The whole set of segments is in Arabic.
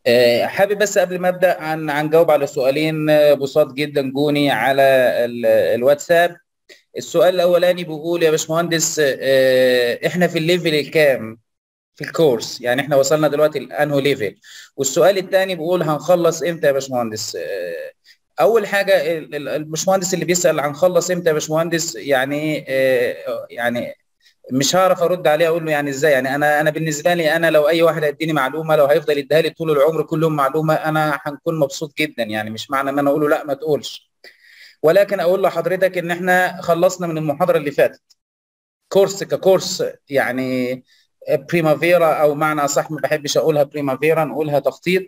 حابب بس قبل ما ابدا عن جاوب على سؤالين بساط جدا جوني على الواتساب. السؤال الاولاني بيقول يا باشمهندس، احنا في الليفل الكام في الكورس؟ يعني احنا وصلنا دلوقتي لانهو ليفل؟ والسؤال الثاني بيقول هنخلص امتى يا باشمهندس؟ اول حاجه الباشمهندس اللي بيسال عن خلص امتى يا باشمهندس، يعني مش هعرف ارد عليه اقول له يعني ازاي. يعني انا بالنسبه لي، انا لو اي واحد هيديني معلومه، لو هيفضل يديها لي طول العمر كل يوم معلومه، انا هنكون مبسوط جدا. يعني مش معنى ان انا اقول له لا ما تقولش، ولكن اقول لحضرتك ان احنا خلصنا من المحاضره اللي فاتت كورس ككورس. يعني بريمافيرا، او معنى صح ما بحبش اقولها بريمافيرا، نقولها تخطيط.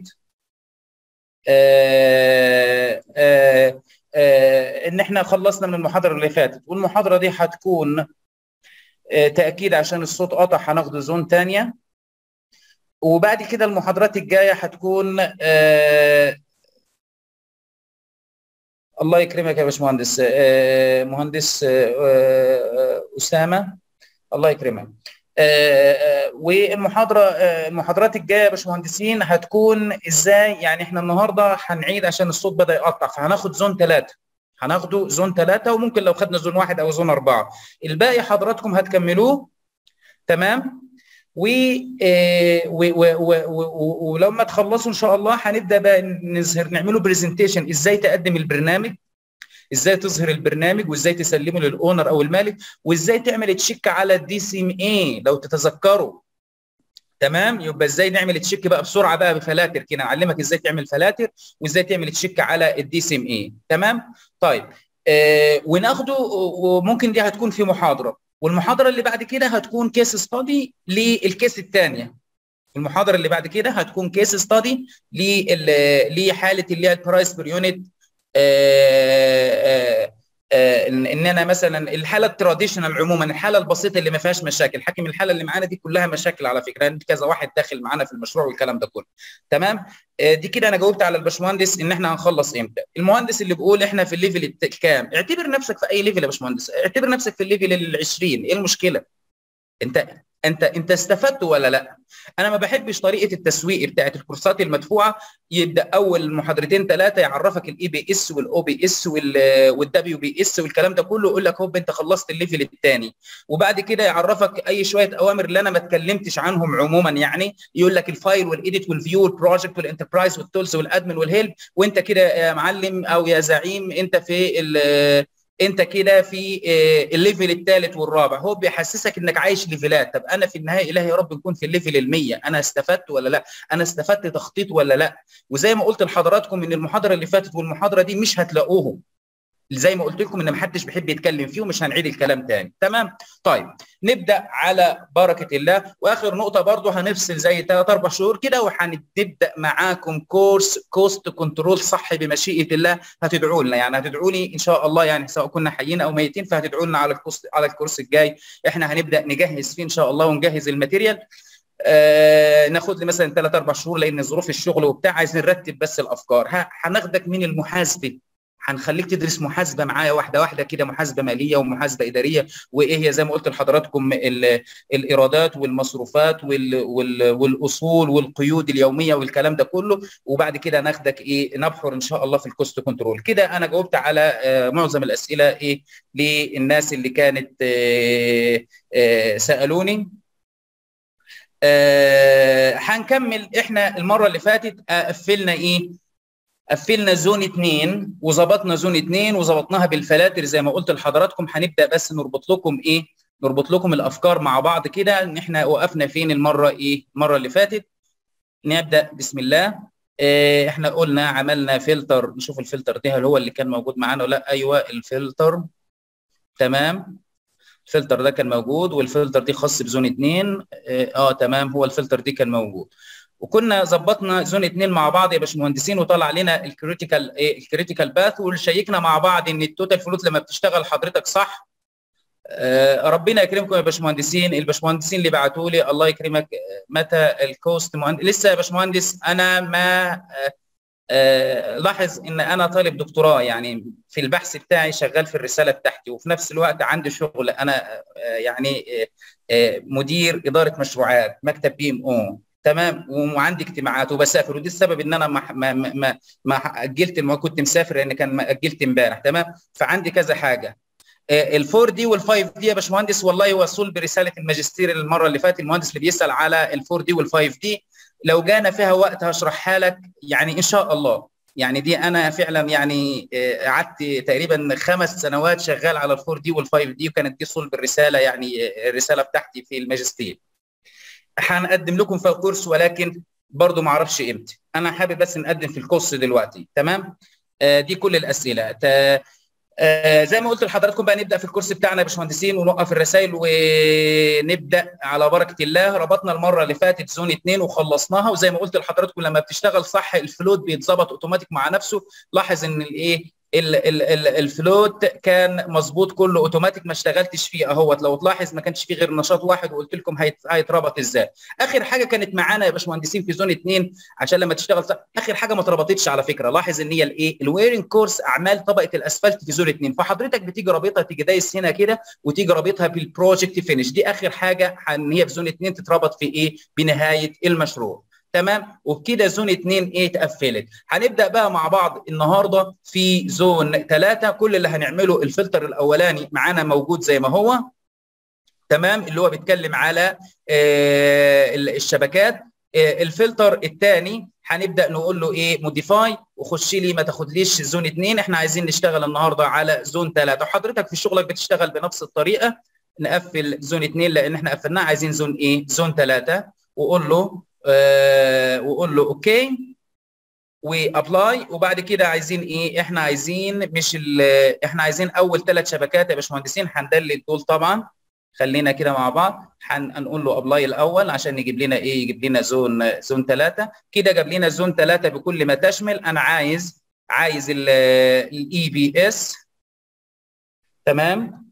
ان احنا خلصنا من المحاضره اللي فاتت، والمحاضره دي هتكون تاكيد عشان الصوت قطع، هناخد زون تانية. وبعد كده المحاضرات الجايه هتكون الله يكرمك يا باشمهندس، مهندس اسامه، الله يكرمك. والمحاضره المحاضرات الجايه يا باشمهندسين هتكون ازاي؟ يعني احنا النهارده هنعيد عشان الصوت بدا يقطع، فهناخد زون 3، هناخده زون 3، وممكن لو خدنا زون 1 او زون 4 الباقي حضراتكم هتكملوه. تمام. ولما تخلصوا ان شاء الله هنبدا بقى نعمله برزنتيشن ازاي تقدم البرنامج، ازاي تظهر البرنامج، وازاي تسلمه للاونر او المالك، وازاي تعمل تشيك على الدي سي ام اي لو تتذكروا. تمام. يبقى ازاي نعمل تشيك بقى بسرعه بقى بفلاتر كده، اعلمك ازاي تعمل فلاتر وازاي تعمل تشيك على الدي سي ام اي. تمام. طيب. وناخده، وممكن دي هتكون في محاضره، والمحاضره اللي بعد كده هتكون كيس ستادي للكيس الثانيه. المحاضره اللي بعد كده هتكون كيس ستادي لحاله اللي هي البرايس بير يونت. ان انا مثلا الحاله التراديشنال عموما، الحاله البسيطه اللي ما فيهاش مشاكل. حكم الحاله اللي معانا دي كلها مشاكل على فكره، يعني كذا واحد داخل معانا في المشروع والكلام ده كله. تمام. دي كده انا جاوبت على الباشمهندس ان احنا هنخلص امتى. المهندس اللي بيقول احنا في الليفل الكام، اعتبر نفسك في اي ليفل يا باشمهندس، اعتبر نفسك في الليفل ال 20، ايه المشكله؟ انت استفدت ولا لا؟ انا ما بحبش طريقه التسويق بتاعت الكورسات المدفوعه. يبدا اول محاضرتين ثلاثه يعرفك الاي بي اس والاو بي اس والدبليو بي اس والكلام ده كله، يقول لك هوب انت خلصت الليفل الثاني. وبعد كده يعرفك اي شويه اوامر اللي انا ما اتكلمتش عنهم عموما، يعني يقول لك الفايل والايديت والفيو والبروجكت والانتربرايز والتولز والادمن والهيلب، وانت كده يا معلم او يا زعيم انت كده في الليفل الثالث والرابع. هو بيحسسك انك عايش ليفلات. طب انا في النهايه الهي يا رب نكون في الليفل ال100، انا استفدت ولا لا؟ انا استفدت تخطيط ولا لا؟ وزي ما قلت لحضراتكم ان المحاضره اللي فاتت والمحاضره دي مش هتلاقوهم، زي ما قلت لكم ان ما حدش بيحب يتكلم فيه، ومش هنعيد الكلام تاني. تمام. طيب نبدا على بركه الله. واخر نقطه برضو هنفصل زي 3 4 شهور كده، وهنبدا معاكم كورس كوست كنترول صح بمشيئه الله. هتدعوا لنا، يعني هتدعوا لي ان شاء الله، يعني سواء كنا حيين او ميتين فهتدعوا لنا على الكورس الجاي. احنا هنبدا نجهز فيه ان شاء الله ونجهز الماتيريال. ناخد لي مثلا 3 4 شهور، لان ظروف الشغل وبتاع عايزين نرتب بس الافكار. هناخدك من المحاسبه، هنخليك تدرس محاسبه معايا واحده واحده كده، محاسبه ماليه ومحاسبه اداريه، وايه هي زي ما قلت لحضراتكم الايرادات والمصروفات والاصول والقيود اليوميه والكلام ده كله. وبعد كده ناخدك نبحر ان شاء الله في الكوست كنترول. كده انا جاوبت على معظم الاسئله للناس اللي كانت سالوني. هنكمل. احنا المره اللي فاتت قفلنا زون 2 وظبطنا زون 2 وظبطناها بالفلاتر زي ما قلت لحضراتكم. هنبدا بس نربط لكم الافكار مع بعض كده، ان احنا وقفنا فين المره اللي فاتت. نبدا بسم الله. احنا قلنا عملنا فلتر، نشوف الفلتر ده هل هو اللي كان موجود معانا ولا لا. ايوه الفلتر، تمام. الفلتر ده كان موجود، والفلتر دي خاص بزون 2. تمام، هو الفلتر دي كان موجود، وكنا ظبطنا زون 2 مع بعض يا باشمهندسين، وطلع لنا الكريتيكال باث، وشيكنا مع بعض ان التوتال فلوت لما بتشتغل حضرتك صح. ربنا يكرمكم يا باشمهندسين. الباشمهندسين اللي بعتوا لي الله يكرمك، متى الكوست لسه يا باشمهندس انا ما لاحظ ان انا طالب دكتوراه، يعني في البحث بتاعي شغال في الرساله بتاعتي، وفي نفس الوقت عندي شغل. انا يعني مدير اداره مشروعات مكتب بي ام او. تمام، وعندي اجتماعات وبسافر، ودي السبب ان انا ما اجلت، ما كنت مسافر لان كان اجلت امبارح. تمام، فعندي كذا حاجه. الفور دي والفايف دي يا باشمهندس والله وصول برساله الماجستير المره اللي فاتت، المهندس اللي بيسال على الفور دي والفايف دي، لو جانا فيها وقت هشرحها لك يعني ان شاء الله. يعني دي انا فعلا يعني قعدت تقريبا 5 سنوات شغال على الفور دي والفايف دي، وكانت دي صلب الرساله، يعني الرساله بتاعتي في الماجستير. هنقدم لكم في الكورس، ولكن برضو ما اعرفش امتى. انا حابب بس نقدم في الكورس دلوقتي. تمام، دي كل الاسئله. زي ما قلت لحضراتكم بقى، نبدا في الكورس بتاعنا يا باشمهندسين، ونوقف الرسائل ونبدا على بركه الله. ربطنا المره اللي فاتت زون 2 وخلصناها، وزي ما قلت لحضراتكم لما بتشتغل صح الفلوت بيتظبط اوتوماتيك مع نفسه. لاحظ ان الايه الفلوت كان مظبوط كله اوتوماتيك، ما اشتغلتش فيه اهوت. لو تلاحظ ما كانش فيه غير نشاط واحد، وقلت لكم هيتربط ازاي. اخر حاجه كانت معانا يا باشمهندسين في زون 2 عشان لما تشتغل صح، اخر حاجه ما اتربطتش على فكره. لاحظ ان هي الايه الويرنج كورس اعمال طبقه الاسفلت في زون 2، فحضرتك بتيجي رابطها، تيجي دايس هنا كده وتيجي رابطها بالبروجكت فينش. دي اخر حاجه ان هي في زون 2 تتربط في ايه بنهايه المشروع. تمام، وبكده زون 2 ايه اتقفلت. هنبدا بقى مع بعض النهارده في زون 3. كل اللي هنعمله الفلتر الاولاني معانا موجود زي ما هو. تمام، اللي هو بيتكلم على الشبكات. الفلتر الثاني هنبدا نقول له ايه موديفاي، وخش لي ما تاخدليش زون 2. احنا عايزين نشتغل النهارده على زون 3، وحضرتك في شغلك بتشتغل بنفس الطريقه. نقفل زون 2 لان احنا قفلناها، عايزين زون ايه زون 3. وقول له اوكي وابلاي. وبعد كده عايزين ايه، احنا عايزين مش احنا عايزين اول 3 شبكات يا باشمهندسين، هندلل دول طبعا. خلينا كده مع بعض، هنقول له ابلاي الاول عشان يجيب لنا ايه، يجيب لنا زون 3. كده جاب لنا زون 3 بكل ما تشمل. انا عايز الاي بي اس. تمام،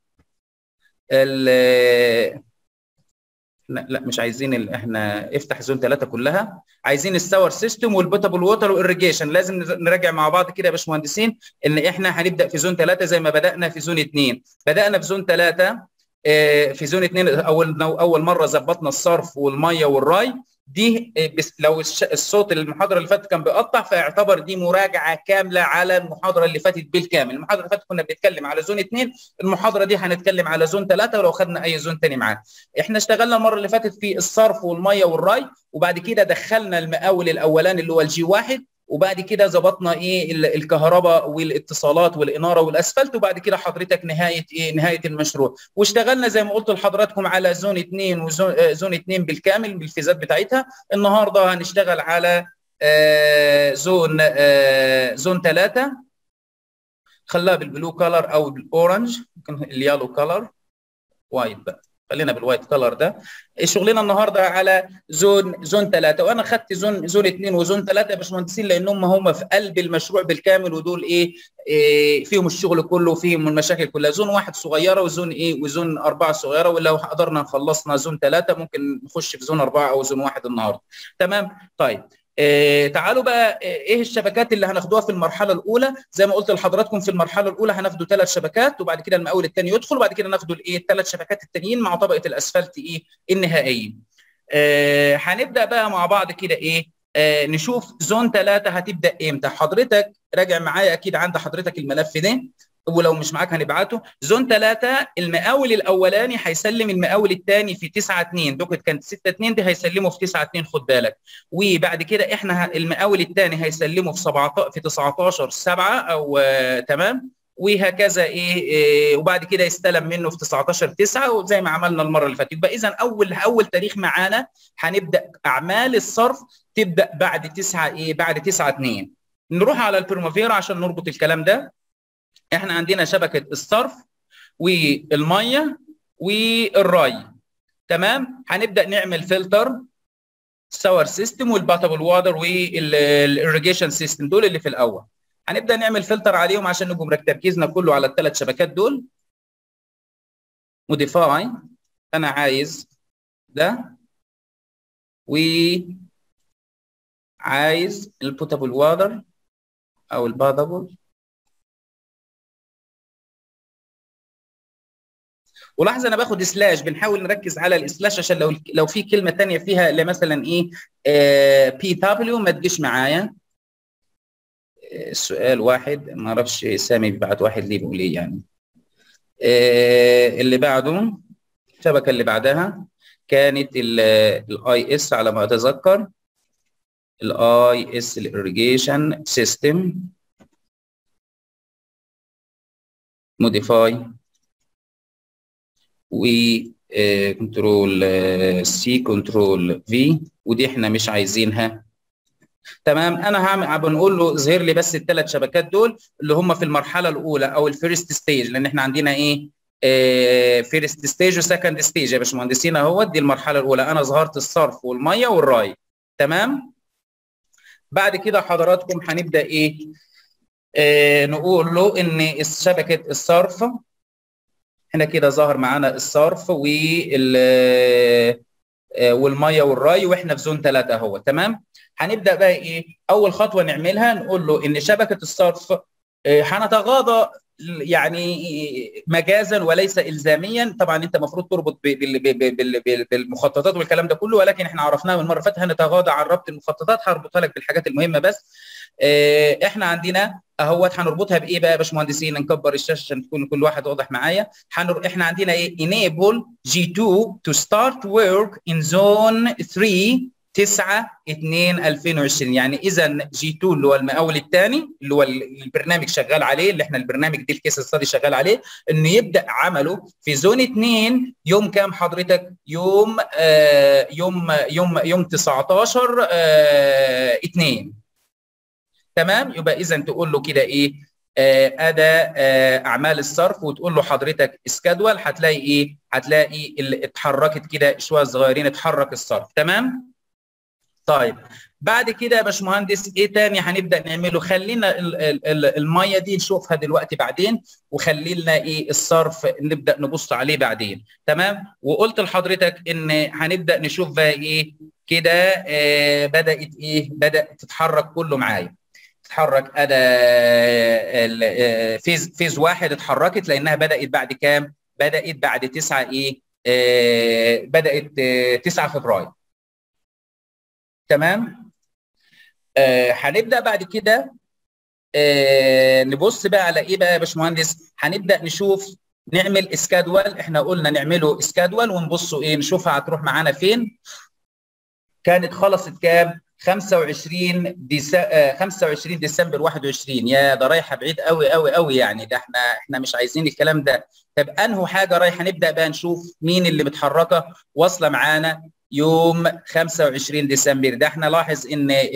لا مش عايزين احنا افتح زون 3 كلها. عايزين الساور سيستم والبوتابل ووتر والاريجيشن. لازم نراجع مع بعض كده يا باشمهندسين ان احنا هنبدا في زون 3 زي ما بدانا في زون 2. بدانا في زون 3 في زون 2 اول مره ظبطنا الصرف والميه والراي. دي بس لو الصوت المحاضره اللي فاتت كان بيقطع، فاعتبر دي مراجعه كامله على المحاضره اللي فاتت بالكامل. المحاضره اللي فاتت كنا بنتكلم على زون 2، المحاضره دي هنتكلم على زون 3 ولو خدنا اي زون ثاني معاه. احنا اشتغلنا المره اللي فاتت في الصرف والميه والراي، وبعد كده دخلنا المقاول الاولاني اللي هو الجي 1، وبعد كده ظبطنا ايه الكهرباء والاتصالات والاناره والاسفلت، وبعد كده حضرتك نهايه المشروع. واشتغلنا زي ما قلت لحضراتكم على زون 2 وزون 2 بالكامل بالفيزات بتاعتها. النهارده هنشتغل على زون 3. خلاها بالبلو كلر او بالاورنج، ممكن اليالو كلر، وايت بقى، خلينا بالوايت كلر ده. شغلنا النهارده على زون 3، وانا خدت زون 2 وزون 3 يا باشمهندسين لان هم في قلب المشروع بالكامل، ودول إيه فيهم الشغل كله وفيهم المشاكل كلها. زون 1 صغيره وزون 4 صغيره، ولو قدرنا خلصنا زون 3 ممكن نخش في زون 4 او زون 1 النهارده. تمام، طيب. تعالوا بقى ايه الشبكات اللي هناخدوها في المرحله الاولى. زي ما قلت لحضراتكم في المرحله الاولى هناخدوا 3 شبكات، وبعد كده المقاول الثاني يدخل، وبعد كده ناخدوا ال3 شبكات التانيين مع طبقه الاسفلت النهائيه. هنبدا بقى مع بعض كده نشوف زون 3 هتبدا امتى. حضرتك راجع معايا اكيد عند حضرتك الملف ده، ولو مش معاك هنبعته. زون 3 المقاول الاولاني هيسلم المقاول الثاني في 9/2، دوكت كانت 6/2، دي هيسلمه في 9/2 خد بالك. وبعد كده احنا المقاول الثاني هيسلمه في 19/7 او تمام، وهكذا وبعد كده يستلم منه في 19/9 وزي ما عملنا المره اللي فاتت. يبقى اذا اول تاريخ معانا هنبدا اعمال الصرف تبدا بعد 9/2. نروح على البريمافيرا عشان نربط الكلام ده. احنا عندنا شبكه الصرف والميه والري. تمام، هنبدا نعمل فلتر ساور سيستم والباتابل واتر والاريجيشن سيستم، دول اللي في الاول. هنبدا نعمل فلتر عليهم عشان نبقى تركيزنا كله على ال3 شبكات دول. موديفاي، انا عايز ده، وعايز البوتابل واتر او الباتابل. ولاحظ انا باخد سلاش، بنحاول نركز على السلاش عشان لو في كلمه ثانيه فيها مثلا ايه بي دبليو ما تجيش معايا. سؤال واحد ما اعرفش سامي بيبعت واحد ليه بيقول ايه يعني. اللي بعده الشبكه اللي بعدها كانت الاي اس على ما اتذكر، الاي اس الاريجيشن سيستم موديفاي و كنترول سي كنترول في، ودي احنا مش عايزينها. تمام، انا هعمل بنقول له اظهر لي بس الثلاث شبكات دول اللي هم في المرحله الاولى او الفيرست ستيج، لان احنا عندنا ايه فيرست ستيج وسكند ستيج يا باشمهندسين اهوت. دي المرحله الاولى، انا ظهرت الصرف والميه والراي. تمام، بعد كده حضراتكم هنبدا ايه نقول له ان شبكه الصرف هنا كده ظهر معانا الصرف والميه والراي، واحنا في زون 3 اهو. تمام، هنبدا بقى ايه اول خطوه نعملها، نقول له ان شبكه الصرف هنتغاضى يعني مجازا وليس الزاميا. طبعا انت المفروض تربط بالمخططات والكلام ده كله، ولكن احنا عرفناها من المره اللي فاتت، هنتغاضى عن ربط المخططات، هربطها لك بالحاجات المهمه بس. احنا عندنا اهوت هنربطها بايه بقى يا باشمهندسين؟ نكبر الشاشه عشان تكون كل واحد واضح معايا. احنا عندنا ايه enable G2 to start work in zone 3 9/2/2020. يعني اذا G2 اللي هو المقاول الثاني اللي هو البرنامج شغال عليه، اللي احنا البرنامج دي الكيس ستادي شغال عليه، انه يبدا عمله في زون 2 يوم كام حضرتك؟ يوم 19 2. تمام، يبقى اذا تقول له كده ايه اداء اعمال الصرف، وتقول له حضرتك اسكادول، هتلاقي ايه؟ هتلاقي اللي اتحركت كده شويه صغيرين، اتحرك الصرف. تمام، طيب بعد كده يا باشمهندس ايه تاني هنبدا نعمله؟ خلينا الميه دي نشوفها دلوقتي بعدين، وخلي لنا ايه الصرف نبدا نبص عليه بعدين. تمام، وقلت لحضرتك ان هنبدا نشوف بقى ايه كده بدات ايه بدات تتحرك كله معايا. تتحرك فيز واحد اتحركت لانها بدات بعد كام؟ بدات بعد 9 ايه بدات 9 فبراير. تمام، هنبدا بعد كده نبص بقى على ايه بقى يا باشمهندس؟ هنبدا نشوف نعمل اسكادول. احنا قلنا نعمله اسكادول ونبصوا ايه نشوفها هتروح معانا فين. كانت خلصت كام؟ 25 ديسمبر 21. يا ده رايحه بعيد قوي قوي قوي يعني، ده احنا مش عايزين الكلام ده. طب انه حاجه رايحه نبدا بقى نشوف مين اللي متحركه واصله معانا يوم 25 ديسمبر. ده احنا لاحظ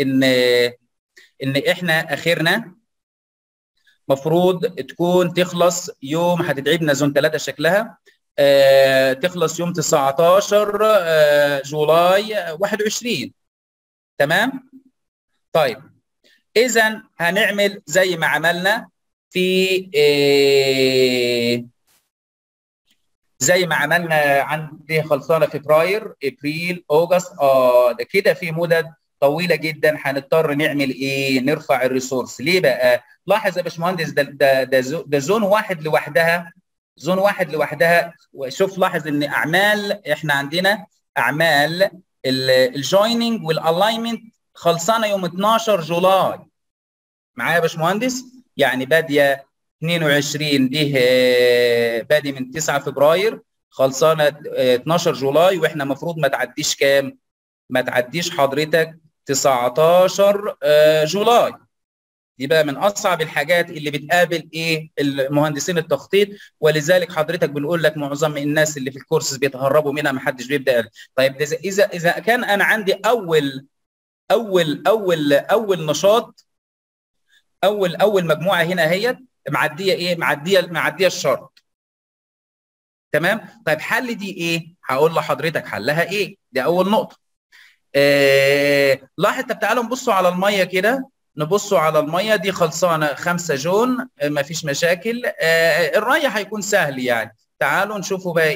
ان احنا اخرنا مفروض تكون تخلص يوم، هتتعبنا زون 3 شكلها تخلص يوم 19 جولاي 21. تمام، طيب اذا هنعمل زي ما عملنا في زي ما عملنا عندي خلصانه فبراير ابريل اوغست. ده كده في مدد طويله جدا هنضطر نعمل ايه؟ نرفع الريسورس. ليه بقى؟ لاحظ يا باشمهندس ده زون واحد لوحدها، زون واحد لوحدها. وشوف لاحظ ان اعمال احنا عندنا اعمال الجويننج والالاينمنت خلصانه يوم 12 جولاي. معايا يا باشمهندس؟ يعني باديه 22 دي بادي من 9 فبراير خلصانه 12 جولاي، واحنا المفروض ما تعديش كام؟ ما تعديش حضرتك 19 جولاي. دي بقى من اصعب الحاجات اللي بتقابل ايه المهندسين التخطيط، ولذلك حضرتك بنقول لك معظم الناس اللي في الكورسز بيتهربوا منها، ما حدش بيبدا. طيب اذا كان انا عندي اول نشاط، اول مجموعه هنا هي معديه ايه؟ معديه الشرط. تمام، طيب حل دي ايه؟ هقول لحضرتك حلها ايه. دي اول نقطه. لاحظ. طب تعالوا نبصوا على الميه كده، نبصوا على الميه دي خلصانه 5 جون ما فيش مشاكل. الري هيكون سهل يعني. تعالوا نشوفوا بقى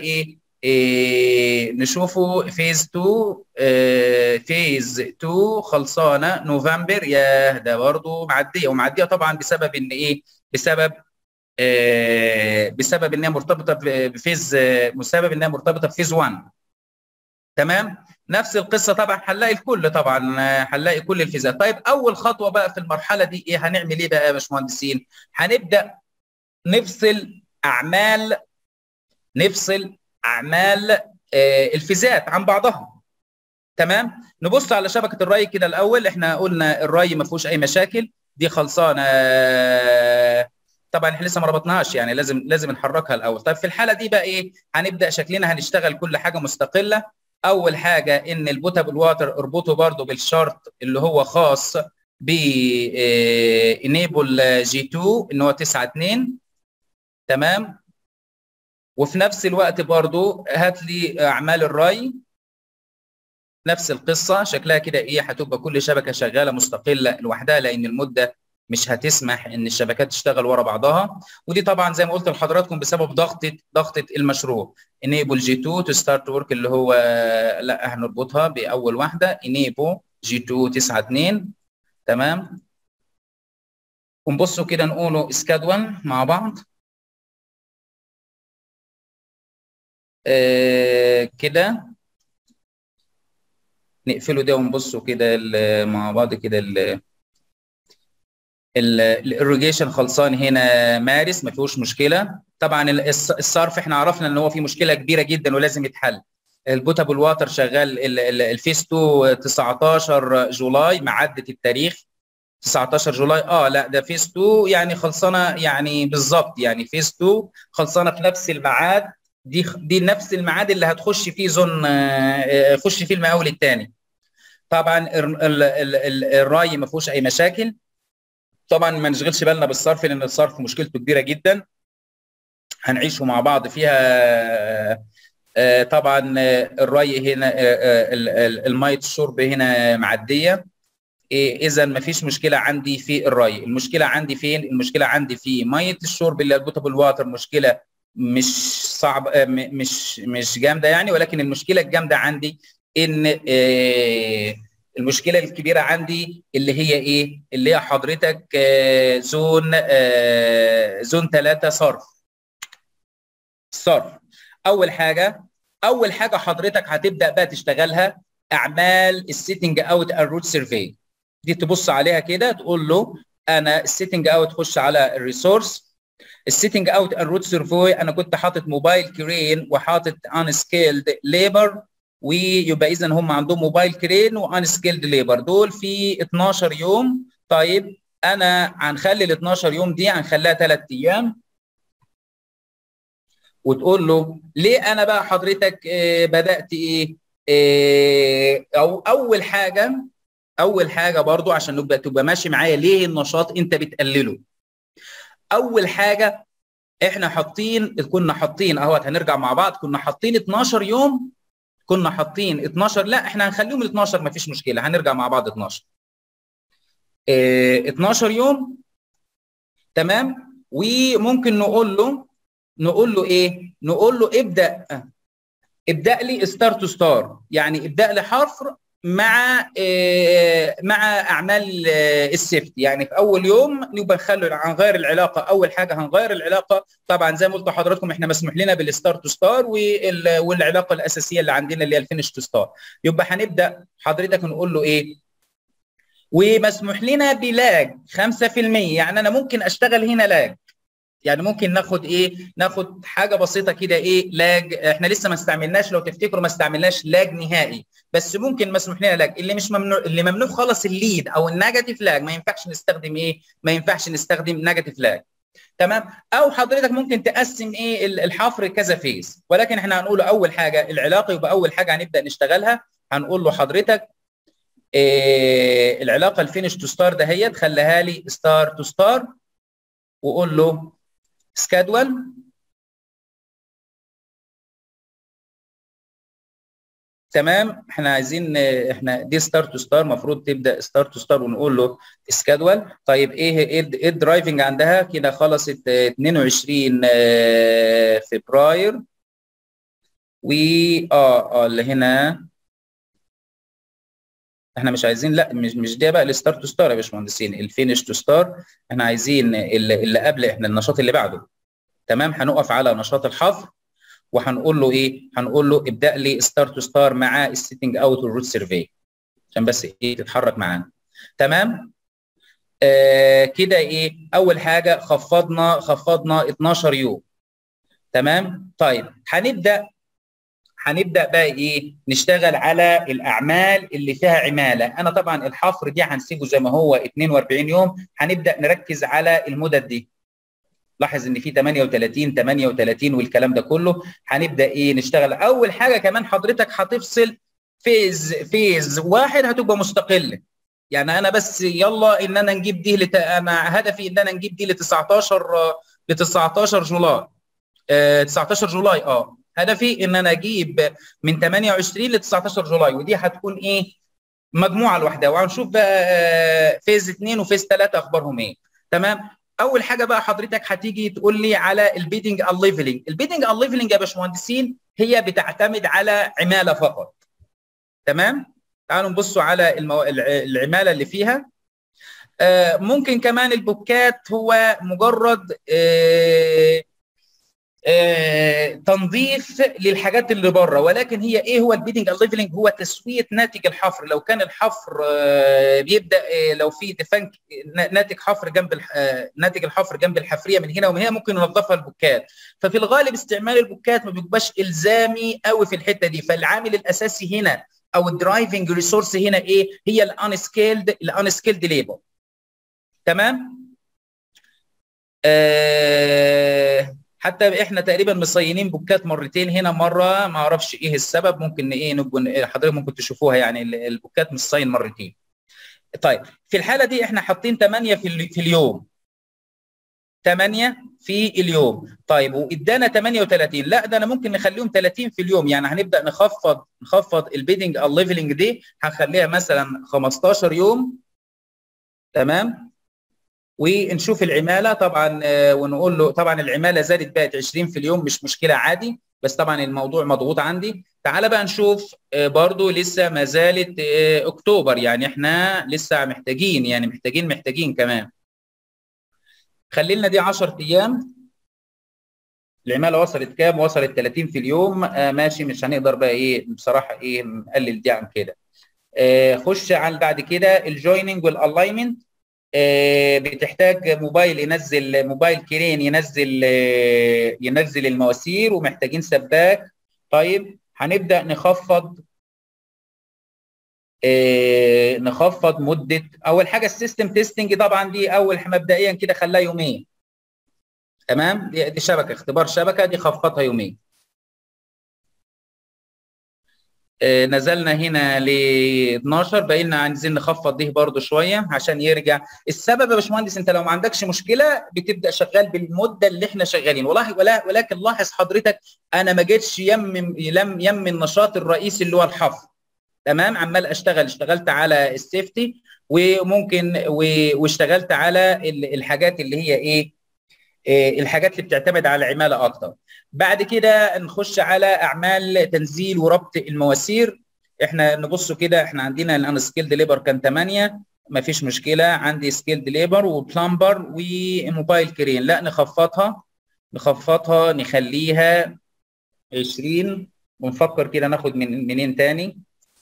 نشوفوا فيز 2. فيز 2 خلصانه نوفمبر. يا ده برضه معديه، ومعديه طبعا بسبب ان ايه؟ بسبب بسبب انها مرتبطه بفيز، بسبب انها مرتبطه بفيز 1. تمام. نفس القصه طبعا هنلاقي الكل، طبعا هنلاقي كل الفيزات. طيب اول خطوه بقى في المرحله دي ايه؟ هنعمل ايه بقى يا باشمهندسين؟ هنبدا نفصل اعمال، نفصل اعمال الفيزات عن بعضها. تمام. نبص على شبكه الري كده الاول. احنا قلنا الري ما فيهوش اي مشاكل، دي خلصانه. طبعا احنا لسه ما ربطناهاش، يعني لازم نحركها الاول. طيب في الحاله دي بقى ايه؟ هنبدا شكلنا هنشتغل كل حاجه مستقله. اول حاجه ان البوتابل واتر اربطه برضو بالشرط اللي هو خاص ب انيبل جي 2 ان هو 9.2. تمام. وفي نفس الوقت برضو هات لي اعمال الري، نفس القصه شكلها كده ايه، هتبقى كل شبكه شغاله مستقله لوحدها، لان المده مش هتسمح ان الشبكات تشتغل ورا بعضها. ودي طبعا زي ما قلت لحضراتكم بسبب ضغطه المشروع. enable G2 to start work اللي هو لا هنربطها باول واحده enable G2 9.2. تمام. ونبصوا كده نقولوا schedule مع بعض. كده نقفله ده ونبصوا كده مع بعض كده. الاريجيشن خلصان هنا مارس، ما فيهوش مشكله. طبعا الصرف احنا عرفنا ان هو في مشكله كبيره جدا ولازم يتحل. البوتابل واتر شغال الفيس 2 19 جولاي، معدة التاريخ 19 جولاي. لا ده فيس 2 يعني خلصانه يعني بالظبط، يعني فيس 2 خلصانه في نفس الميعاد. دي نفس الميعاد اللي هتخش فيه زون، خش فيه المقاول الثاني. طبعا الراي ما فيهوش اي مشاكل. طبعا ما نشغلش بالنا بالصرف لان الصرف مشكلته كبيره جدا، هنعيشه مع بعض فيها. طبعا الري هنا، الميه الشرب هنا معديه. اذا ما فيش مشكله عندي في الري. المشكله عندي فين؟ المشكله عندي في ميه الشرب اللي هي البوتابل واتر. مشكله مش صعب، مش جامده يعني، ولكن المشكله الجامده عندي ان المشكله الكبيره عندي اللي هي ايه؟ اللي هي حضرتك زون 3 صرف. اول حاجه حضرتك هتبدا بقى تشتغلها اعمال السيتنج اوت الروت سيرفي. دي تبص عليها كده تقول له انا السيتنج اوت، خش على الريسورس السيتنج اوت الروت سيرفي. انا كنت حاطط موبايل كرين وحاطط ان سكيلد ليبر، ويبقى اذا هم عندهم موبايل كرين وان سكيلد ليبر دول في 12 يوم. طيب انا هنخلي ال 12 يوم دي هنخليها 3 ايام. وتقول له ليه انا بقى حضرتك بدات ايه؟ او اول حاجه برضو عشان تبقى ماشي معايا، ليه النشاط انت بتقلله؟ اول حاجه احنا كنا حاطين اهوت، هنرجع مع بعض. كنا حاطين 12 يوم، كنا حاطين 12. لا احنا هنخليهم ال 12 ما فيش مشكله، هنرجع مع بعض 12. 12 يوم. تمام. وممكن نقول له ايه؟ نقول له ابدا لي ستار تو ستار، يعني ابدا لي حفر مع اعمال السيفتي. يعني في اول يوم نبقى هنغير العلاقه. اول حاجه هنغير العلاقه طبعا زي ما قلت لحضراتكم احنا مسموح لنا بالستار تو ستار، والعلاقه الاساسيه اللي عندنا اللي هي الفينش تو ستار. يبقى هنبدا حضرتك نقول له ايه؟ ومسموح لنا بلاج 5%. يعني انا ممكن اشتغل هنا لاج، يعني ممكن ناخد حاجه بسيطه كده ايه لاج. احنا لسه ما استعملناش، لو تفتكروا ما استعملناش لاج نهائي، بس ممكن مسموح لنا لاج. اللي مش ممنوع، اللي ممنوع خالص الليد او النيجاتيف لاج. ما ينفعش نستخدم ما ينفعش نستخدم نيجاتيف لاج. تمام. او حضرتك ممكن تقسم الحفر كذا فيز، ولكن احنا هنقول اول حاجه العلاقه. يبقى اول حاجه هنبدا نشتغلها هنقول له حضرتك العلاقه الفينش تو ستار دهيت خليها لي ستار تو ستار، وقول له سكادول. تمام. احنا دي ستار تو ستار، المفروض تبدا ستار تو ستار ونقول له سكادول. طيب ايه الدرايفنج عندها كده؟ خلصت 22 فبراير. و اللي هنا احنا مش عايزين، لا مش ده بقى الستار تو ستار يا باشمهندسين، الفينش تو ستار. احنا عايزين اللي قبل، احنا النشاط اللي بعده. تمام، هنقف على نشاط الحفر وهنقول له ايه؟ هنقول له ابدا لي ستار تو ستار مع السيتنج اوت والروت سيرفي، عشان بس ايه تتحرك معانا. تمام. كده ايه؟ اول حاجه خفضنا 12 يوم. تمام. طيب هنبدا بقى ايه؟ نشتغل على الاعمال اللي فيها عماله. انا طبعا الحفر دي هنسيبه زي ما هو 42 يوم، هنبدا نركز على المدد دي. لاحظ ان في 38 والكلام ده كله. هنبدا ايه؟ نشتغل. اول حاجه كمان حضرتك هتفصل فيز واحد هتبقى مستقله. يعني انا بس يلا ان انا نجيب دي انا هدفي ان انا نجيب دي ل 19 جولاي. 19 جولاي هدفي ان انا اجيب من 28 ل 19 جولاي، ودي هتكون ايه؟ مجموعه لوحدها. وهنشوف بقى فيز 2 وفيز 3 اخبارهم ايه. تمام. اول حاجه بقى حضرتك هتيجي تقول لي على البيدنج الليفلنج. البيدنج الليفلنج يا باشمهندسين هي بتعتمد على عماله فقط. تمام. تعالوا نبصوا على العماله اللي فيها. ممكن كمان البوكات هو مجرد تنظيف للحاجات اللي بره، ولكن هي ايه هو البيدنج الليفلنج؟ هو تسويه ناتج الحفر. لو كان الحفر بيبدا لو في دفنك ناتج حفر جنب ناتج الحفر جنب الحفريه من هنا ومن هنا، ممكن ننظفها البوكات. ففي الغالب استعمال البوكات ما بيبقاش الزامي قوي في الحته دي. فالعامل الاساسي هنا او الدرايفنج ريسورس هنا ايه؟ هي الانسكيلد ليبر. تمام. حتى احنا تقريبا مصينين بوكات مرتين هنا، مره ما اعرفش ايه السبب، ممكن ايه نبقى حضرتك ممكن تشوفوها، يعني البوكات مصين مرتين. طيب في الحاله دي احنا حاطين 8 في اليوم. 8 في اليوم. طيب وادانا 38، لا ده انا ممكن نخليهم 30 في اليوم. يعني هنبدا نخفض البيدنج الليفلنج دي، هنخليها مثلا 15 يوم. تمام. ونشوف العماله طبعا ونقول له طبعا العماله زادت بقت 20 في اليوم، مش مشكله عادي، بس طبعا الموضوع مضغوط عندي. تعال بقى نشوف برضو لسه ما زالت اكتوبر، يعني احنا لسه محتاجين، يعني محتاجين كمان. خلي لنا دي 10 ايام. العماله وصلت كام؟ وصلت 30 في اليوم. ماشي، مش هنقدر بقى ايه بصراحه ايه نقلل دي عن كده. خش على بعد كده الجويننج والالاينمنت. بتحتاج موبايل كرين ينزل المواسير، ومحتاجين سباك. طيب هنبدأ نخفض مدة. أول حاجة السيستم تيستنج، طبعا دي أول مبدئيا كده خلاها يومين. تمام. دي شبكة، اختبار شبكة، دي خفضها يومين. نزلنا هنا ل 12، بقى لنا عايزين نخفض دي برضو شويه عشان يرجع. السبب يا باشمهندس انت لو ما عندكش مشكله بتبدا شغال بالمده اللي احنا شغالين. والله ولكن لاحظ حضرتك انا ما جيتش يم النشاط الرئيسي اللي هو الحفر. تمام. عمال اشتغلت على السيفتي، وممكن واشتغلت على الحاجات اللي هي ايه، الحاجات اللي بتعتمد على العماله اكتر. بعد كده نخش على اعمال تنزيل وربط المواسير. احنا نبص كده، احنا عندنا الان سكيلد ليبر كان 8، ما فيش مشكله. عندي سكيلد ليبر وبلمبر وموبايل كرين، لا نخفضها نخليها 20. ونفكر كده ناخد منين تاني.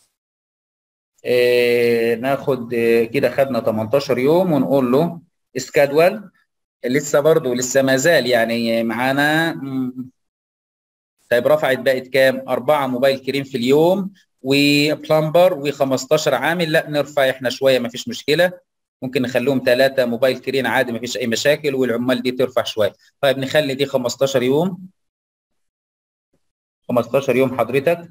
ناخد كده خدنا 18 يوم ونقول له اسكادوال. لسه ما زال يعني معانا. طيب رفعت بقت كام؟ 4 موبايل كريم في اليوم وبلمبر و15 عامل. لا نرفع احنا شويه ما فيش مشكله، ممكن نخليهم 3 موبايل كريم عادي ما فيش اي مشاكل، والعمال دي ترفع شويه. طيب نخلي دي 15 يوم. 15 يوم حضرتك.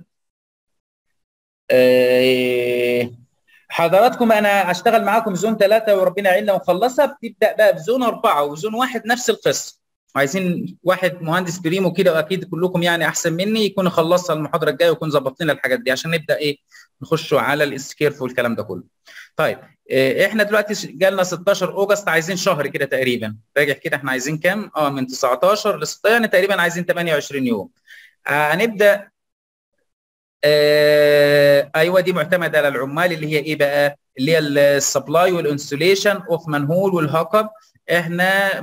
حضراتكم انا هشتغل معاكم زون 3 وربنا يعيننا ونخلصها. بتبدا بقى بزون 4 وزون 1 نفس القصه. عايزين واحد مهندس بريمو كده، واكيد كلكم يعني احسن مني، يكون خلصها المحاضره الجايه ويكون ظبط لنا الحاجات دي عشان نبدا ايه نخشوا على الاسكيرف والكلام ده كله. طيب احنا دلوقتي جالنا 16 اوجست، عايزين شهر كده تقريبا. راجع كده احنا عايزين كام؟ من 19 ل 16 يعني تقريبا عايزين 28 يوم. هنبدا ايوه دي معتمده على العمال اللي هي ايه بقى، اللي هي السبلاي والانستوليشن اوف منهول والهوك اب. احنا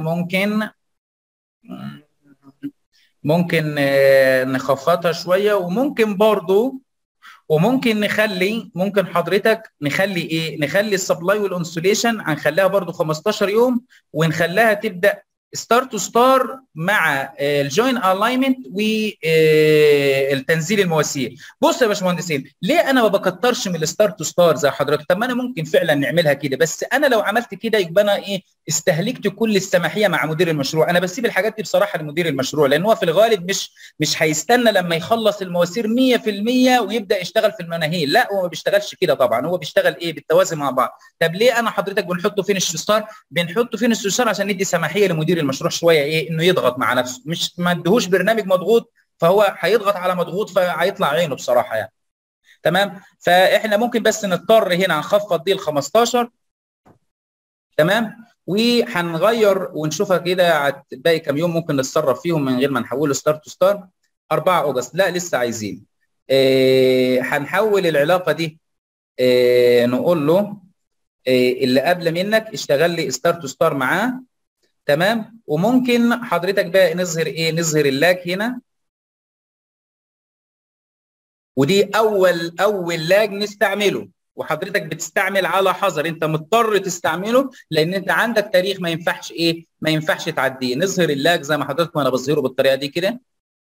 ممكن نخفضها شويه، وممكن برضو وممكن ممكن حضرتك نخلي ايه، نخلي السبلاي والانسوليشن هنخليها برضو 15 يوم، ونخليها تبدا ستار تو ستار مع الجوين الاينمنت والتنزيل المواسير. بص يا باشمهندسين، ليه انا ما بكترش من الستار تو ستار زي حضرتك؟ طب ما انا ممكن فعلا نعملها كده، بس انا لو عملت كده يبقى انا ايه، استهلكت كل السماحيه مع مدير المشروع. انا بسيب الحاجات دي بصراحه لمدير المشروع، لان هو في الغالب مش هيستنى لما يخلص المواسير 100% ويبدا يشتغل في المناهيل. لا، هو ما بيشتغلش كده طبعا، هو بيشتغل ايه، بالتوازي مع بعض. طب ليه انا حضرتك بنحطه فين الستار؟ بنحطه فين الستار عشان ندي سماحيه لمدير المشروع شويه ايه، انه يضغط مع نفسه، مش ما ادهوش برنامج مضغوط فهو هيضغط على مضغوط فهيطلع عينه بصراحه يعني. تمام، فاحنا ممكن بس نضطر هنا هنخفض دي ل 15. تمام، وهنغير ونشوفها كده باقي كام يوم ممكن نتصرف فيهم من غير ما نحوله ستار تو ستار. 4 اغسطس لا لسه عايزين هنحول العلاقه دي. نقول له اللي قبل منك اشتغل لي ستار تو ستار معاه. تمام، وممكن حضرتك بقى نظهر ايه، نظهر اللاج هنا، ودي اول لاج نستعمله، وحضرتك بتستعمل على حذر، انت مضطر تستعمله لان انت عندك تاريخ ما ينفعش ايه، ما ينفعش تعديه. نظهر اللاج زي ما حضرتك وانا بظهره بالطريقه دي كده.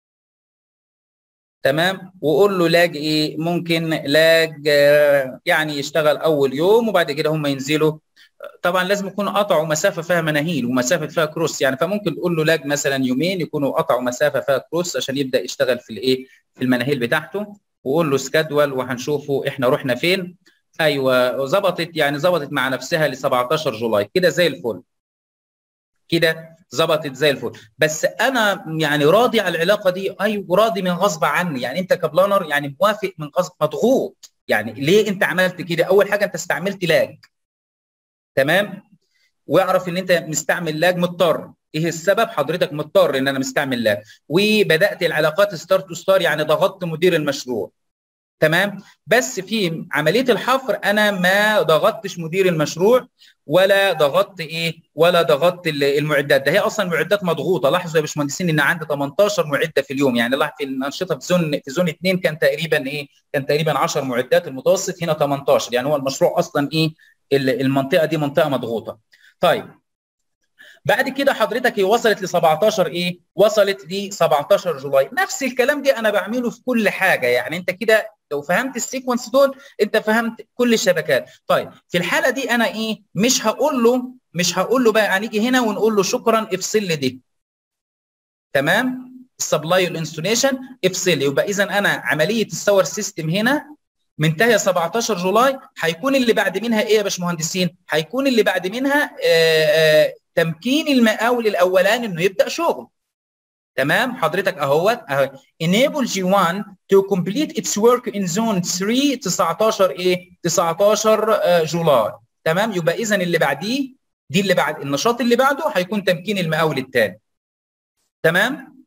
تمام، وقول له لاج ايه، ممكن لاج يعني يشتغل اول يوم وبعد كده هم ينزلوا. طبعا لازم يكونوا قطعوا مسافه فيها مناهيل ومسافه فيها كروس يعني، فممكن تقول له لاج مثلا يومين يكونوا قطعوا مسافه فيها كروس عشان يبدا يشتغل في الايه، في المناهيل بتاعته. وقول له سكادول وهنشوفه احنا رحنا فين. ايوه ظبطت، يعني ظبطت مع نفسها ل 17 جولاي كده زي الفل، كده ظبطت زي الفل. بس انا يعني راضي على العلاقه دي، ايوه راضي من غصب عني، يعني انت كبلانر يعني موافق من غصب، مضغوط يعني. ليه انت عملت كده؟ اول حاجه انت استعملت لاج. تمام، واعرف ان انت مستعمل لاج مضطر. ايه السبب؟ حضرتك مضطر ان انا مستعمل لاج، وبدات العلاقات ستار تو ستار يعني ضغطت مدير المشروع. تمام، بس في عمليه الحفر انا ما ضغطتش مدير المشروع، ولا ضغطت ايه، ولا ضغطت المعدات. ده هي اصلا المعدات مضغوطه. لاحظوا يا باشمهندسين ان عندي 18 معده في اليوم، يعني لاحظ في الانشطه في زون 2 كان تقريبا ايه، كان تقريبا 10 معدات، المتوسط هنا 18، يعني هو المشروع اصلا ايه، المنطقه دي منطقه مضغوطه. طيب بعد كده حضرتك هي وصلت ل 17 ايه، وصلت ل 17 جولاي. نفس الكلام دي انا بعمله في كل حاجه، يعني انت كده لو فهمت السيكونس دول انت فهمت كل الشبكات. طيب في الحاله دي انا ايه، مش هقول له بقى هنيجي هنا ونقول له شكرا افصل لي دي. تمام، السبلاي والانستوليشن افصل لي. يبقى اذا انا عمليه الساور سيستم هنا منتهيه 17 جولاي. هيكون اللي بعد منها ايه يا باشمهندسين؟ هيكون اللي بعد منها تمكين المقاول الاولاني انه يبدا شغل. تمام، حضرتك اهوت اهو enable G1 to complete its work in zone 3 19 ايه، 19 جولاي. تمام، يبقى اذا اللي بعديه دي اللي بعد النشاط اللي بعده هيكون تمكين المقاول الثاني. تمام،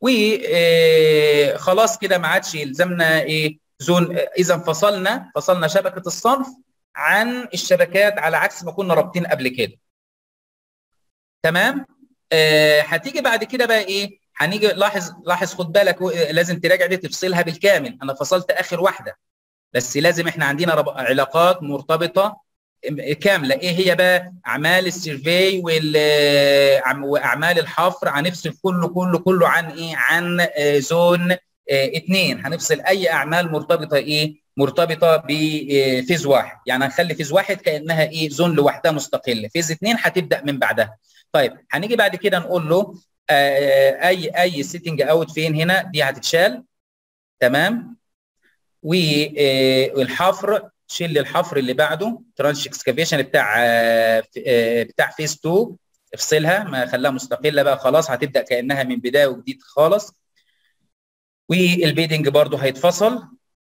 وخلاص كده ما عادش يلزمنا ايه زون. اذا فصلنا شبكه الصرف عن الشبكات على عكس ما كنا رابطين قبل كده. تمام، هتيجي بعد كده بقى ايه، هنيجي لاحظ خد بالك لازم تراجع دي تفصلها بالكامل. انا فصلت اخر واحده، بس لازم احنا عندنا علاقات مرتبطه كامله. ايه هي بقى؟ اعمال السيرفي واعمال الحفر هنفصل كله عن ايه، عن زون 2. هنفصل اي اعمال مرتبطه ايه، مرتبطه بفيز واحد، يعني هنخلي فيز واحد كانها ايه، زون لوحدها مستقله. فيز 2 هتبدا من بعدها. طيب هنيجي بعد كده نقول له اي سيتنج اوت فين هنا، دي هتتشال. تمام، والحفر شيل الحفر اللي بعده ترانش اكسكافيشن بتاع فيز 2 افصلها، ما خليها مستقله بقى خلاص، هتبدا كانها من بدايه وجديد خالص. والبيدنج برضو هيتفصل،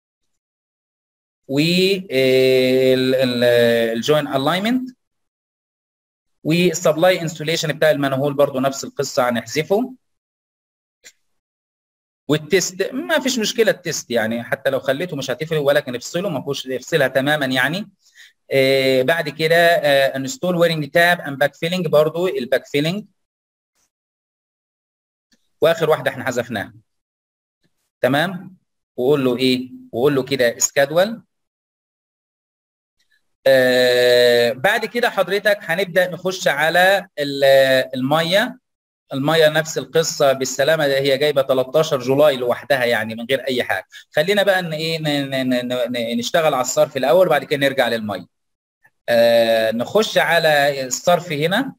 والجوين الاينمنت والسبلاي انستوليشن بتاع المانهول برضو نفس القصه هنحذفه. والتست ما فيش مشكله، التست يعني حتى لو خليته مش هتفرق، ولكن افصله، ما فيهوش افصلها تماما يعني. بعد كده انستول ويرنج تاب اند باك فيلنج، برضو الباك فيلنج. واخر واحده احنا حذفناها. تمام. وقول له ايه، وقول له كده سكادول. بعد كده حضرتك هنبدا نخش على الميه. الميه نفس القصه بالسلامه، هي جايبه 13 جولاي لوحدها يعني من غير اي حاجه. خلينا بقى ان ايه نشتغل على الصرف الاول وبعد كده نرجع للميه. نخش على الصرف هنا.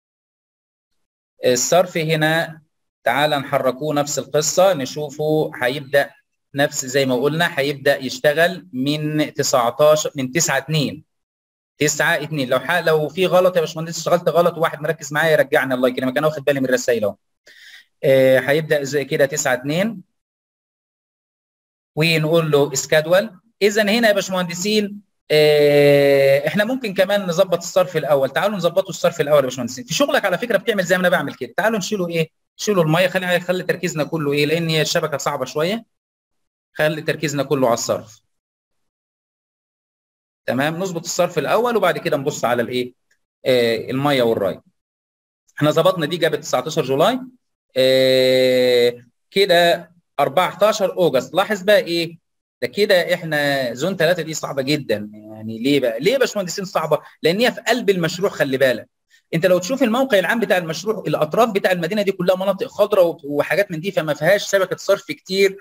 الصرف هنا تعال نحركوه نفس القصه، نشوفه هيبدا نفس زي ما قلنا، هيبدا يشتغل من 19 من 9/2. 9/2. لو في غلط يا باشمهندس، اشتغلت غلط وواحد مركز معايا يرجعني، الله يكرمك، انا واخد بالي من الرسائل اهو. هيبدا زي كده 9/2 ونقول له سكادول. اذا هنا يا باشمهندسين احنا ممكن كمان نظبط الصرف الاول. تعالوا نظبطوا الصرف الاول يا باشمهندسين. في شغلك على فكره بتعمل زي ما انا بعمل كده. تعالوا نشيلوا ايه، شيلوا الميه، خلي تركيزنا كله ايه، لان هي الشبكه صعبه شويه. خلي تركيزنا كله على الصرف. تمام. نظبط الصرف الاول وبعد كده نبص على الايه، الميه والراي. احنا ظبطنا دي جابت 19 جولاي. كده 14 اوجست. لاحظ بقى ايه ده، كده احنا زون 3 دي صعبه جدا. يعني ليه بقى، ليه يا باشمهندسين صعبه؟ لان هي في قلب المشروع. خلي بالك انت لو تشوف الموقع العام بتاع المشروع، الاطراف بتاع المدينه دي كلها مناطق خضراء وحاجات من دي، فما فيهاش شبكه صرف كتير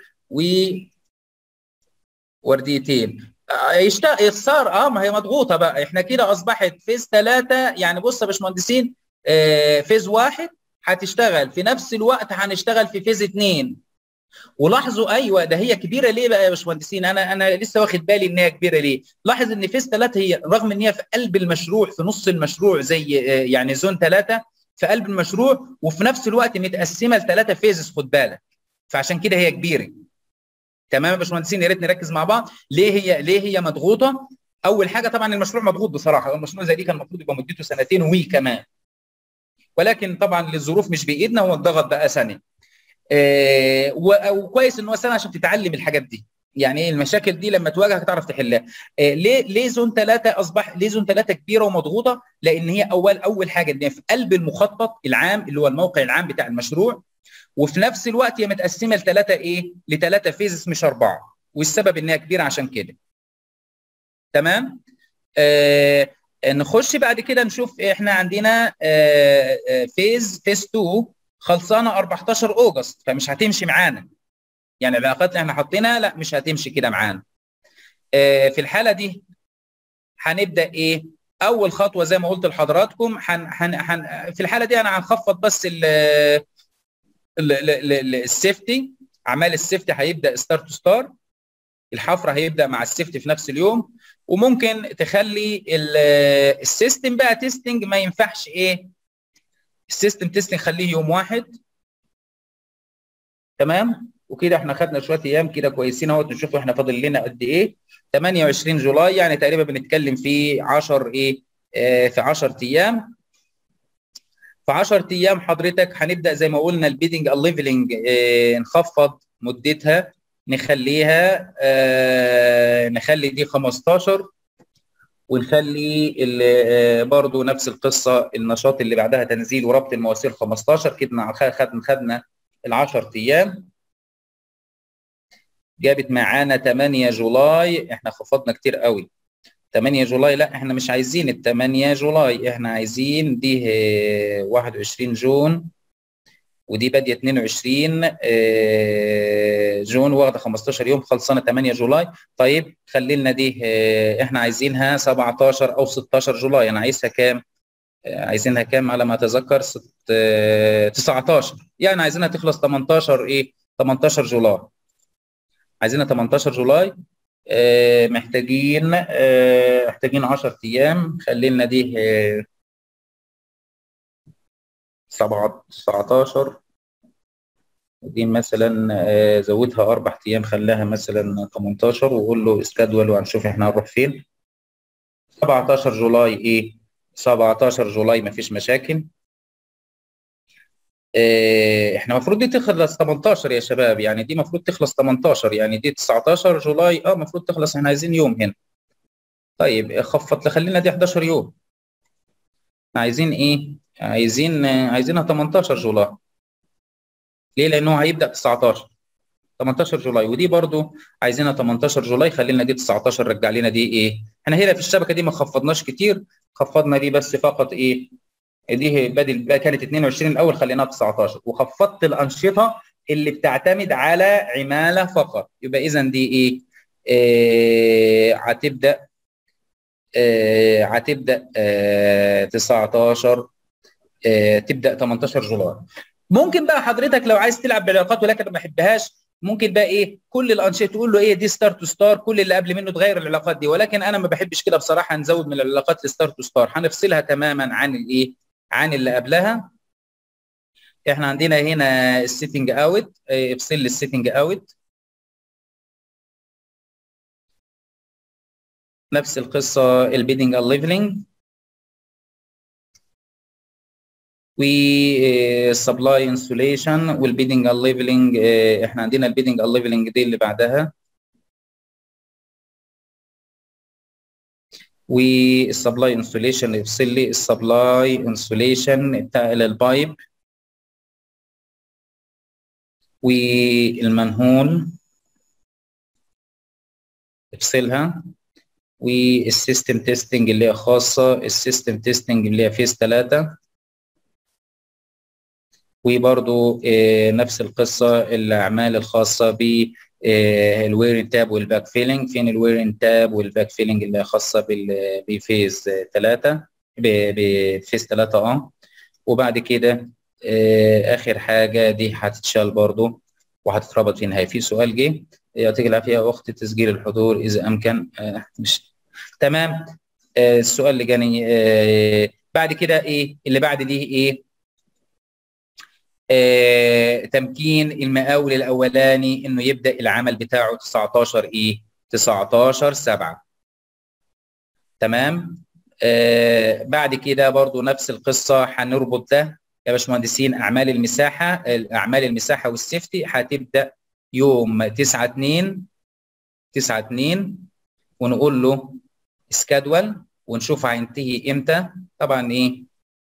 ورديتين. يشتغل صار ما هي مضغوطه بقى. احنا كده اصبحت فيز 3. يعني بص يا باشمهندسين، فيز 1 هتشتغل في نفس الوقت هنشتغل في فيز 2. ولاحظوا ايوه ده هي كبيره ليه بقى يا باشمهندسين، انا لسه واخد بالي ان هي كبيره ليه. لاحظ ان فيز 3 هي رغم ان هي في قلب المشروع، في نص المشروع زي يعني زون 3 في قلب المشروع، وفي نفس الوقت متقسمه لثلاثه فيزز، خد بالك. فعشان كده هي كبيره. تمام يا باشمهندسين، يا ريت نركز مع بعض. ليه هي مضغوطه؟ اول حاجه طبعا المشروع مضغوط بصراحه. المشروع زي دي كان المفروض يبقى مدته سنتين كمان، ولكن طبعا للظروف مش بايدنا، هو اتضغط بقى سنه. وكويس ان هو سنه عشان تتعلم الحاجات دي. يعني ايه المشاكل دي لما تواجهك تعرف تحلها. ليه زون 3 اصبح، ليه زون 3 كبيره ومضغوطه؟ لان هي اول حاجه ان هي في قلب المخطط العام اللي هو الموقع العام بتاع المشروع، وفي نفس الوقت هي متقسمه لثلاثه ايه، لثلاثه فيزز مش اربعه، والسبب انها كبيره عشان كده. تمام. نخش بعد كده نشوف احنا عندنا فيز 2 خلصانه 14 اوجست، فمش هتمشي معانا. يعني العلاقات اللي احنا حاطينها لا مش هتمشي كده معانا. في الحاله دي هنبدا ايه، اول خطوه زي ما قلت لحضراتكم في الحاله دي انا هنخفض بس السيفتي. اعمال السيفتي هيبدا ستار تو ستار. الحفر هيبدا مع السيفتي في نفس اليوم. وممكن تخلي السيستم بقى تيستنج، ما ينفعش ايه السيستم تيستنج خليه يوم واحد. تمام. وكده احنا خدنا شويه ايام كده كويسين اهوت. نشوف احنا فاضل لنا قد ايه. 28 جولاي يعني تقريبا بنتكلم في 10 ايه، في 10 ايام. في 10 ايام حضرتك هنبدا زي ما قلنا البيدنج الليفلنج، نخفض مدتها، نخليها نخلي دي 15، ونخلي برضو نفس القصه النشاط اللي بعدها تنزيل وربط المواسير 15. كده خدنا ال 10 ايام. جابت معانا 8 جولاي. احنا خفضنا كتير قوي. 8 جولاي لا احنا مش عايزين ال 8 جولاي، احنا عايزين دي 21 جون، ودي باديه 22 جون، واخده 15 يوم، خلصانه 8 جولاي. طيب خلي لنا دي احنا عايزينها 17 او 16 جولاي. انا عايزها كام؟ عايزينها كام على ما اتذكر 19، يعني عايزينها تخلص 18 ايه، 18 جولاي. عايزينها 18 جولاي. محتاجين 10 ايام. خلينا دي 19، دي مثلا زودها 4 ايام، خلاها مثلا 18، وقول له اسكادول وهنشوف احنا هنروح فين. 17 جولاي ايه، 17 جولاي مفيش مشاكل. احنا المفروض دي تخلص 18 يا شباب، يعني دي المفروض تخلص 18، يعني دي 19 جولاي المفروض تخلص، احنا عايزين يوم هنا. طيب خفض خلينا دي 11 يوم. عايزين ايه؟ عايزينها 18 جولاي. ليه؟ لانه هيبدا 18 جولاي، ودي برضو عايزينها 18 جولاي. خلينا دي 19، رجع لنا دي ايه؟ احنا هنا في الشبكه دي ما خفضناش كتير، خفضنا دي بس فقط ايه؟ دي بدل كانت 22 الاول، خليناها 19، وخفضت الانشطه اللي بتعتمد على عماله فقط. يبقى اذا دي ايه؟ هتبدا 19، تبدا 18 جولاي. ممكن بقى حضرتك لو عايز تلعب بالعلاقات ولكن ما بحبهاش، ممكن بقى ايه كل الانشطه تقول له ايه دي ستار تو ستار، كل اللي قبل منه تغير العلاقات دي، ولكن انا ما بحبش كده بصراحه. نزود من العلاقات الستار تو ستار، هنفصلها تماما عن الايه، عن اللي قبلها. احنا عندنا هنا السيتنج اوت، افصل لي السيتنج اوت. نفس القصه البيدنج الليفلنج والسبلاي انسوليشن والبيدنج الليفلنج. احنا عندنا البيدنج الليفلنج دي اللي بعدها، والسبلاي انسوليشن يفصل لي السبلاي انسوليشن بتاع البايب والمنهول افصلها، والسيستم تيستنج اللي هي خاصه، السيستم تيستنج اللي هي فيز 3. وبرضو نفس القصه الاعمال الخاصه ب الوير تاب والباك فيلنج. فين الوير تاب والباك فيلنج اللي هي خاصه بفيز 3، بفيز 3 وبعد كده اخر حاجه دي هتتشال برضو وهتتربط في النهايه. في سؤال جه، يعطيك العافيه يا اختي، تسجيل الحضور اذا امكن. مش تمام. السؤال اللي جاني بعد كده ايه اللي بعد دي ايه؟ تمكين المقاول الاولاني انه يبدا العمل بتاعه 19 ايه؟ 19/7. تمام. بعد كده برضو نفس القصه، هنربط ده يا باشمهندسين. اعمال المساحه والسيفتي هتبدا يوم 9/2، 9/2، ونقول له سكادول ونشوف هينتهي امتى. طبعا ايه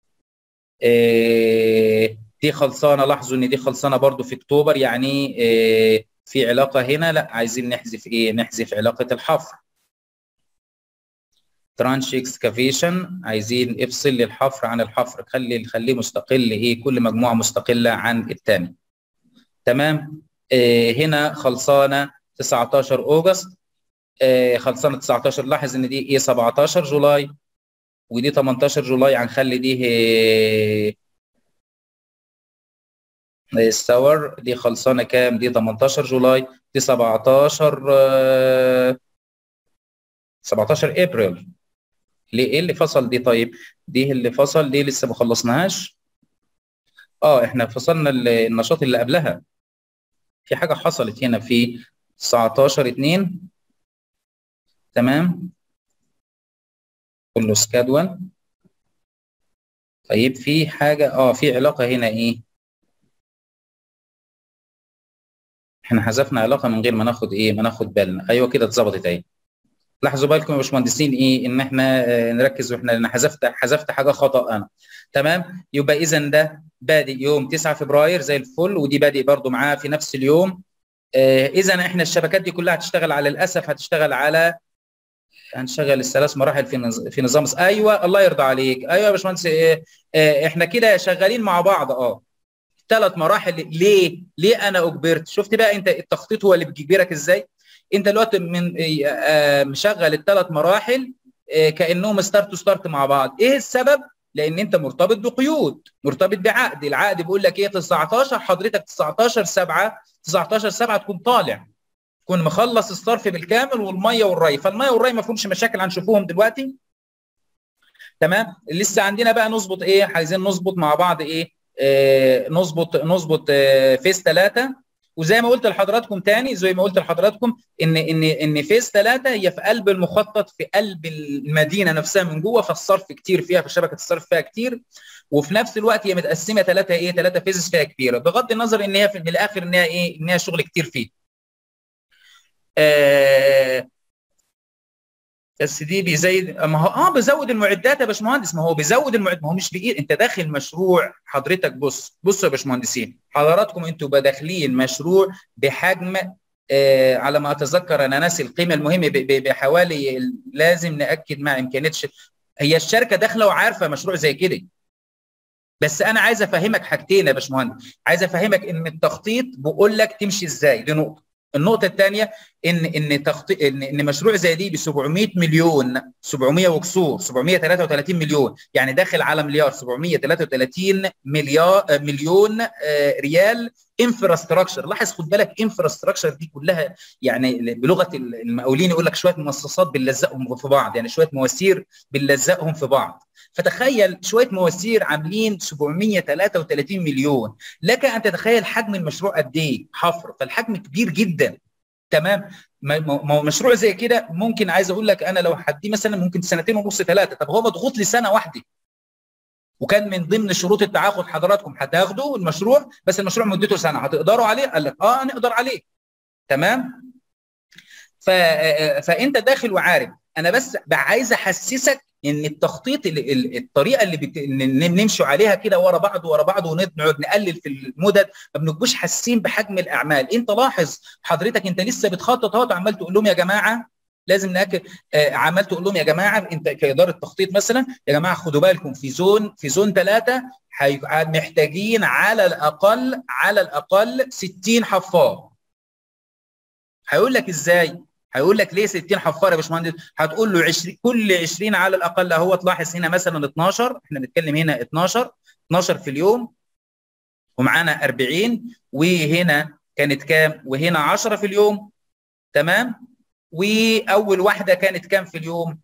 دي خلصانه. لاحظوا ان دي خلصانه برضو في اكتوبر، يعني في علاقه هنا، لا عايزين نحذف ايه؟ نحذف علاقه الحفر. ترانش اكسكافيشن عايزين افصل لي الحفر عن الحفر، خليه مستقل، ايه كل مجموعه مستقله عن الثاني. تمام. هنا خلصانه 19 اغسطس، خلصانه 19. لاحظ ان دي ايه 17 جولاي ودي 18 جولاي. هنخلي دي السور دي خلصانه كام؟ دي 18 جولاي، دي 17 ابريل. ليه؟ ايه اللي فصل دي؟ طيب دي اللي فصل دي لسه ما خلصناهاش. احنا فصلنا النشاط اللي قبلها. في حاجه حصلت هنا في 19/2. تمام. كله سكادول. طيب في حاجه في علاقه هنا ايه؟ احنا حذفنا علاقه من غير ما ناخد ايه، ما ناخد بالنا. ايوه كده اتظبطت اهي. لاحظوا بالكم يا باشمهندسين ايه ان احنا نركز، واحنا انا حذفت حاجه خطا انا. تمام. يبقى اذا ده بادئ يوم 9 فبراير زي الفل، ودي بادئ برضو معاه في نفس اليوم. اذا احنا الشبكات دي كلها هتشتغل على الاسف، هتشتغل على هنشغل الثلاث مراحل في نظام. ايوه الله يرضى عليك. ايوه يا باشمهندس. احنا كده شغالين مع بعض. 3 مراحل. ليه انا اجبرت؟ شفت بقى انت التخطيط هو اللي بيجبرك ازاي. انت دلوقتي من مشغل ال3 مراحل كانهم ستارت تو ستارت مع بعض. ايه السبب؟ لان انت مرتبط بقيود، مرتبط بعقد. العقد بيقول لك ايه 19 حضرتك 19/7، 19/7 تكون طالع، تكون مخلص الصرف بالكامل والميه والري. فالميه والري ما فيهمش مشاكل هنشوفوهم دلوقتي. تمام. لسه عندنا بقى نظبط ايه، عايزين نظبط مع بعض ايه، نظبط فيز 3. وزي ما قلت لحضراتكم تاني، زي ما قلت لحضراتكم ان فيز 3 هي في قلب المخطط، في قلب المدينه نفسها من جوه، فالصرف كتير فيها، في شبكه الصرف فيها كتير. وفي نفس الوقت هي متقسمه ثلاثه ايه، ثلاثه فيزز فيها كبيره، بغض النظر ان هي في الاخر ان هي ايه، ان هي شغل كتير فيه. بس دي بيزود، ما هو بيزود المعدات يا باشمهندس، ما هو بيزود المعدات، ما هو مش بايد، انت داخل مشروع حضرتك. بصوا يا باشمهندسين، حضراتكم انتوا داخلين مشروع بحجم على ما اتذكر، انا ناسي القيمه، المهم بحوالي، لازم ناكد مع امكانيات هي الشركه داخله وعارفه مشروع زي كده. بس انا عايز افهمك حاجتين يا باشمهندس، عايز افهمك ان التخطيط بقول لك تمشي ازاي، دي نقطه. النقطه الثانيه ان مشروع زي دي ب 700 مليون، 700 وكسور، 733 مليون، يعني داخل على مليار، 733 مليون ريال انفراستراكشر. لاحظ، خد بالك، انفراستراكشر دي كلها يعني بلغه المقاولين يقول لك شويه مصاصات بنلزقهم في بعض، يعني شويه مواسير بنلزقهم في بعض. فتخيل شويه مواسير عاملين 733 مليون، لك ان تتخيل حجم المشروع قد ايه، حفر، فالحجم كبير جدا. تمام. مشروع زي كده ممكن، عايز اقول لك انا لو حدي مثلا ممكن سنتين ونص ثلاثه، طب هو مضغوط لسنه واحده، وكان من ضمن شروط التعاقد حضراتكم هتاخدوا المشروع، بس المشروع مدته سنه، هتقدروا عليه؟ قال لك نقدر عليه. تمام. فانت داخل وعارف، انا بس عايز احسسك ان التخطيط الطريقه اللي نمشي عليها كده ورا بعض ورا بعض، ونقعد نقلل في المدد، ما بنبقوش حاسين بحجم الاعمال. انت لاحظ حضرتك، انت لسه بتخطط اهو، عمال تقول لهم يا جماعه لازم ناكد، عمال تقول لهم يا جماعه، انت كاداره تخطيط مثلا، يا جماعه خدوا بالكم في زون 3 محتاجين على الاقل 60 حفار. هيقول لك ازاي؟ هيقول لك ليه 60 حفار يا باشمهندس؟ هتقول له 20، كل 20 على الاقل اهو. تلاحظ هنا مثلا 12، احنا بنتكلم هنا 12 في اليوم، ومعانا 40، وهنا كانت كام؟ وهنا 10 في اليوم. تمام. واول واحده كانت كام في اليوم؟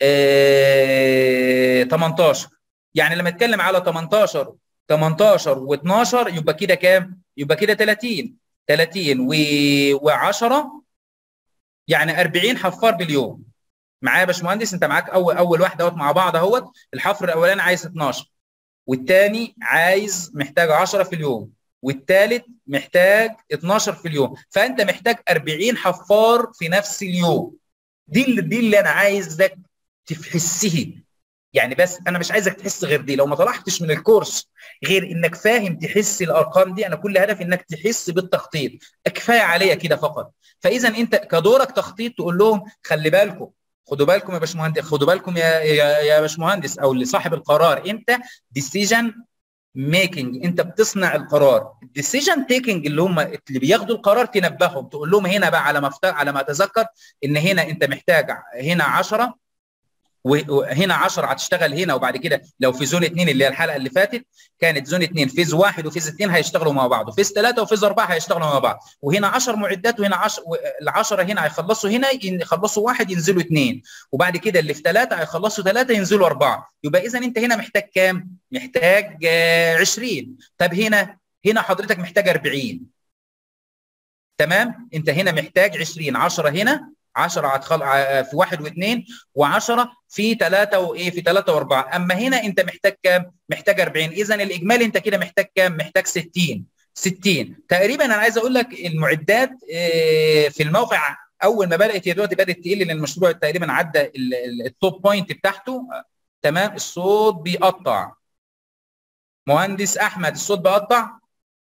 18. يعني لما نتكلم على 18 و12 يبقى كده كام؟ يبقى كده 30 و10، يعني 40 حفار باليوم. معايا يا باشمهندس؟ انت معاك اول واحده اهوت مع بعض اهوت. الحفر الاولاني عايز 12، والثاني محتاج 10 في اليوم، والثالث محتاج 12 في اليوم، فانت محتاج 40 حفار في نفس اليوم. دي اللي انا عايزك تحسه يعني. بس انا مش عايزك تحس غير دي، لو ما طلعتش من الكورس غير انك فاهم تحس الارقام دي، انا كل هدفي انك تحس بالتخطيط، كفايه عليا كده فقط. فاذا انت كدورك تخطيط تقول لهم خلي بالكم، خدوا بالكم يا باشمهندس، خدوا بالكم يا باشمهندس او لصاحب القرار، انت ديسيجن ميكنج، انت بتصنع القرار. الديسيجن تيكنج اللي هم اللي بياخدوا القرار تنبههم، تقول لهم هنا بقى على ما اتذكر ان هنا انت محتاج هنا 10، وهنا 10 هتشتغل هنا، وبعد كده لو في زون 2 اللي هي الحلقه اللي فاتت كانت زون 2، فيز 1 وفيز 2 هيشتغلوا مع بعض، وفيز 3 وفيز 4 هيشتغلوا مع بعض، وهنا 10 معدات، وهنا 10، ال10 هنا هيخلصوا، هنا يخلصوا 1 ينزلوا 2، وبعد كده اللي في 3 هيخلصوا 3 ينزلوا 4. يبقى اذا انت هنا محتاج كام؟ محتاج 20. طب هنا حضرتك محتاج 40. تمام. انت هنا محتاج 20، 10 هنا، 10 في 1 و2، و10 في 3 وايه، في 3 و4. اما هنا انت محتاج كام؟ محتاج 40. اذا الاجمالي انت كده محتاج كام؟ محتاج 60 تقريبا. انا عايز اقول لك المعدات في الموقع اول ما بدات دلوقتي بدات تقل، لان المشروع تقريبا عدى التوب بوينت بتاعته. تمام. الصوت بيقطع مهندس احمد، الصوت بيقطع.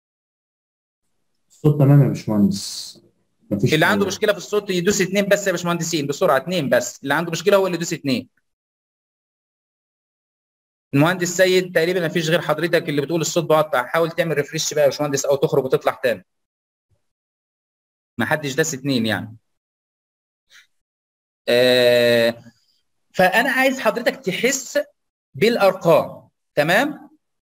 الصوت تمام يا باشمهندس، مفيش اللي عنده حاجة. مشكله في الصوت يدوس 2 بس يا باشمهندسين، بسرعه 2 بس، اللي عنده مشكله هو اللي يدوس 2. المهندس سيد تقريبا ما فيش غير حضرتك اللي بتقول الصوت بقطع، حاول تعمل ريفريش بقى يا باشمهندس، او تخرج وتطلع تاني. ما حدش داس 2 يعني. آه فانا عايز حضرتك تحس بالارقام. تمام.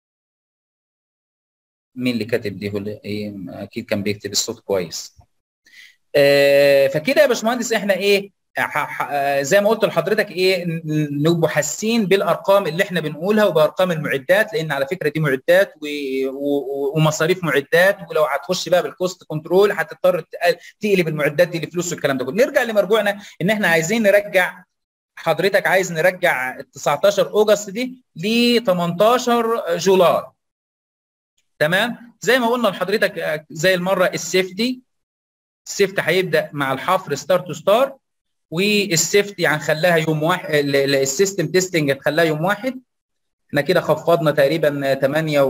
مين اللي كاتب دي؟ هو ايه، اكيد كان بيكتب الصوت كويس. فكده يا باشمهندس احنا ايه، زي ما قلت لحضرتك ايه، نبقوا حاسين بالارقام اللي احنا بنقولها وبارقام المعدات، لان على فكره دي معدات ومصاريف معدات، ولو هتخش بقى بالكوست كنترول هتضطر تقلب المعدات دي لفلوس والكلام ده كله. نرجع لمرجوعنا ان احنا عايزين نرجع حضرتك عايز نرجع 19 اوجست دي ل 18 جولاي. تمام؟ زي ما قلنا لحضرتك زي المره السيفتي هيبدا مع الحفر ستار تو ستار، والسيفتي هنخليها يوم واحد، السيستم تيستنج هنخليها يوم واحد. احنا كده خفضنا تقريبا 8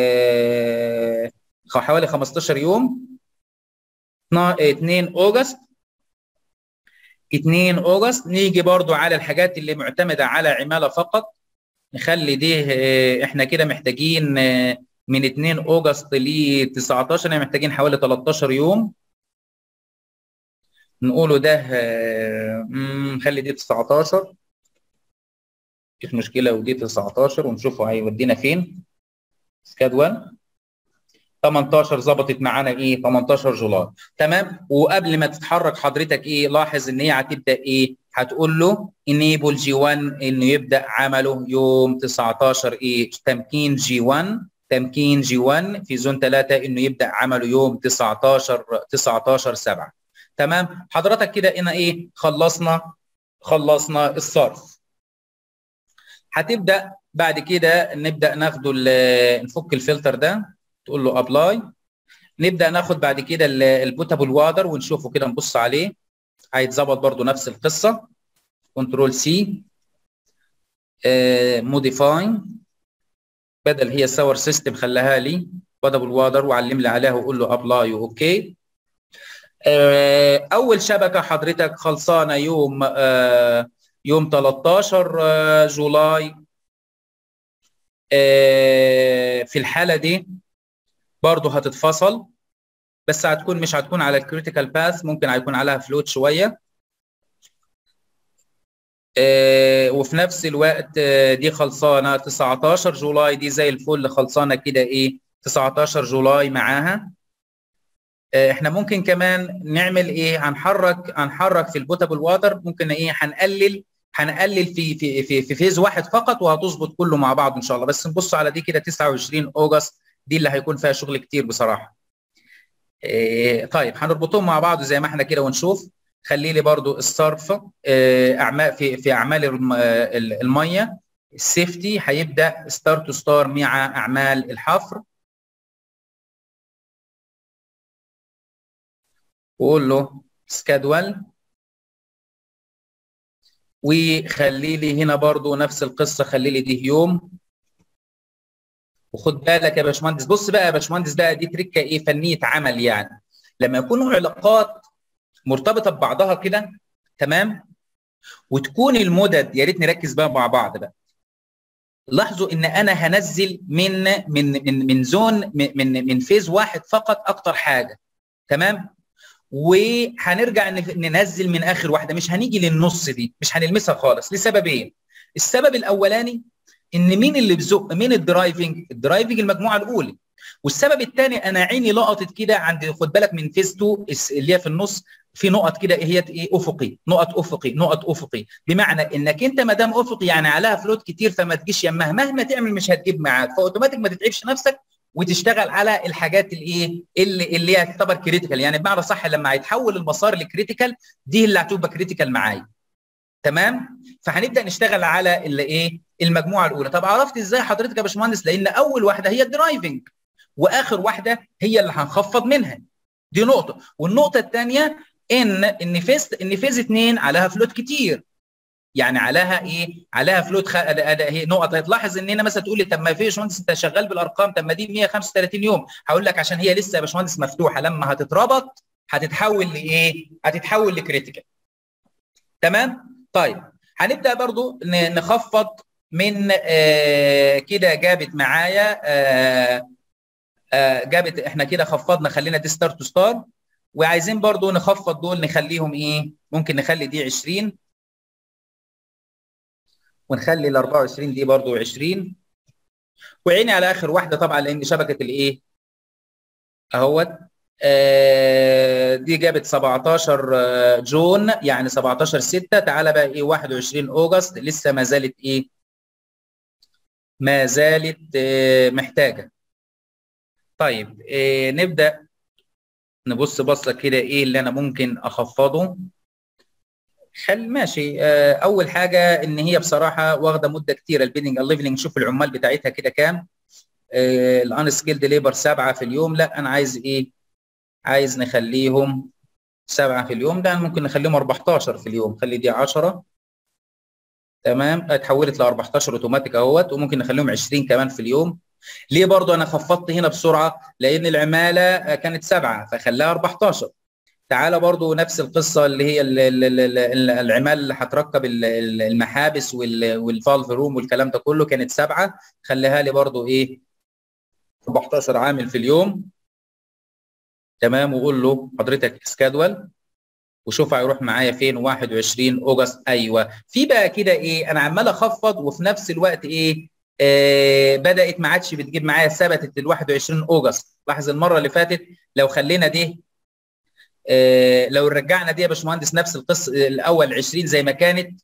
حوالي 15 يوم. 2 اوجست 2 اوجست نيجي برضو على الحاجات اللي معتمده على عماله فقط، نخلي دي احنا كده محتاجين من 2 اوجست ل 19 يعني محتاجين حوالي 13 يوم. نقوله ده نخلي دي 19 مفيش مشكله، ودي 19 ونشوفه هيودينا فين. سكادوال 18 ظبطت معانا ايه 18 جولاي. تمام؟ وقبل ما تتحرك حضرتك ايه لاحظ ان هي هتبدا ايه، هتقول له انيبل جي 1 انه يبدا عمله يوم 19 ايه تمكين جي 1 في زون 3 انه يبدا عمله يوم 19 7. تمام؟ حضرتك كده هنا ايه خلصنا الصرف. هتبدا بعد كده نبدا ناخده نفك الفلتر ده، تقول له ابلاي. نبدا ناخد بعد كده البوتابل واتر ونشوفه كده نبص عليه، هيتظبط برضو نفس القصه. كنترول سي موديفاي، بدل هي ساور سيستم خلاها لي بوتابل واتر وعلم لي عليها وقول له ابلاي واوكي. اول شبكه حضرتك خلصانه يوم 13 جولاي. في الحاله دي برضو هتتفصل، بس مش هتكون على الكريتيكال باث، ممكن هيكون عليها فلوت شويه. وفي نفس الوقت دي خلصانه 19 جولاي دي زي الفل خلصانه كده ايه 19 جولاي معاها. احنا ممكن كمان نعمل ايه، هنحرك في البوتابل واتر، ممكن ايه هنقلل في فيز واحد فقط وهتظبط كله مع بعض ان شاء الله. بس نبص على دي كده 29 اوجست دي اللي هيكون فيها شغل كتير بصراحه. طيب هنربطهم مع بعض زي ما احنا كده ونشوف. خلي لي برضو الصرف اعمال في اعمال الميه. السيفتي هيبدا ستار تو ستار مع اعمال الحفر، وقول له سكادوال. وخلي لي هنا برضو نفس القصه، خلي لي دي يوم. وخد بالك يا باشمهندس، بص بقى يا باشمهندس بقى دي تركه ايه فنيه عمل يعني. لما يكونوا علاقات مرتبطه ببعضها كده تمام، وتكون المدد، يا ريت نركز بقى مع بعض بقى. لاحظوا ان انا هنزل من زون من فيز واحد فقط اكتر حاجه. تمام؟ وهنرجع ننزل من اخر واحده، مش هنيجي للنص دي، مش هنلمسها خالص لسببين. السبب الاولاني ان مين اللي بزق، مين الدرايفنج المجموعه الاولى. والسبب الثاني انا عيني لقطت كده عند، خد بالك من فيز 2 اللي هي في النص في نقط كده هي ايه افقي، نقط افقي، بمعنى انك انت ما دام افقي يعني عليها فلوت كتير، فما تجيش يمها مهما تعمل مش هتجيب معاك، فاوتوماتيك ما تتعبش نفسك وتشتغل على الحاجات الايه اللي هي تعتبر كريتيكال. يعني بمعنى صح لما هيتحول المسار لكريتيكال دي اللي هتبقى كريتيكال معايا. تمام؟ فهنبدا نشتغل على الايه المجموعه الاولى. طب عرفت ازاي حضرتك يا باشمهندس؟ لان اول واحده هي الدرايفنج واخر واحده هي اللي هنخفض منها، دي نقطه. والنقطه الثانيه ان فيز 2 عليها فلوت كتير، يعني عليها ايه، عليها فلوت هي نقط. هتلاحظ ان هنا مثلا تقول لي طب ما في يا باشمهندس انت شغال بالارقام، طب ما دي 135 يوم. هقول لك عشان هي لسه يا باشمهندس مفتوحه، لما هتتربط هتتحول لايه، هتتحول لكريتيكال. تمام؟ طيب هنبدا برضو نخفض من كده جابت معايا جابت، احنا كده خفضنا خلينا دي ستار تو ستار، وعايزين برضو نخفض دول نخليهم ايه، ممكن نخلي دي 20 ونخلي ال 24 دي برضو 20. وعيني على اخر واحده طبعا لان شبكه الايه اهوت دي جابت 17 جون يعني 17 6. تعالى بقى ايه 21 اوجست لسه ما زالت ايه، ما زالت محتاجه. طيب نبدا نبص بصه كده ايه اللي انا ممكن اخفضه. ماشي. اول حاجه ان هي بصراحه واخده مده كتيره البيدنج الليفلنج. نشوف العمال بتاعتها كده كام. الان سكيلد ليبر 7 في اليوم. لا انا عايز ايه؟ عايز نخليهم 7 في اليوم. ده ممكن نخليهم 14 في اليوم. خلي دي 10. تمام. اتحولت ل 14 اوتوماتيك اهوت. وممكن نخليهم 20 كمان في اليوم. ليه برضو انا خفضت هنا بسرعه؟ لان العماله كانت 7 فخلاها 14. تعالى برضو نفس القصه اللي هي العمال اللي هتركب المحابس والفالف روم والكلام ده كله كانت 7. خليها لي برضو ايه؟ 14 عامل في اليوم. تمام. وقول له حضرتك اسكادول وشوف هيروح معايا فين. 21 اوجست. ايوه. في بقى كده ايه؟ انا عمال اخفض وفي نفس الوقت ايه؟ بدات ما عادش بتجيب معايا. ثبتت ال 21 اوجست. لاحظ المره اللي فاتت لو خلينا دي لو رجعنا دي يا باشمهندس نفس القصه الاول 20 زي ما كانت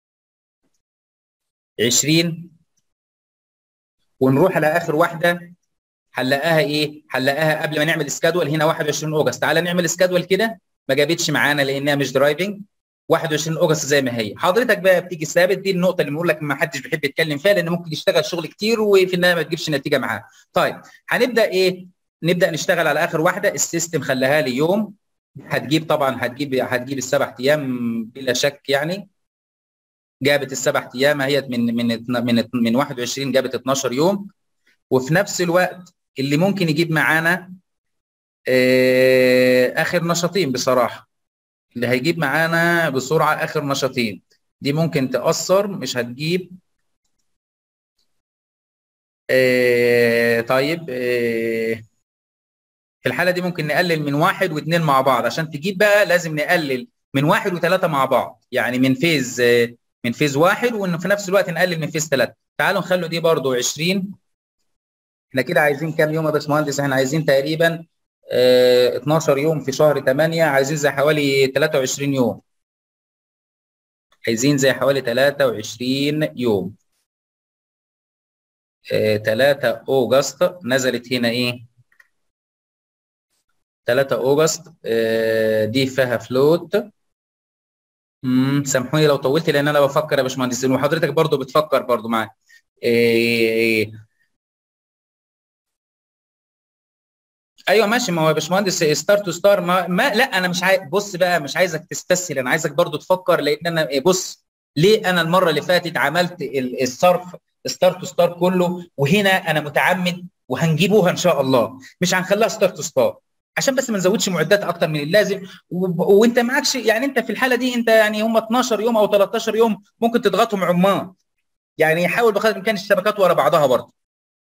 20 ونروح على اخر واحده هنلاقيها ايه؟ هنلاقيها قبل ما نعمل سكادول هنا 21 اوجست. تعالى نعمل سكادول كده. ما جابتش معانا لانها مش درايفنج. 21 اوجست زي ما هي. حضرتك بقى بتيجي ثابت. دي النقطه اللي بنقول لك ما حدش بيحب يتكلم فيها لان ممكن يشتغل شغل كتير وفي النهايه ما تجيبش نتيجه معاه. طيب هنبدا ايه؟ نبدا نشتغل على اخر واحده. السيستم خلاها لي يوم. هتجيب طبعا هتجيب السبع ايام بلا شك يعني. جابت السبع ايام هي من 21 جابت 12 يوم. وفي نفس الوقت اللي ممكن يجيب معانا اخر نشاطين بصراحه. اللي هيجيب معانا بسرعه اخر نشاطين دي ممكن تاثر مش هتجيب. طيب في الحاله دي ممكن نقلل من 1 و2 مع بعض. عشان تجيب بقى لازم نقلل من 1 و3 مع بعض. يعني من فيز 1 وفي نفس الوقت نقلل من فيز 3. تعالوا نخلوا دي برضو 20. احنا كده عايزين كام يوم يا باشمهندس؟ احنا عايزين تقريبا 12 يوم في شهر 8. عايزين زي حوالي 23 يوم. عايزين زي حوالي 23 يوم. 3 اوغست نزلت هنا ايه؟ 3 اوغست دي فيها فلوت. سامحوني لو طولت لان انا بفكر يا باشمهندسين وحضرتك برضو بتفكر برضو معايا. ايوه ماشي. ما هو يا باشمهندس ستار تو ستار لا انا مش عايز. بص بقى مش عايزك تستسهل. انا عايزك برضو تفكر لان انا بص. ليه انا المره اللي فاتت عملت الصرف ستار تو ستار كله وهنا انا متعمد وهنجيبوها ان شاء الله. مش هنخليها ستار تو ستار عشان بس ما نزودش معدات اكتر من اللازم. وانت معكش يعني. انت في الحاله دي انت يعني هم 12 يوم او 13 يوم ممكن تضغطهم عمال. يعني حاول بقدر الامكان الشبكات ورا بعضها برضه.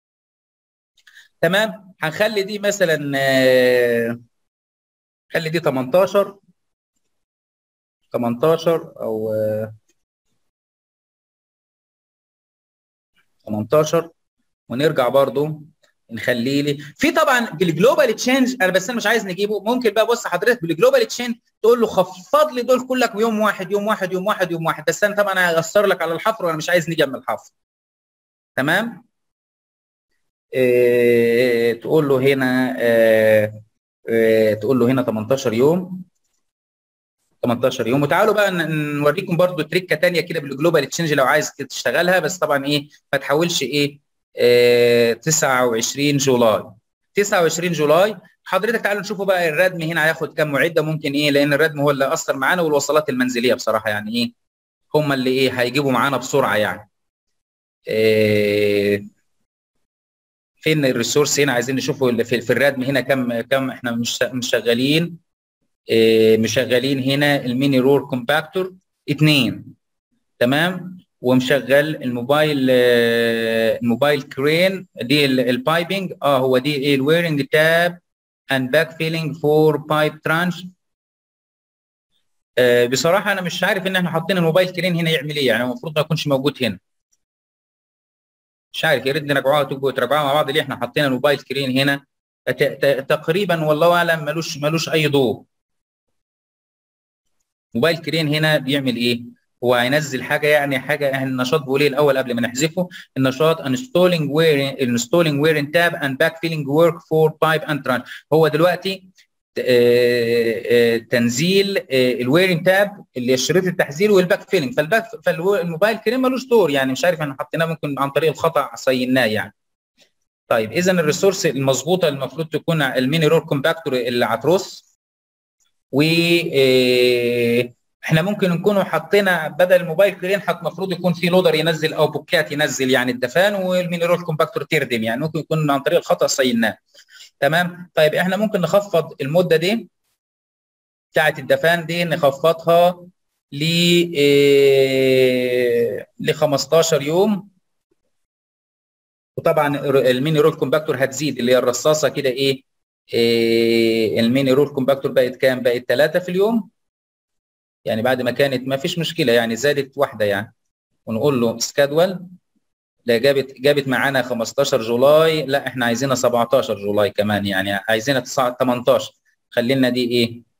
تمام. هنخلي دي مثلا خلي دي 18 او 18 ونرجع برضو نخليه لي في طبعا بالجلوبال تشينج. انا مش عايز نجيبه. ممكن بقى بص حضرتك بالجلوبال تشينج تقول له خفض لي دول كلك يوم واحد يوم واحد يوم واحد يوم واحد. بس انا طبعا هيأثر لك على الحفر وانا مش عايز نيجي من الحفر. تمام. تقول له هنا تقول له هنا 18 يوم. 18 يوم. وتعالوا بقى نوريكم برضو تريكه ثانيه كده بالجلوبال تشينج لو عايز تشتغلها. بس طبعا ايه ما تحاولش ايه 29 جولاي. 29 جولاي حضرتك تعالوا نشوفوا بقى الردم هنا هياخد كام معده. ممكن ايه لان الردم هو اللي اثر معانا والوصلات المنزليه بصراحه يعني ايه هم اللي ايه هيجيبوا معانا بسرعه يعني. فين الريسورس هنا؟ عايزين نشوفوا في الردم هنا كم احنا مشغلين. مشغلين هنا الميني رور كومباكتور 2. تمام. ومشغل الموبايل كرين. دي البايبنج هو دي ايه الويرنج تاب اند باك فيلينج فور بايب ترانش. بصراحه انا مش عارف ان احنا حاطين الموبايل كرين هنا يعمل ايه. يعني المفروض ما يكونش موجود هنا. مش عارف. يا ريت نراجعوها تبقوا تراجعوها مع بعض. ليه احنا حاطين الموبايل كرين هنا؟ تقريبا والله اعلم ملوش اي ضوء. موبايل كرين هنا بيعمل ايه؟ هو هينزل حاجه يعني حاجه. النشاط بيقول ايه الاول قبل ما نحذفه؟ النشاط installing wearing tab and backfilling work for pipe and trunch. هو دلوقتي تنزيل الويرنج تاب اللي هي شريط التحذير والباك فيلنج. فالموبايل كريم ملوش دور، يعني مش عارف احنا حطيناه ممكن عن طريق الخطا صيناه يعني. طيب اذا الريسورس المظبوطه المفروض تكون الميني رول كومباكتور اللي هترص، و احنا ممكن نكونوا حطينا بدل الموبايل كرين المفروض يكون في لودر ينزل او بوكات ينزل يعني الدفان، والميني رول كومباكتور تردم، يعني ممكن يكون عن طريق الخطا صيناه. تمام. طيب احنا ممكن نخفض المده دي بتاعت الدفان دي، نخفضها ل 15 يوم. وطبعا الميني رول كومباكتور هتزيد، اللي هي الرصاصه كده الميني رول كومباكتور بقت كام؟ بقت 3 في اليوم، يعني بعد ما كانت ما فيش مشكله يعني زادت واحده يعني. ونقول له سكادول، لا جابت معانا 15 جولاي، لا احنا عايزينها 17 جولاي كمان، يعني عايزينها 18. خلينا دي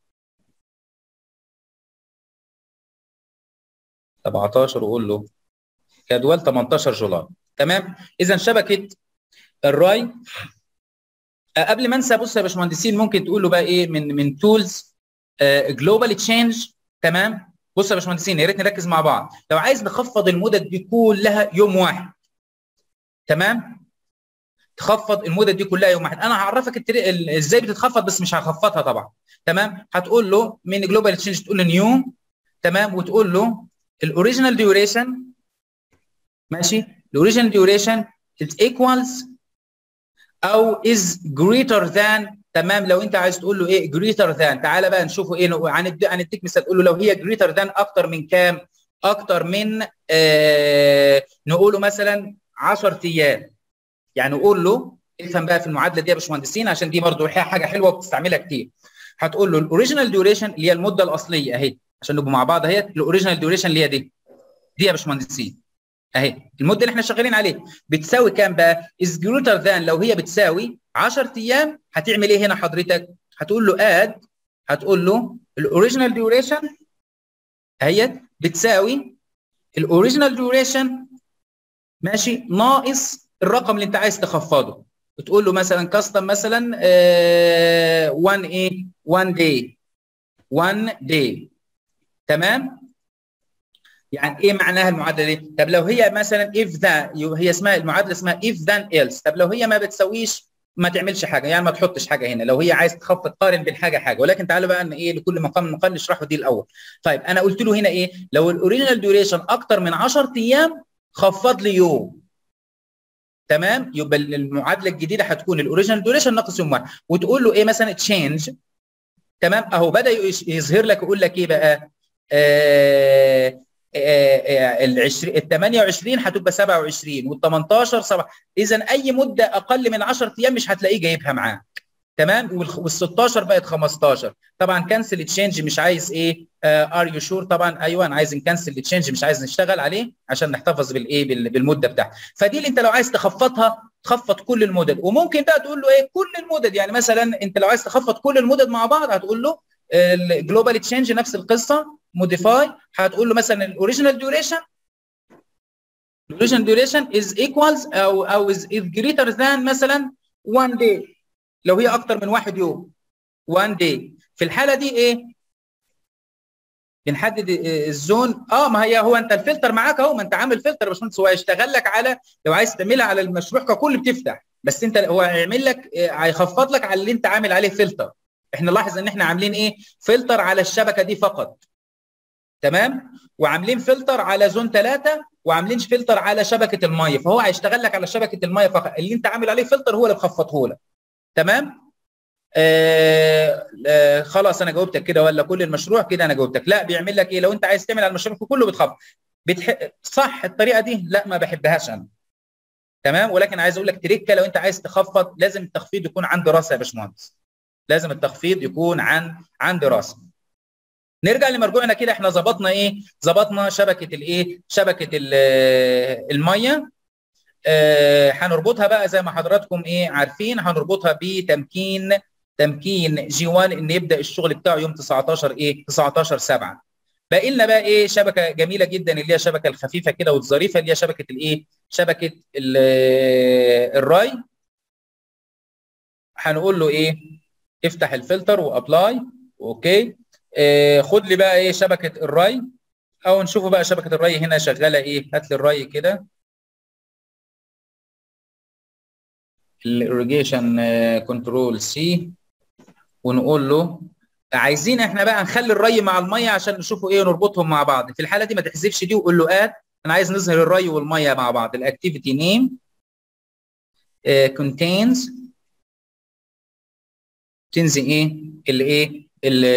17، وقول له جدول 18 جولاي. تمام. اذا شبكه الراي قبل ما انسى، بص يا باشمهندسين، ممكن تقول له بقى من تولز جلوبال تشينج. تمام. بص يا باشمهندسين، يا ريت نركز مع بعض. لو عايز نخفض المدد دي كلها يوم واحد، تمام، تخفض المدد دي كلها يوم واحد. انا هعرفك ازاي بتتخفض، بس مش هخفضها طبعا. تمام. هتقول له من جلوبال تشينج، تقول له نيو، تمام، وتقول له الاوريجينال ديوريشن، ماشي، الاوريجينال ديوريشن is equals او is greater than. تمام. لو انت عايز تقول له greater than، تعالى بقى نشوفه هنديك مثال. تقول له لو هي greater than اكتر من كام؟ اكتر من نقوله مثلا 10 ايام. يعني قول له، افهم بقى في المعادله دي يا باشمهندسين، عشان دي برضو حاجه حلوه وبتستعملها كتير. هتقول له الاوريجينال ديوريشن اللي هي المده الاصليه اهي، عشان نبقى مع بعض اهي. الاوريجينال ديوريشن اللي هي دي يا باشمهندسين اهي، المده اللي احنا شغالين عليها بتساوي كام بقى؟ از جريتر ذان. لو هي بتساوي 10 ايام هتعمل ايه هنا حضرتك؟ هتقول له اد، هتقول له الاوريجينال ديوريشن اهي بتساوي الاوريجينال ديوريشن، ماشي، ناقص الرقم اللي انت عايز تخفضه. بتقول له مثلا كاستم مثلا 1 داي 1 داي. تمام. يعني ايه معناها المعادله دي؟ طب لو هي مثلا if ذا، هي اسمها المعادله اسمها if then else. طب لو هي ما بتسويش، ما تعملش حاجه، يعني ما تحطش حاجه هنا. لو هي عايز تخفض، قارن بين حاجه. ولكن تعالوا بقى ان لكل مقام مقال نشرحه دي الاول. طيب انا قلت له هنا لو الاوريجينال ديوريشن اكتر من 10 ايام خفض لي يوم. تمام. يبقى المعادله الجديده هتكون الاوريجينال ديوريشن ناقص يوم واحد. وتقول له مثلا تشينج. تمام. اهو بدا يظهر لك، يقول لك بقى ال 28 هتبقى 27، وال 18 7. اذا اي مده اقل من 10 ايام مش هتلاقيه جايبها معاه. تمام. وال 16 بقت 15. طبعا كنسل تشينج، مش عايز ار يو شور. طبعا ايوه انا عايز نكنسل تشينج، مش عايز نشتغل عليه عشان نحتفظ بالمده بتاعته. فدي اللي انت لو عايز تخفضها تخفض كل المدد. وممكن بقى تقول له كل المدد، يعني مثلا انت لو عايز تخفض كل المدد مع بعض هتقول له الجلوبال تشينج نفس القصه، موديفاي. هتقول له مثلا الاوريجينال ديوريشن از ايكوالز او از جريتر ذان مثلا 1 داي. لو هي اكتر من 1 يوم 1 داي. في الحاله دي بنحدد الزون. ما هي هو انت الفلتر معاك اهو، ما انت عامل فلتر يا باشمهندس. هو هيشتغل لك على، لو عايز تعملها على المشروع ككل بتفتح، بس انت هو هيعمل لك هيخفض لك على اللي انت عامل عليه فلتر. احنا لاحظ ان احنا عاملين فلتر على الشبكه دي فقط. تمام. وعاملين فلتر على زون 3، وعاملين فلتر على شبكه الميه. فهو هيشتغل لك على شبكه الميه فقط. اللي انت عامل عليه فلتر هو اللي مخفضه لك. تمام. خلاص انا جاوبتك كده، ولا كل المشروع كده انا جاوبتك؟ لا، بيعمل لك لو انت عايز تعمل على المشروع كله بتخفض. صح الطريقه دي؟ لا ما بحبهاش انا. تمام. ولكن عايز اقول لك تريكه، لو انت عايز تخفض لازم التخفيض يكون عن دراسه يا باشمهندس. لازم التخفيض يكون عن دراسه. نرجع لمرجوعنا كده. احنا ظبطنا ظبطنا شبكه شبكه الميه. هنربطها بقى زي ما حضراتكم عارفين، هنربطها تمكين جي 1 ان يبدا الشغل بتاعه يوم 19/7. باقي لنا بقى شبكه جميله جدا، اللي هي الشبكه الخفيفه كده والظريفه، اللي هي شبكه شبكه الراي. هنقول له افتح الفلتر وابلاي. اوكي. خد لي بقى ايه شبكه الري، او نشوفوا بقى شبكه الري هنا شغاله ايه. هات لي الري كده، الirrigation كنترول سي، ونقول له عايزين احنا بقى نخلي الري مع الميه عشان نشوفوا ايه نربطهم مع بعض. في الحاله دي ما تحذفش دي وقول له اد، انا عايز نظهر الري والميه مع بعض. الاكتيفيتي نيم contains ايه الايه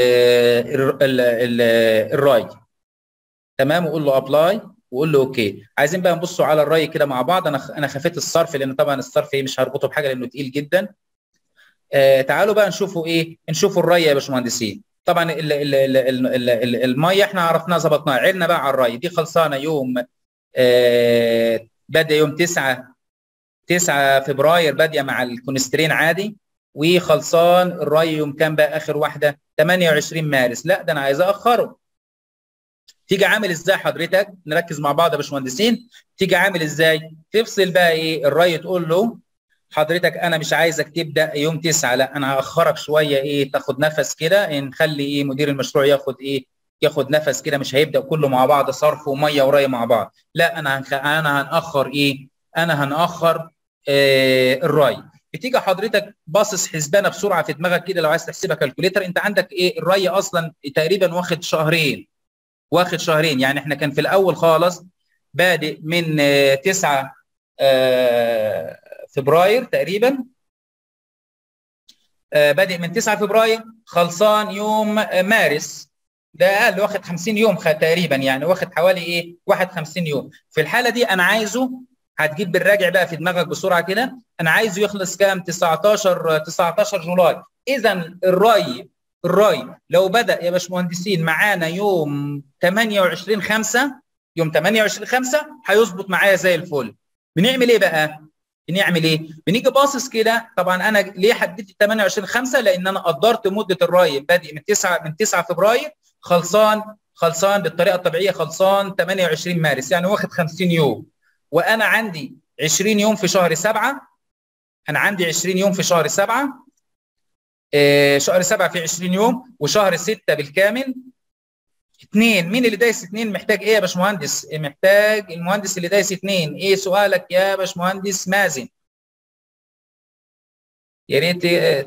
الري. تمام. وقول له ابلاي وقول له اوكي. عايزين بقى نبصوا على الري كده مع بعض. انا خفيت الصرف لان طبعا الصرف ايه مش هربطه بحاجه لانه تقيل جدا. تعالوا بقى نشوفوا ايه، نشوفوا الري يا باشمهندسين. طبعا الميه احنا عرفناها ظبطناها. عرنا بقى على الري دي خلصانه يوم بادئه يوم 9 فبراير، باديه مع الكونسترين عادي، وخلصان الري يوم كام بقى اخر واحده 28 مارس. لا ده انا عايز اخره. تيجي عامل ازاي حضرتك؟ نركز مع بعض يا باشمهندسين. تيجي عامل ازاي؟ تفصل بقى ايه الري، تقول له حضرتك انا مش عايزك تبدا يوم 9، لا انا هاخرك شويه ايه، تاخد نفس كده، نخلي ايه مدير المشروع ياخد ايه، ياخد نفس كده. مش هيبدا كله مع بعض صرف وميه وري مع بعض، لا انا هنأخر ايه، انا هنأخر الري. بتيجي حضرتك باصص حسبانه بسرعه في دماغك كده، لو عايز تحسبها كالكوليتر. انت عندك ايه الري اصلا تقريبا واخد شهرين، يعني احنا كان في الاول خالص بادئ من 9 فبراير تقريبا، بادئ من 9 فبراير خلصان يوم مارس. ده اقل، واخد 50 يوم تقريبا، يعني واخد حوالي ايه 51 يوم. في الحاله دي انا عايزه، هتجيب بالراجع بقى في دماغك بسرعه كده، انا عايزه يخلص كام 19 جولاي. اذا الري لو بدأ يا باشمهندسين معانا يوم 28/5، يوم 28/5 هيظبط معايا زي الفل. بنعمل ايه بقى؟ بنيجي باصص كده. طبعا انا ليه حددت 28/5؟ لان انا قدرت مده الري بادئ من 9 فبراير خلصان بالطريقه الطبيعيه، خلصان 28 مارس، يعني واخد 50 يوم. وانا عندي 20 يوم في شهر 7. انا عندي 20 يوم في شهر 7. شهر 7 في 20 يوم، وشهر 6 بالكامل 2. مين اللي دايس 2 محتاج ايه يا باشمهندس؟ محتاج المهندس اللي دايس 2. ايه سؤالك يا باشمهندس مازن؟ يا ريت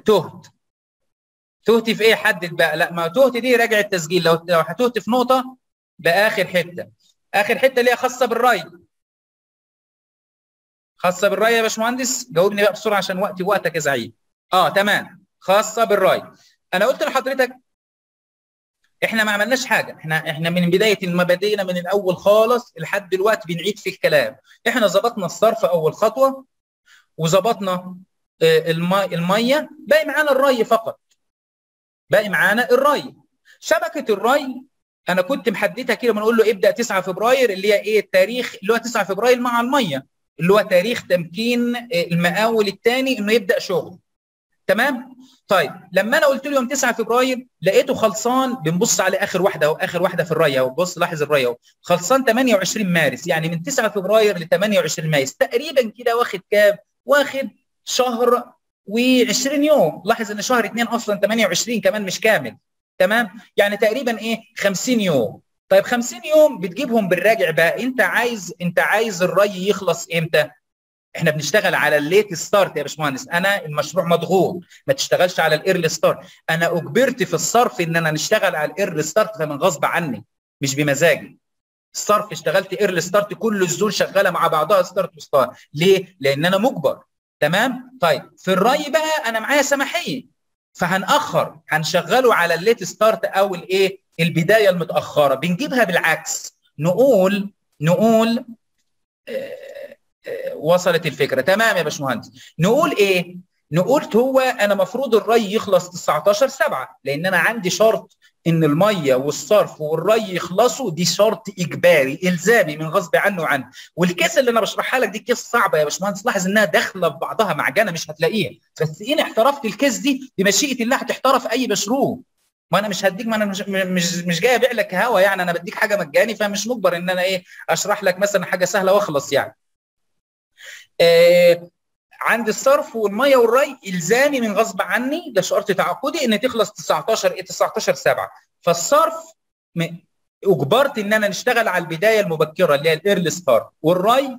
تهتي في ايه؟ حدد بقى. لا ما تهتي دي راجع التسجيل. لو هتهتي في نقطه باخر حته، اخر حته اللي هي خاصه بالري، خاصه بالري يا باشمهندس. جاوبني بقى بسرعه عشان وقتك يا زعيم. تمام، خاصه بالري. انا قلت لحضرتك احنا ما عملناش حاجه، احنا من بدايه ما بدينا من الاول خالص لحد دلوقتي بنعيد في الكلام. احنا ظبطنا الصرف اول خطوه، وظبطنا الميه، باقي معانا الري فقط. باقي معانا الري. شبكه الري انا كنت محددها كده، بنقول له ابدا 9 فبراير اللي هي ايه التاريخ اللي هو 9 فبراير مع الميه، اللي هو تاريخ تمكين المقاول الثاني انه يبدا شغل. تمام. طيب لما انا قلت له يوم 9 فبراير لقيته خلصان، بنبص على اخر واحده اهو، اخر واحده في الري اهو، بص لاحظ الري اهو خلصان 28 مارس، يعني من 9 فبراير ل 28 مارس تقريبا كده واخد كام؟ واخد شهر و20 يوم. لاحظ ان شهر 2 اصلا 28 كمان مش كامل. تمام، يعني تقريبا ايه 50 يوم. طيب 50 يوم بتجيبهم بالراجع بقى. انت عايز الري يخلص امتى؟ احنا بنشتغل على الليت ستارت يا باشمهندس. انا المشروع مضغوط، ما تشتغلش على الايرلي ستارت. انا اجبرت في الصرف ان انا نشتغل على الايرلي ستارت، فمن غصب عني مش بمزاجي. الصرف اشتغلت ايرلي ستارت، كل الزول شغاله مع بعضها ستارت وستارت. ليه؟ لان انا مجبر. تمام. طيب في الري بقى انا معايا سماحيه، فهنأخر، هنشغله على الليت ستارت او الايه البدايه المتاخره. بنجيبها بالعكس، نقول وصلت الفكره؟ تمام يا باشمهندس. نقول ايه؟ نقول هو انا مفروض الري يخلص 19/7، لان انا عندي شرط ان الميه والصرف والري يخلصوا، دي شرط اجباري الزامي من غصب عنه عنه. والكيس اللي انا بشرحها لك دي كيس صعبه يا باشمهندس، لاحظ انها داخله في بعضها معجنه مش هتلاقيها، بس ان احترفت الكيس دي بمشيئه الله هتحترف اي مشروع. ما انا مش هديك، ما انا مش جاي ابيع لك هوا، يعني انا بديك حاجه مجاني، فمش مجبر ان انا ايه اشرح لك مثلا حاجه سهله واخلص يعني. عند الصرف والميه والري الزامي من غصب عني، ده شرط تعاقدي ان تخلص 19/7. فالصرف اجبرت ان انا نشتغل على البدايه المبكره اللي هي الايرلي ستارت، والري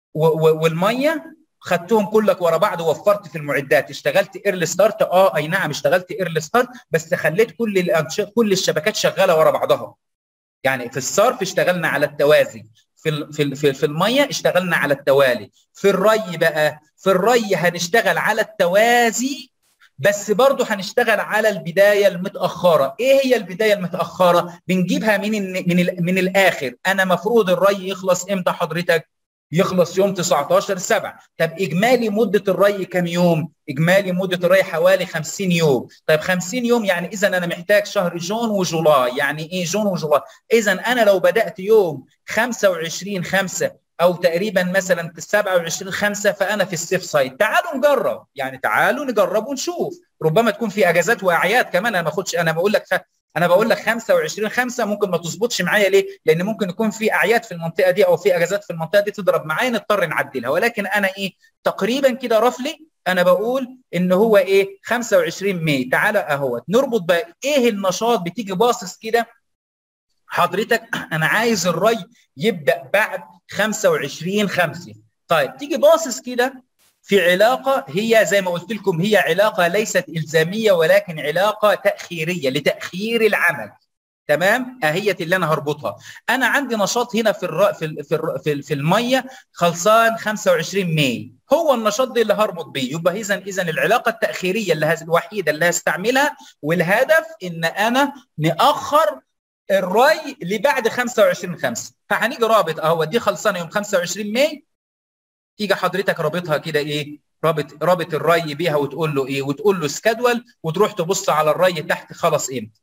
والميه خدتهم كلك ورا بعض ووفرت في المعدات. اشتغلت ايرلي ستارت، اي نعم اشتغلت ايرلي ستارت، بس خليت كل الشبكات شغاله ورا بعضها. يعني في الصرف اشتغلنا على التوازي، في الميه اشتغلنا على التوالي. في الري بقى، في الري هنشتغل على التوازي، بس برضه هنشتغل على البدايه المتاخره. ايه هي البدايه المتاخره؟ بنجيبها من الاخر. انا مفروض الري يخلص امتى حضرتك؟ يخلص يوم 19/7. طب اجمالي مده الري كم يوم؟ اجمالي مده الري حوالي 50 يوم. طيب 50 يوم يعني اذا انا محتاج شهر جون وجولاي. يعني ايه جون وجولاي؟ اذا انا لو بدات يوم 25/5 او تقريبا مثلا 27/5 فانا في السيف سايد. تعالوا نجرب، يعني تعالوا نجرب ونشوف. ربما تكون في اجازات واعياد كمان. انا ما باخدش، انا بقول لك 25/5 ممكن ما تظبطش معايا. ليه؟ لان ممكن يكون في اعياد في المنطقه دي او في اجازات في المنطقه دي تضرب معايا، نضطر نعدلها. ولكن انا ايه تقريبا كده رفلي انا بقول ان هو ايه 25 ماي. تعالى اهوت نربط بقى ايه النشاط. بتيجي باصص كده حضرتك، انا عايز الري يبدا بعد 25/5. طيب تيجي باصص كده في علاقه، هي زي ما قلت لكم هي علاقه ليست الزاميه ولكن علاقه تاخيريه لتاخير العمل. تمام؟ اهيت اللي انا هربطها. انا عندي نشاط هنا في الميه خلصان 25 ماي، هو النشاط ده اللي هربط بيه. يبقى اذا العلاقه التاخيريه الوحيده اللي هستعملها، والهدف ان انا ناخر الري لبعد 25/5. فهنيجي رابط اهو دي خلصانه يوم 25 ماي. تيجي حضرتك رابطها كده ايه، رابط الري بيها وتقول له ايه، وتقول له سكادول، وتروح تبص على الري تحت خلص امتى.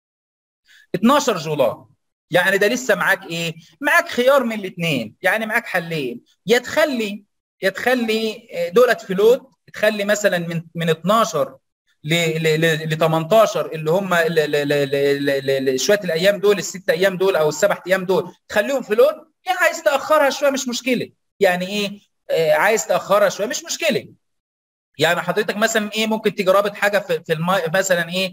12 جولاي. يعني ده لسه معاك ايه؟ معاك خيار من الاثنين، يعني معاك حلين. يا تخلي دولت فلوت، تخلي مثلا من 12 ل 18 اللي هم شويه الايام دول، الست ايام دول او السبع ايام دول، تخليهم فلوت. يعني عايز تاخرها شويه مش مشكله. يعني ايه عايز تاخرها شويه مش مشكله. يعني حضرتك مثلا ايه ممكن تيجي رابط حاجه في مثلا ايه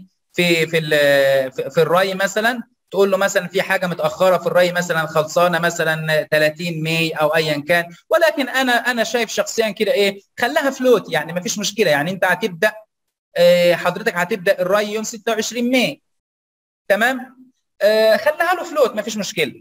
في الري مثلا، تقول له مثلا في حاجه متاخره في الري مثلا خلصانه مثلا 30 ماي او ايا كان. ولكن انا شايف شخصيا كده ايه، خليها فلوت يعني ما فيش مشكله. يعني انت هتبدا حضرتك هتبدا الري يوم 26 ماي. تمام؟ خليها له فلوت ما فيش مشكله.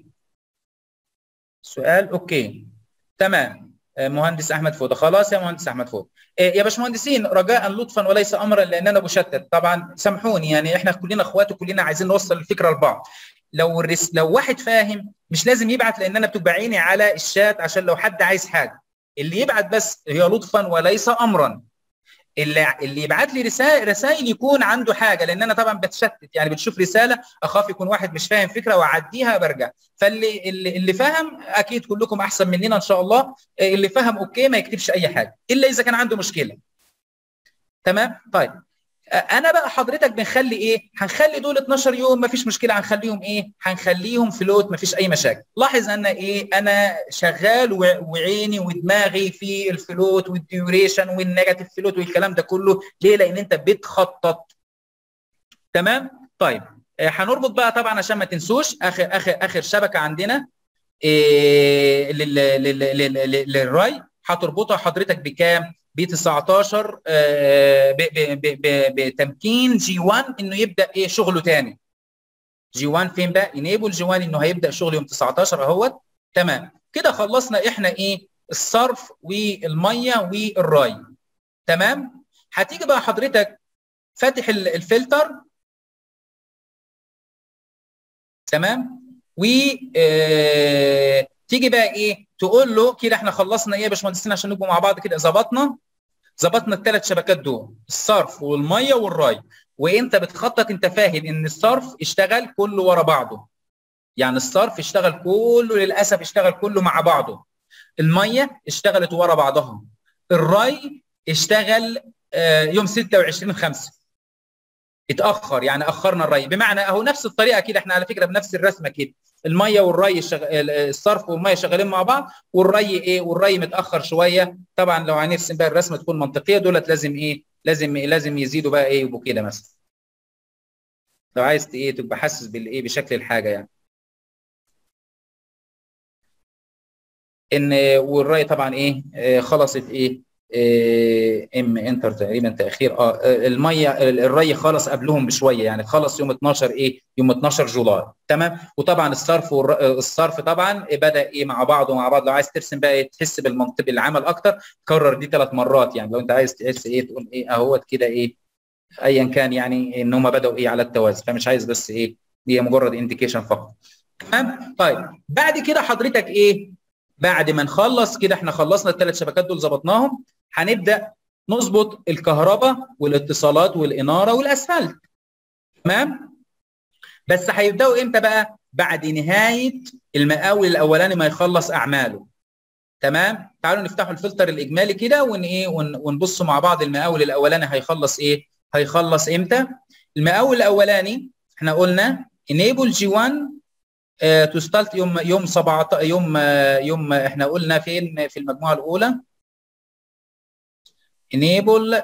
سؤال اوكي تمام. مهندس احمد فوده. خلاص يا مهندس احمد فوده. يا باشمهندسين رجاء لطفا وليس امرا، لان انا بشتت طبعا، سامحوني. يعني احنا كلنا اخوات وكلنا عايزين نوصل الفكره لبعض. لو واحد فاهم مش لازم يبعت، لان انا بتبقى عيني على الشات عشان لو حد عايز حاجه. اللي يبعت بس هي لطفا وليس امرا. اللي يبعت لي رسائل يكون عنده حاجه، لان انا طبعا بتشتت. يعني بتشوف رساله اخاف يكون واحد مش فاهم فكره واعديها برجع. اللي فاهم اكيد كلكم احسن مننا ان شاء الله. اللي فاهم اوكي ما يكتبش اي حاجه الا اذا كان عنده مشكله. تمام؟ طيب انا بقى حضرتك بنخلي ايه، هنخلي دول 12 يوم ما فيش مشكله. هنخليهم ايه، هنخليهم فلوت ما فيش اي مشاكل. لاحظ ان ايه انا شغال وعيني ودماغي في الفلوت والديوريشن والنيجاتيف فلوت والكلام ده كله. ليه؟ لان انت بتخطط. تمام؟ طيب هنربط بقى طبعا عشان ما تنسوش اخر شبكه عندنا إيه للري. هتربطها حضرتك بكام؟ ب 19 بتمكين جي 1 انه يبدا ايه شغله تاني. جي 1 فين بقى؟ انيبل جي 1 انه هيبدا شغل يوم 19 اهوت. تمام كده خلصنا احنا ايه الصرف والميه والري. تمام؟ هتيجي بقى حضرتك فاتح الفلتر. تمام؟ و تيجي بقى ايه تقول له كده احنا خلصنا ايه يا باشمهندسين عشان نبقوا مع بعض كده. ظبطنا الثلاث شبكات دول، الصرف والميه والري. وانت بتخطط انت فاهم ان الصرف اشتغل كله ورا بعضه. يعني الصرف اشتغل كله للاسف اشتغل كله مع بعضه. الميه اشتغلت ورا بعضها. الري اشتغل يوم 26/5 اتاخر. يعني اخرنا الري بمعنى اهو نفس الطريقه كده. احنا على فكره بنفس الرسمه كده. الميه والري الصرف والميه شغالين مع بعض، والري ايه، والري متاخر شويه. طبعا لو هنرسم بقى الرسمه تكون منطقيه، دولت لازم ايه، لازم يزيدوا بقى ايه، يبقوا كده مثلا. لو عايز ايه تبقى حاسس بالايه، بشكل الحاجه يعني. ان والري طبعا ايه، خلصت ايه، ام انتر تقريبا تاخير، الميه الري خلص قبلهم بشويه يعني، خلص يوم 12 ايه، يوم 12 جولاي. تمام. وطبعا الصرف طبعا بدا ايه مع بعض ومع بعض. لو عايز ترسم بقى إيه، تحس بالمنطق العمل اكتر، كرر دي 3 مرات يعني. لو انت عايز تحس ايه، تقول ايه اهوت كده ايه، ايا كان يعني ان هم بداوا ايه على التوازي. فمش عايز بس ايه، دي مجرد انديكيشن فقط. تمام. طيب بعد كده حضرتك ايه، بعد ما نخلص كده، احنا خلصنا ال3 شبكات دول ظبطناهم، هنبدا نظبط الكهرباء والاتصالات والاناره والاسفلت. تمام. بس هيبداوا امتى بقى؟ بعد نهايه المقاول الاولاني ما يخلص اعماله. تمام. تعالوا نفتحوا الفلتر الاجمالي كده ون ايه ونبص مع بعض المقاول الاولاني هيخلص ايه، هيخلص امتى. المقاول الاولاني احنا قلنا enable G1 تو ستارت يوم 17 يوم احنا قلنا فين في المجموعه الاولى. enable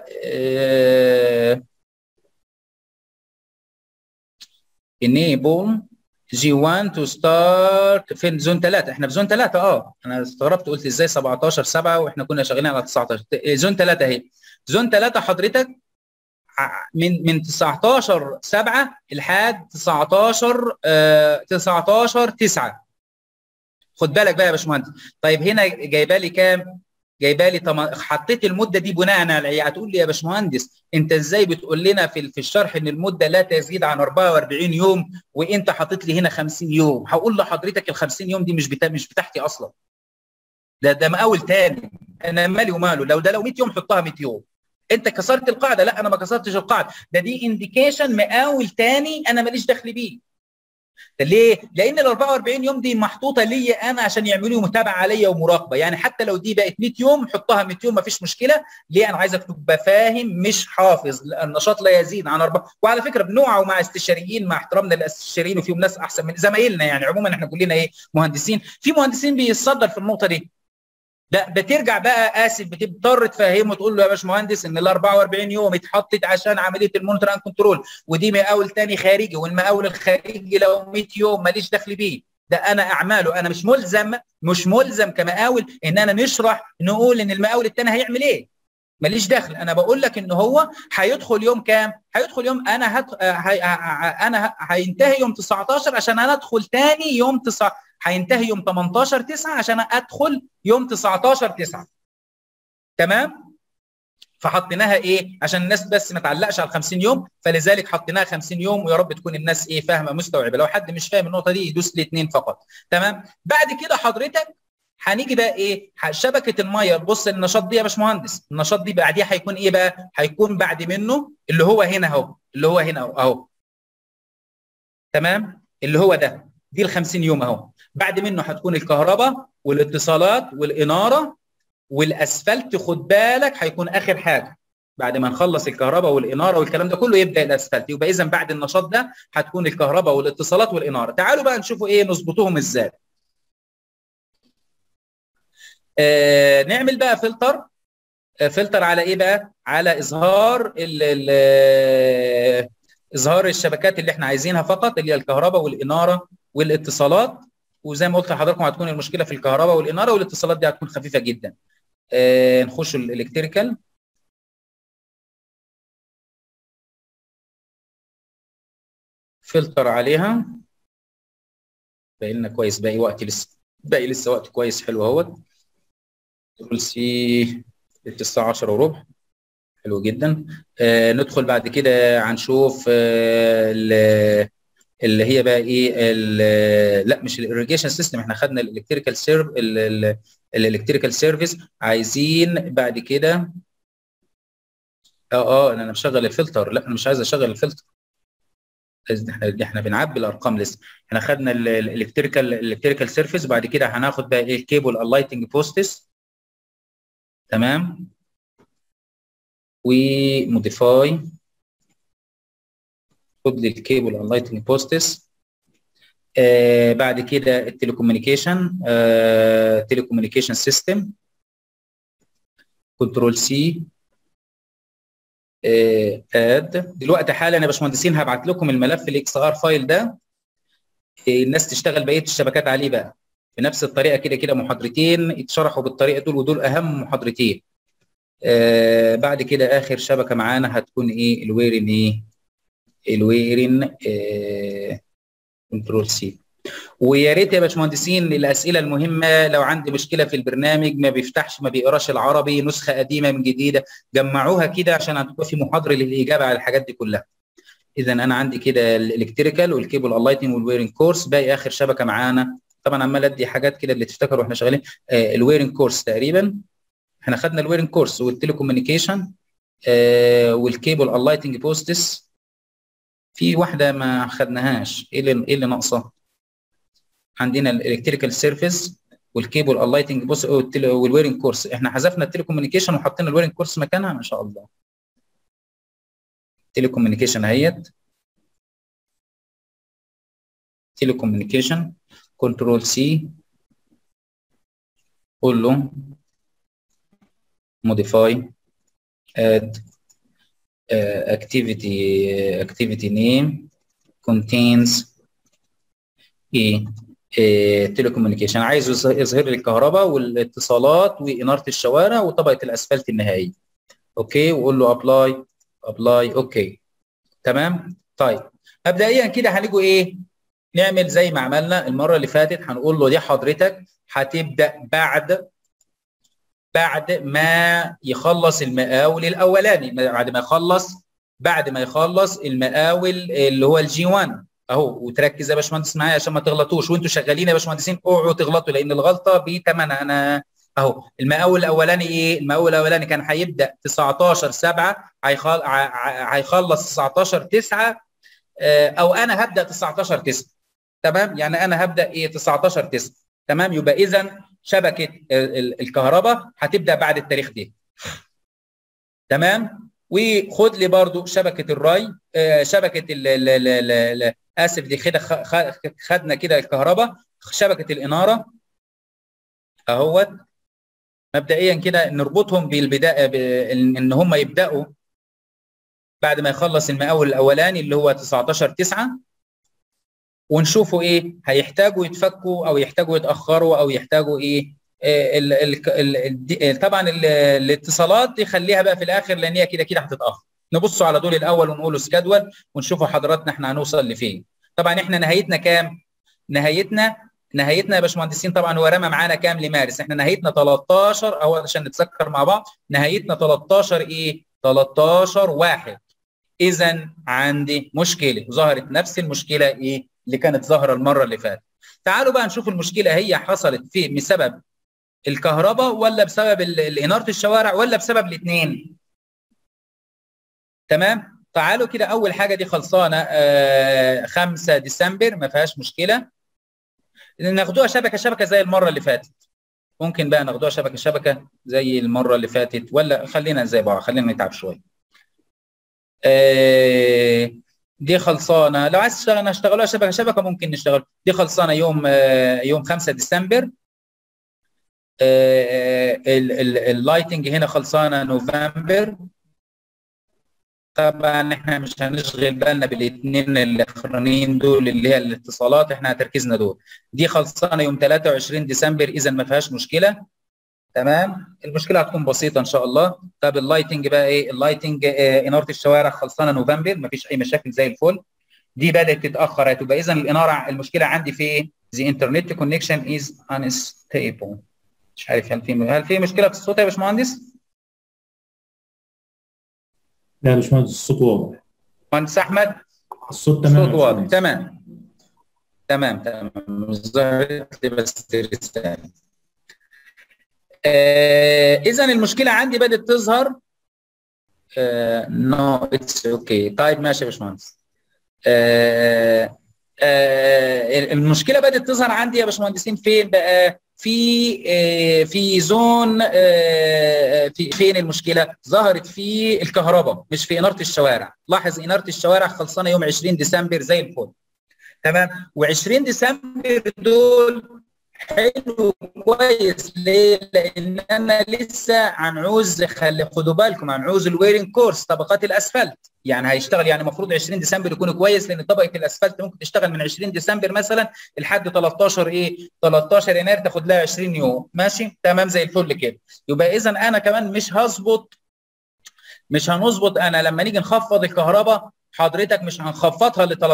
enable G1 تو ستارت فين، زون 3. احنا في زون 3. انا استغربت قلت ازاي 17 7 واحنا كنا شغالين على 19. زون 3 اهي. زون 3 حضرتك من 19 7 لحد 19 9. خد بالك بقى يا باشمهندس. طيب هنا جايبه لي كام؟ جايبه لي حطيت المده دي بناء على ايه؟ هتقول لي يا باشمهندس انت ازاي بتقول لنا في الشرح ان المده لا تزيد عن 44 يوم وانت حاطط لي هنا 50 يوم؟ هقول لحضرتك ال 50 يوم دي مش بتاعتي اصلا. ده مقاول تاني، انا مالي وماله. لو 100 يوم حطها 100 يوم. انت كسرت القاعده، لا انا ما كسرتش القاعده، دي انديكيشن مقاول تاني انا ماليش دخل بيه. ليه؟ لان ال 44 يوم دي محطوطه ليا انا عشان يعملوا متابعه عليا ومراقبه يعني. حتى لو دي بقت 100 يوم حطها 100 يوم ما فيش مشكله. ليه؟ انا عايزك تبقى فاهم مش حافظ. النشاط لا يزيد عن 4. وعلى فكره بنوعوا مع استشاريين، مع احترامنا للاستشاريين وفيهم ناس احسن من زمايلنا يعني. عموما احنا كلنا ايه، مهندسين. في مهندسين بيتصدر في النقطه دي. لا بترجع بقى اسف، بتضطر تفهمه تقول له يا باشمهندس ان ال 44 يوم اتحطت عشان عمليه المونتر اند كنترول، ودي مقاول تاني خارجي، والمقاول الخارجي لو 100 يوم ماليش دخل بيه. ده انا اعماله، انا مش ملزم كمقاول ان انا نشرح نقول ان المقاول التاني هيعمل ايه. ماليش دخل. انا بقول لك ان هو هيدخل يوم كام؟ هيدخل يوم انا هينتهي يوم 19 عشان انا ادخل تاني يوم 9. هينتهي يوم 18 9 عشان ادخل يوم 19 9. تمام. فحطيناها ايه عشان الناس بس ما تعلقش على ال 50 يوم، فلذلك حطيناها 50 يوم. ويا رب تكون الناس ايه فاهمه مستوعبه. لو حد مش فاهم النقطه دي يدوس لي 2 فقط. تمام. بعد كده حضرتك هنيجي بقى ايه، شبكه الميه. بص النشاط دي يا باشمهندس، النشاط دي بعديها هيكون ايه بقى؟ هيكون بعد منه اللي هو هنا اهو، اللي هو هنا اهو. تمام. اللي هو ده، دي ال 50 يوم اهو. بعد منه هتكون الكهرباء والاتصالات والاناره والاسفلت. خد بالك هيكون اخر حاجه. بعد ما نخلص الكهرباء والاناره والكلام ده كله يبدا الاسفلت. يبقى اذا بعد النشاط ده هتكون الكهرباء والاتصالات والاناره. تعالوا بقى نشوفوا ايه نظبطوهم ازاي. نعمل بقى فلتر على ايه بقى؟ على اظهار الشبكات اللي احنا عايزينها فقط، اللي هي الكهرباء والاناره والاتصالات. وزي ما قلت لحضراتكم هتكون المشكله في الكهرباء والاناره، والاتصالات دي هتكون خفيفه جدا. نخش الالكتريكال. فلتر عليها. باقي لنا كويس، باقي لسه وقت كويس. حلو اهوت. تقول سي الساعه 10 وربع. حلو جدا. ندخل بعد كده هنشوف اللي هي بقى ايه، لا مش الاريجيشن سيستم، احنا خدنا الالكتريكال سيرفيس. عايزين بعد كده انا مشغل الفلتر. لا انا مش عايز اشغل الفلتر. احنا بنعبي الارقام لسه. احنا خدنا الالكتريكال سيرفيس. بعد كده هناخد بقى ايه، الكيبل اللايتنج بوستس. تمام. وموديفاي. خد لي الكيبل اللايتنج بوستس. بعد كده التليكوميونيكيشن، تليكوميونيكيشن سيستم، كنترول سي، اد. دلوقتي حالا يا باشمهندسين هبعت لكم الملف الاكس ار فايل ده، الناس تشتغل بقيه الشبكات عليه بقى بنفس الطريقه. كده كده محاضرتين يتشرحوا بالطريقه دول، ودول اهم محاضرتين. بعد كده اخر شبكه معانا هتكون ايه؟ الويرن، ايه الويرن كنترول سي. ويا ريت يا باشمهندسين الاسئله المهمه، لو عندي مشكله في البرنامج ما بيفتحش ما بيقراش العربي، نسخه قديمه من جديده، جمعوها كده عشان هتبقى في محاضره للاجابه على الحاجات دي كلها. اذا انا عندي كده الالكتريكال والكيبل اللايتنج والويرنج كورس. باقي اخر شبكه معانا، طبعا عمال ادي حاجات كده اللي تفتكروا واحنا شغالين. الويرنج كورس تقريبا احنا خدنا الويرنج كورس والتليكوميونيكيشن والكيبل اللايتنج بوستس. في واحده ما خدناهاش، ايه اللي ناقصه؟ عندنا الالكتريكال سيرفيس والكيبل اللايتنج بوست والويرنج كورس. احنا حذفنا التليكوميونيكيشن وحطينا الويرنج كورس مكانها، ما شاء الله. تليكوميونيكيشن اهيت، تليكوميونيكيشن، كنترول سي، قول له موديفاي، اد، activity name contains ايه؟ تليكوميونيكيشن. عايز يظهر لي الكهرباء والاتصالات واناره الشوارع وطبقه الاسفلت النهائيه. اوكي، وقول له ابلاي. اوكي تمام. طيب مبدئيا كده هنيجوا ايه؟ نعمل زي ما عملنا المره اللي فاتت. هنقول له دي حضرتك هتبدا بعد ما يخلص المقاول الاولاني، بعد ما يخلص المقاول اللي هو الجي 1 اهو. وتركز يا باشمهندس معايا عشان ما تغلطوش وانتوا شغالين يا باشمهندسين، اوعوا تغلطوا لان الغلطه بثمنها. انا اهو المقاول الاولاني ايه؟ المقاول الاولاني كان هيبدا 19/7، هيخلص 19/9، او انا هبدا 19/9. تمام، يعني انا هبدا ايه؟ 19/9. تمام، يبقى اذا شبكه الكهرباء هتبدا بعد التاريخ ده. تمام، وخد لي برضو شبكه الري، شبكه اسف دي كده خدنا كده الكهرباء. شبكه الاناره اهوت. مبدئيا كده نربطهم بالبدايه ان هم يبداوا بعد ما يخلص المقاول الاولاني اللي هو 19/9، ونشوفوا ايه هيحتاجوا يتفكوا او يحتاجوا يتاخروا او يحتاجوا ايه. طبعا الاتصالات دي خليها بقى في الاخر لان هي كده كده هتتاخر. نبصوا على دول الاول ونقولوا سكادول ونشوفوا حضراتنا احنا هنوصل لفين. طبعا احنا نهايتنا كام؟ نهايتنا يا باشمهندسين طبعا هو رمى معانا كام لمارس؟ احنا نهايتنا 13 اهو عشان نتذكر مع بعض. نهايتنا 13 ايه؟ 13/1. اذا عندي مشكله، ظهرت نفس المشكله ايه اللي كانت ظاهره المره اللي فاتت. تعالوا بقى نشوف المشكله هي حصلت فين، بسبب الكهرباء ولا بسبب اناره الشوارع ولا بسبب الاثنين. تمام، تعالوا كده. اول حاجه دي خلصانه 5 ديسمبر، ما فيهاش مشكله. ناخدوها شبكه زي المره اللي فاتت. ممكن بقى ناخدوها شبكه زي المره اللي فاتت، ولا خلينا زي بعض، خلينا نتعب شويه. دي خلصانه. لو عايز تشتغل نشتغلوها شبكه ممكن نشتغل. دي خلصانه يوم 5 ديسمبر. اللايتنج هنا خلصانه نوفمبر. طبعا احنا مش هنشغل بالنا بالاثنين الاخرانيين دول اللي هي الاتصالات، احنا تركيزنا دول. دي خلصانه يوم 23 ديسمبر، اذا ما فيهاش مشكله. تمام، المشكله هتكون بسيطه ان شاء الله. طب اللايتنج بقى ايه؟ اللايتنج اناره الشوارع خلصانه نوفمبر، ما فيش اي مشاكل زي الفل. دي بدات تتاخر، هتبقى اذا الاناره المشكله عندي في ايه؟ the internet connection is unstable. مش عارف هل في مشكله في الصوت يا باشمهندس؟ لا يا باشمهندس الصوت واضح. مهندس احمد الصوت تمام. الصوت واضح. تمام مش ظهرت لي بس رساله. اذا المشكله عندي بدات تظهر. نو اتس اوكي. طيب ماشي يا باشمهندس. المشكله بدات تظهر عندي يا باشمهندسين فين بقى؟ في زون. فين المشكله؟ ظهرت في الكهرباء مش في اناره الشوارع. لاحظ اناره الشوارع خلصانه يوم 20 ديسمبر زي الفل. تمام. و20 ديسمبر دول حلو كويس. ليه؟ لان انا لسه هنعوز، خدوا بالكم، هنعوز الويرنج كورس طبقات الاسفلت، يعني هيشتغل، يعني المفروض 20 ديسمبر يكون كويس، لان طبقه الاسفلت ممكن تشتغل من 20 ديسمبر مثلا لحد 13 يناير، تاخد لها 20 يوم. ماشي تمام زي الفل كده. يبقى اذا انا كمان مش هنظبط انا لما نيجي نخفض الكهرباء حضرتك مش هنخفضها ل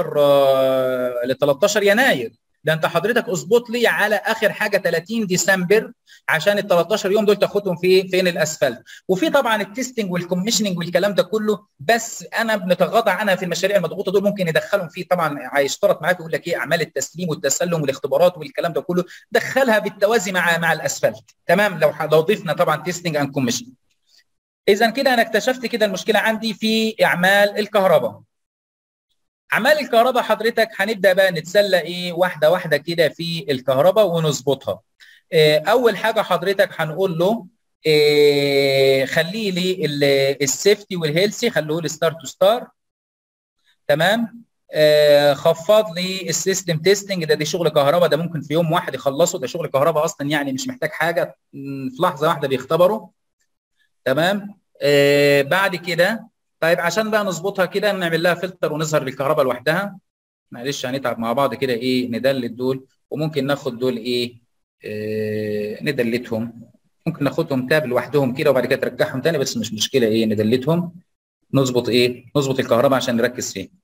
13 يناير. ده انت حضرتك اظبط لي على اخر حاجه 30 ديسمبر، عشان ال 13 يوم دول تاخدهم فين الاسفلت. وفي طبعا التستنج والكوميشننج والكلام ده كله، بس انا بنتغاضى عنها في المشاريع المضغوطه دول. ممكن يدخلهم فيه طبعا، هيشترط معاك يقول لك ايه اعمال التسليم والتسلم والاختبارات والكلام ده كله، دخلها بالتوازي مع الاسفلت. تمام. لو ضفنا طبعا تستنج اند كوميشننج. إذا كده أنا اكتشفت كده المشكلة عندي في أعمال الكهرباء. أعمال الكهرباء حضرتك هنبدأ بقى نتسلى إيه واحدة واحدة كده في الكهرباء ونظبطها. أول حاجة حضرتك هنقول له خلي لي السيفتي والهيلثي، خلوه لي ستار تو ستار. تمام. خفض لي السيستم تيستنج، دي شغل كهرباء، ده ممكن في يوم واحد يخلصه، ده شغل كهرباء أصلا يعني مش محتاج حاجة، في لحظة واحدة بيختبروا. تمام. بعد كده طيب عشان بقى نظبطها كده نعمل لها فلتر ونظهر الكهرباء لوحدها. معلش هنتعب مع بعض كده، ايه ندلت دول، وممكن ناخد دول ايه ندلتهم، ممكن ناخدهم تاب لوحدهم كده وبعد كده ترجعهم تاني، بس مش مشكله، ايه ندلتهم، نظبط الكهرباء عشان نركز فيه.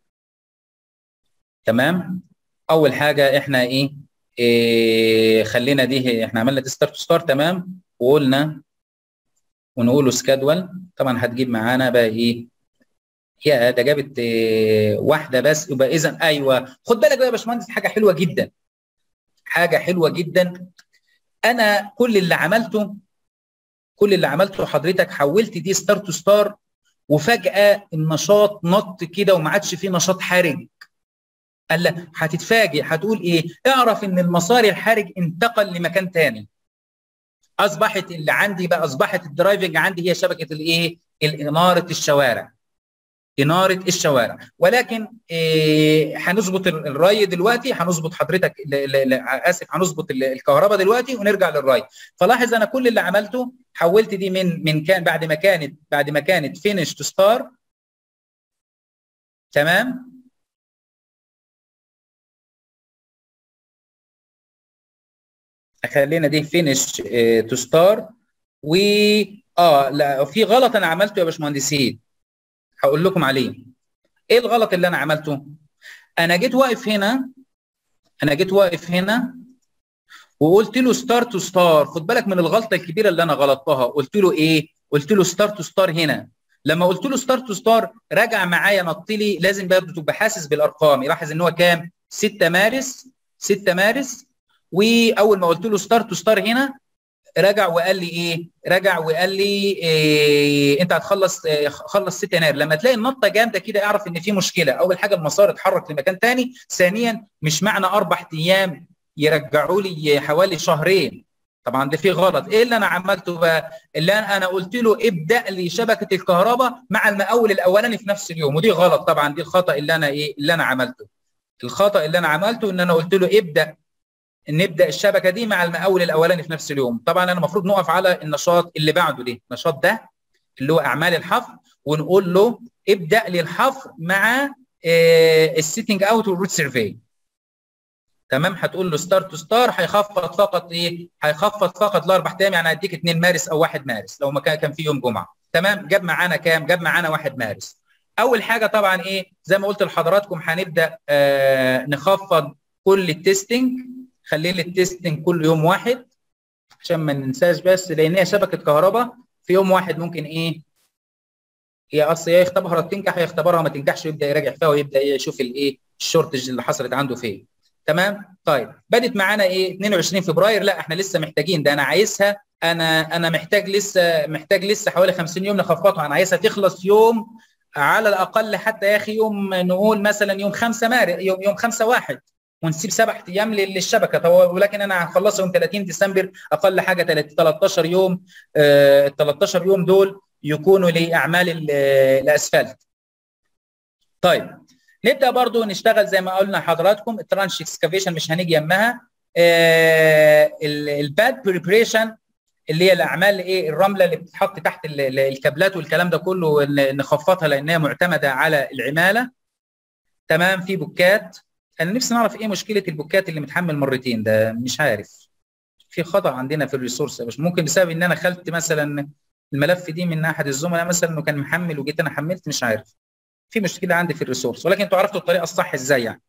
تمام. اول حاجه احنا خلينا دي، احنا عملنا دي ستارت تو ستار. تمام. وقلنا ونقول له سكادول، طبعا هتجيب معانا بقى ايه، يا ده جابت واحده بس. يبقى اذا ايوه، خد بالك بقى يا باشمهندس، حاجه حلوه جدا، حاجه حلوه جدا. انا كل اللي عملته حضرتك حولت دي ستار تو ستار، وفجاه النشاط نط كده وما عادش فيه نشاط حرج. قال لا، هتتفاجئ، هتقول ايه، اعرف ان المسار الحرج انتقل لمكان ثاني. اصبحت اللي عندي بقى، اصبحت الدرايفنج عندي هي شبكه اناره الشوارع، إنارة الشوارع. ولكن هنظبط الري دلوقتي، هنظبط حضرتك آسف، هنظبط الكهرباء دلوقتي ونرجع للري. فلاحظ أنا كل اللي عملته حولت دي من كان بعد ما كانت فينش تو ستار. تمام. خلينا دي فينش تو ستار. و لا، في غلط أنا عملته يا باشمهندسين، هقول لكم عليه. إيه الغلط اللي أنا عملته؟ أنا جيت واقف هنا وقلت له ستار تو ستار. خد بالك من الغلطه الكبيره اللي انا غلطتها. قلت له ايه؟ قلت له ستار تو ستار هنا. لما قلت له ستار تو ستار رجع معايا نط لي، لازم برضه تبقى حاسس بالارقام. يلاحظ ان هو كام؟ 6 مارس. واول ما قلت له ستار تو ستار هنا رجع وقال لي إيه انت هتخلص خلص 6 يناير. لما تلاقي النطه جامده كده اعرف ان في مشكله. اول حاجه المسار اتحرك لمكان ثاني، ثانيا مش معنى 4 ايام يرجعوا لي حوالي شهرين. طبعا ده في غلط. ايه اللي انا عملته بقى؟ اللي انا قلت له ابدا لي شبكه الكهرباء مع المقاول الاولاني في نفس اليوم، ودي غلط طبعا. دي الخطا اللي انا عملته. الخطا اللي انا عملته ان انا قلت له نبدا الشبكه دي مع المقاول الاولاني في نفس اليوم. طبعا انا المفروض نقف على النشاط اللي بعده، ده النشاط ده اللي هو اعمال الحفر، ونقول له ابدا لي الحفر مع السيتنج اوت والروت سيرفي. تمام. هتقول له ستار تو ستار، هيخفض فقط ل4 ايام، يعني هديك 2 مارس او 1 مارس لو ما كان في يوم جمعه. تمام. جاب معانا كام؟ جاب معانا 1 مارس. اول حاجه طبعا زي ما قلت لحضراتكم هنبدا نخفض كل التستنج. خلي لي التستنج كل يوم 1 عشان ما ننساش، بس لان هي شبكه كهرباء في يوم 1 ممكن هي اصل يا يختبرها تنجح يا يختبرها ما تنجحش، ويبدا يراجع فيها ويبدا يشوف الشورتج اللي حصلت عنده فين. تمام. طيب بدت معانا 22 فبراير، لا احنا لسه محتاجين، ده انا عايزها، انا محتاج لسه حوالي 50 يوم نخفضها. انا عايزها تخلص يوم على الاقل، حتى يا اخي يوم نقول مثلا يوم 5 مارس، يوم 5/1، ونسيب 7 ايام للشبكه. ولكن انا هخلصها يوم 30 ديسمبر، اقل حاجه 13 يوم. ال 13 يوم دول يكونوا لاعمال الاسفلت. طيب نبدا برضو نشتغل زي ما قلنا لحضراتكم. الترانش اكسكافيشن مش هنيجي يمها. الباد بريبريشن اللي هي الاعمال ايه، الرمله اللي بتتحط تحت الكابلات والكلام ده كله نخفضها لانها معتمده على العماله. تمام. في بوكات، انا نفسي نعرف ايه مشكله البوكات اللي متحمل مرتين ده، مش عارف. في خطا عندنا في الريسورس، مش ممكن بسبب ان انا خلت مثلا الملف دي من احد الزملاء مثلا انه كان محمل وجيت انا حملت، مش عارف. في مشكله عندي في الريسورس، ولكن انتوا عرفتوا الطريقه الصح ازاي يعني.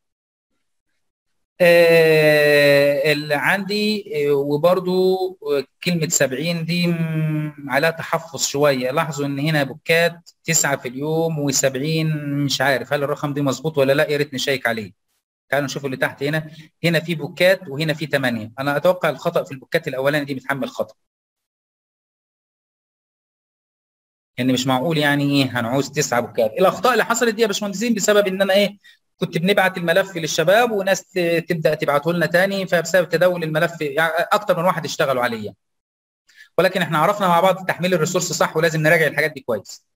اللي عندي وبرضو كلمة 70 دي على تحفظ شوية. لاحظوا ان هنا بوكات 9 في اليوم و70، مش عارف هل الرقم دي مظبوط ولا لا، يا ريت نشيك عليه. تعالوا نشوف اللي تحت. هنا في بوكات وهنا في 8. انا اتوقع الخطأ في البوكات الاولاني دي متحمل خطأ، يعني مش معقول يعني ايه هنعوز 9 بوكات. الاخطاء اللي حصلت دي يا باشمهندسين بسبب ان انا ايه، كنت بنبعت الملف للشباب وناس تبدا تبعته لنا تاني، فبسبب تداول الملف يعني اكتر من واحد اشتغلوا عليه. ولكن احنا عرفنا مع بعض تحميل الريسورس صح، ولازم نراجع الحاجات دي كويس.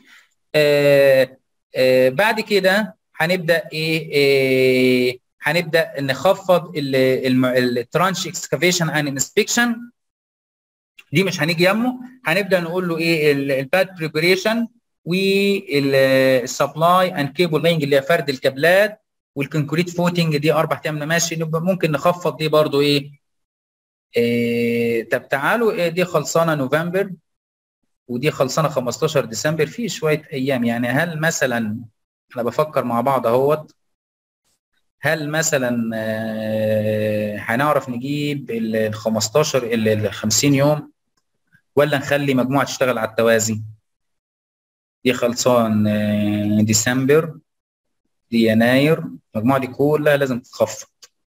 بعد كده هنبدا هنبدا نخفض الترانش اكسكافيشن اند انسبكشن. دي مش هنيجي يمه، هنبدا نقول له ايه الباد بريبريشن والسبلاي اند كيبل لينج اللي هي فرد الكابلات، والكونكريت فوتنج دي 4 ايام ماشي. نبقى ممكن نخفض دي برضو طب تعالوا دي خلصانه نوفمبر ودي خلصانه 15 ديسمبر، في شويه ايام يعني. هل مثلا انا بفكر مع بعض اهوت، هل مثلا هنعرف نجيب ال 15 ال 50 يوم، ولا نخلي مجموعه تشتغل على التوازي؟ دي خلصان ديسمبر، دي يناير، المجموعه دي كلها لازم تتخفض.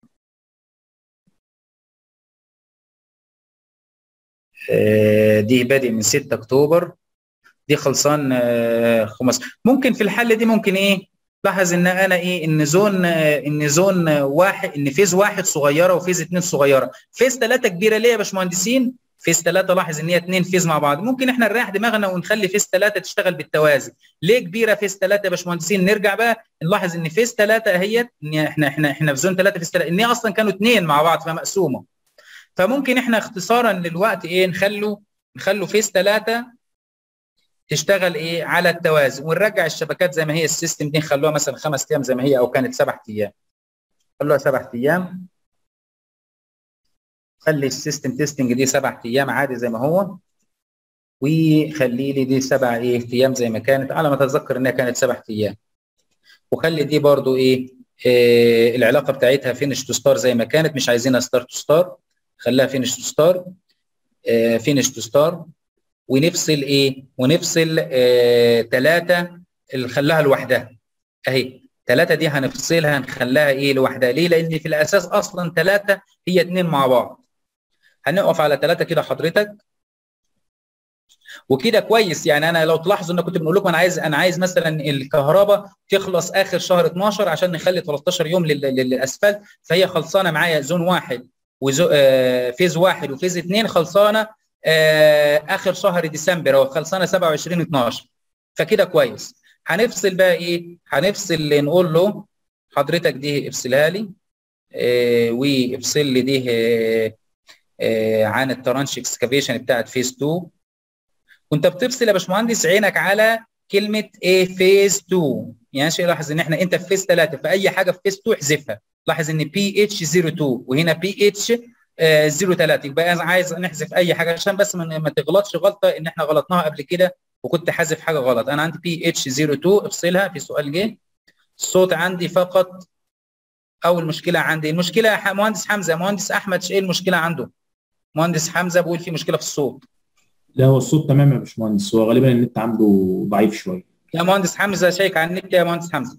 دي بادئ من 6 اكتوبر، دي خلصان ممكن في الحل دي ممكن ايه، لاحظ ان انا ايه، ان زون واحد، ان فيز واحد صغيره وفيز 2 صغيره، فيز 3 كبيره. ليه يا باشمهندسين؟ فيز 3 لاحظ ان هي 2 فيز مع بعض، ممكن احنا نريح دماغنا ونخلي فيز 3 تشتغل بالتوازي. ليه كبيره فيز 3 يا باشمهندسين؟ نرجع بقى نلاحظ ان فيز 3 اهي، ان احنا في زون 3 فيز 3، ان هي اصلا كانوا 2 مع بعض فمقسومه. فممكن احنا اختصارا للوقت ايه، نخلوا فيز 3 تشتغل ايه على التوازي، ونرجع الشبكات زي ما هي. السيستم دي نخلوها مثلا 5 ايام زي ما هي، او كانت 7 ايام، خلوها 7 ايام. خلي السيستم تيستنج دي 7 ايام عادي زي ما هو، وخلي لي دي 7 ايام زي ما كانت، على ما اتذكر انها كانت 7 ايام. وخلي دي برضو العلاقه بتاعتها فينش تو ستار زي ما كانت، مش عايزينها ستار تو ستار، خليها فينش تو ستار. فينش تو ستار. ونفصل ونفصل 3 اللي خلاها لوحدها اهي. 3 دي هنفصلها نخليها لوحدها. ليه؟ لان في الاساس اصلا 3 هي 2 مع بعض. هنقف على 3 كده حضرتك، وكده كويس. يعني انا لو تلاحظوا ان كنت بنقول لكم انا عايز مثلا الكهرباء تخلص اخر شهر 12 عشان نخلي 13 يوم للاسفلت، فهي خلصانه معايا زون 1 فيز 1 وفيز 2 خلصانه اخر شهر ديسمبر، او خلصانه 27/12. فكده كويس. هنفصل بقى هنفصل نقول له حضرتك دي افصلها لي وافصل لي دي عن الترانش اكسكافيشن بتاعت فيز 2. وانت بتفصل يا باشمهندس عينك على كلمه فيز 2. يعني لاحظ ان انت في فيز 3، فاي حاجه في فيز 2 احذفها. لاحظ ان بي اتش 02 وهنا بي اتش 03، يبقى انا عايز نحذف اي حاجه عشان بس ما تغلطش غلطه ان احنا غلطناها قبل كده وكنت حذف حاجه غلط. انا عندي بي اتش 02 افصلها. في سؤال جه الصوت عندي فقط. اول مشكله عندي، المشكله يا مهندس حمزه، مهندس احمد ايه المشكله عنده؟ مهندس حمزه بيقول في مشكله في الصوت. لا هو الصوت تمام يا باشمهندس، هو غالبا النت عنده ضعيف شويه. يا مهندس حمزه شيك على النت يا مهندس حمزه.